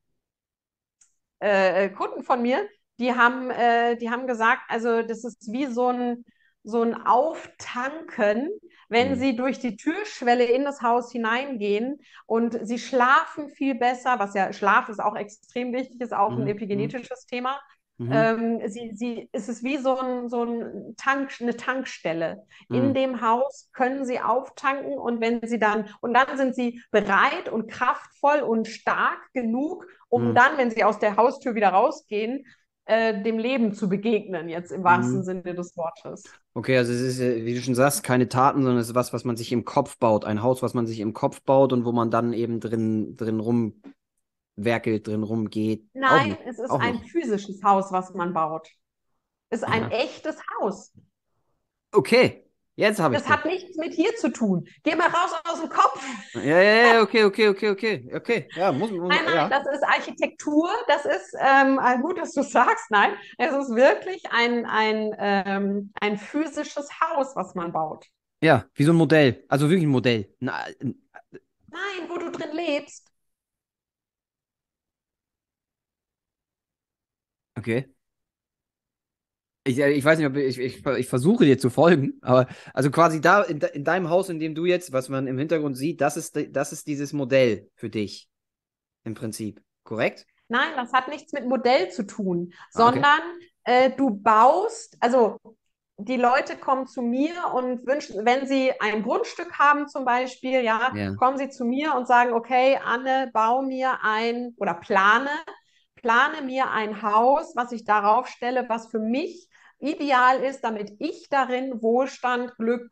äh, Kunden von mir, die haben, äh, die haben gesagt, also das ist wie so ein, so ein Auftanken, wenn Mhm. sie durch die Türschwelle in das Haus hineingehen und sie schlafen viel besser, was ja Schlaf ist auch extrem wichtig, ist auch ein Mhm. Mhm. epigenetisches Thema. Mhm. Ähm, sie, sie, es ist wie so, ein, so ein Tank, eine Tankstelle. In Mhm. dem Haus können sie auftanken und wenn sie dann, und dann sind sie bereit und kraftvoll und stark genug, um Mhm. dann, wenn sie aus der Haustür wieder rausgehen, äh, dem Leben zu begegnen, jetzt im wahrsten Mhm. Sinne des Wortes. Okay, also es ist, äh, wie du schon sagst, keine Taten, sondern es ist was, was man sich im Kopf baut. Ein Haus, was man sich im Kopf baut und wo man dann eben drin, drin rumwerkelt, drin rumgeht. Auch Nein, noch. es ist Auch ein noch. physisches Haus, was man baut. Es ist ein Aha. echtes Haus. Okay, jetzt habe ich Das das. hat nichts mit hier zu tun. Geh mal raus aus dem Kopf. Ja, ja, ja, okay, okay, okay, okay, okay. Ja, muss, Nein, muss nein, ja. das ist Architektur. Das ist ähm, äh, gut, dass du sagst. Nein, es ist wirklich ein, ein, ähm, ein physisches Haus, was man baut. Ja, wie so ein Modell. Also wirklich ein Modell. Na, n- Nein, wo du drin lebst. okay. Ich, äh, ich weiß nicht, ob ich, ich, ich versuche dir zu folgen, aber also quasi da in, de- in deinem Haus, in dem du jetzt, was man im Hintergrund sieht, das ist, de- das ist dieses Modell für dich im Prinzip. Korrekt? Nein, das hat nichts mit Modell zu tun, Ah, okay. sondern äh, du baust, also die Leute kommen zu mir und wünschen, wenn sie ein Grundstück haben zum Beispiel, ja, Ja. kommen sie zu mir und sagen, okay, Anne, bau mir ein oder plane, plane mir ein Haus, was ich darauf stelle, was für mich ideal ist, damit ich darin Wohlstand, Glück,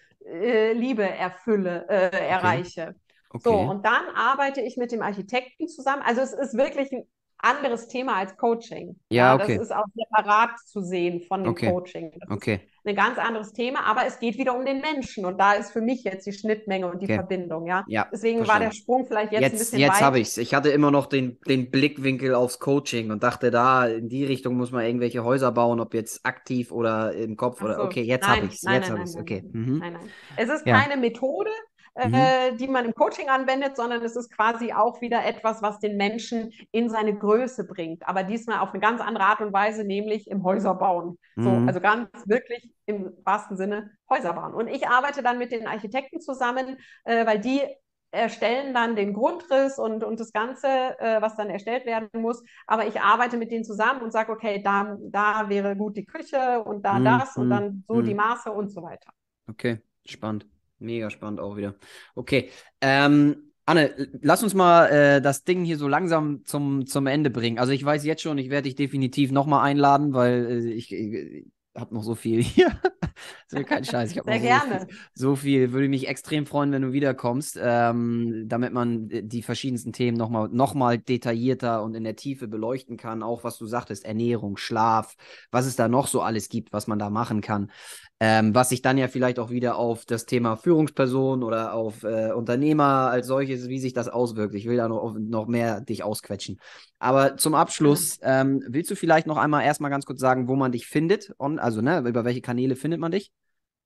äh, Liebe erfülle, äh, Okay. erreiche. So, Okay. und dann arbeite ich mit dem Architekten zusammen. Also es ist wirklich ein anderes Thema als Coaching. Ja, Ja, das okay. ist auch separat zu sehen von dem Okay. Coaching. Das ist Okay. ein ganz anderes Thema, aber es geht wieder um den Menschen und da ist für mich jetzt die Schnittmenge und die Okay. Verbindung, ja. Ja, Deswegen war der verstanden. Sprung vielleicht jetzt ein Jetzt, bisschen jetzt weit. habe ich es. Ich hatte immer noch den, den Blickwinkel aufs Coaching und dachte, da in die Richtung muss man irgendwelche Häuser bauen, ob jetzt aktiv oder im Kopf Ach oder so, okay, jetzt habe nein, ich es. nein, Jetzt nein, habe ich nein, es. nein, Okay. nein, Mhm. nein, nein. Es ist Ja. keine Methode, Mhm. äh, die man im Coaching anwendet, sondern es ist quasi auch wieder etwas, was den Menschen in seine Größe bringt. Aber diesmal auf eine ganz andere Art und Weise, nämlich im Häuserbauen. So, Mhm. also ganz wirklich im wahrsten Sinne Häuserbauen. Und ich arbeite dann mit den Architekten zusammen, äh, weil die erstellen dann den Grundriss und, und das Ganze, äh, was dann erstellt werden muss. Aber ich arbeite mit denen zusammen und sage, okay, da, da wäre gut die Küche und da Mhm. das und Mhm. dann so die Mhm. Maße und so weiter. Okay, spannend. Mega spannend auch wieder. Okay. Ähm, Anne, lass uns mal äh, das Ding hier so langsam zum, zum Ende bringen. Also ich weiß jetzt schon, ich werde dich definitiv nochmal einladen, weil äh, ich, ich habe noch so viel hier. Das ist kein Scheiß. Ich habe noch Sehr so viel, gerne. so viel. Würde mich extrem freuen, wenn du wiederkommst, ähm, damit man äh, die verschiedensten Themen nochmal noch mal detaillierter und in der Tiefe beleuchten kann. Auch was du sagtest, Ernährung, Schlaf, was es da noch so alles gibt, was man da machen kann. Ähm, was sich dann ja vielleicht auch wieder auf das Thema Führungsperson oder auf äh, Unternehmer als solches, wie sich das auswirkt. Ich will da noch, noch mehr dich ausquetschen. Aber zum Abschluss, ähm, willst du vielleicht noch einmal erstmal ganz kurz sagen, wo man dich findet? On, also, ne, über welche Kanäle findet man dich?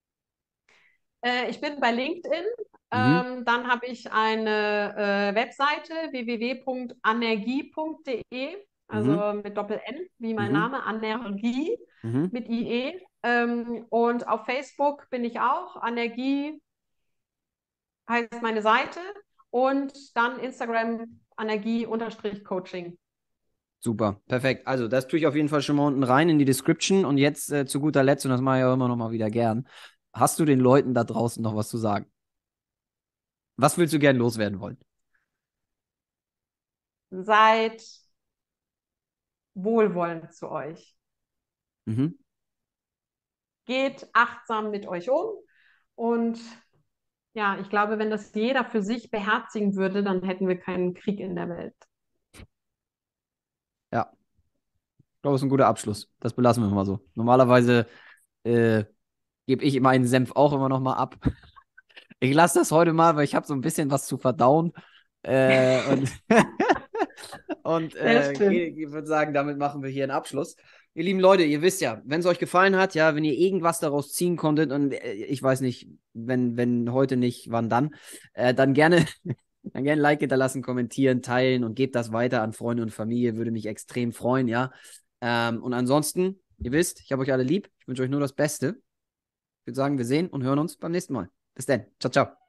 Äh, ich bin bei LinkedIn. Mhm. Ähm, dann habe ich eine äh, Webseite w w w punkt anergie punkt de, Mhm. also mit Doppel-N, wie mein Mhm. Name, Anergie Mhm. mit I E. Ähm, und auf Facebook bin ich auch. Anergie heißt meine Seite. Und dann Instagram Anergie-Coaching. Super, perfekt. Also, das tue ich auf jeden Fall schon mal unten rein in die Description. Und jetzt äh, zu guter Letzt, und das mache ich ja immer noch mal wieder gern, hast du den Leuten da draußen noch was zu sagen? Was willst du gern loswerden wollen? Seid wohlwollend zu euch. Mhm. Geht achtsam mit euch um. Und ja, ich glaube, wenn das jeder für sich beherzigen würde, dann hätten wir keinen Krieg in der Welt. Ja, ich glaube, das ist ein guter Abschluss. Das belassen wir mal so. Normalerweise äh, gebe ich meinen Senf auch immer noch mal ab. Ich lasse das heute mal, weil ich habe so ein bisschen was zu verdauen. Äh, und und Sehr äh, schön. ich würde sagen, damit machen wir hier einen Abschluss. Ihr lieben Leute, ihr wisst ja, wenn es euch gefallen hat, ja, wenn ihr irgendwas daraus ziehen konntet und äh, ich weiß nicht, wenn, wenn heute nicht, wann dann, äh, dann gerne, dann gerne ein Like hinterlassen, kommentieren, teilen und gebt das weiter an Freunde und Familie, würde mich extrem freuen, ja. Ähm, und ansonsten, ihr wisst, ich habe euch alle lieb, ich wünsche euch nur das Beste. Ich würde sagen, wir sehen und hören uns beim nächsten Mal. Bis dann. Ciao, ciao.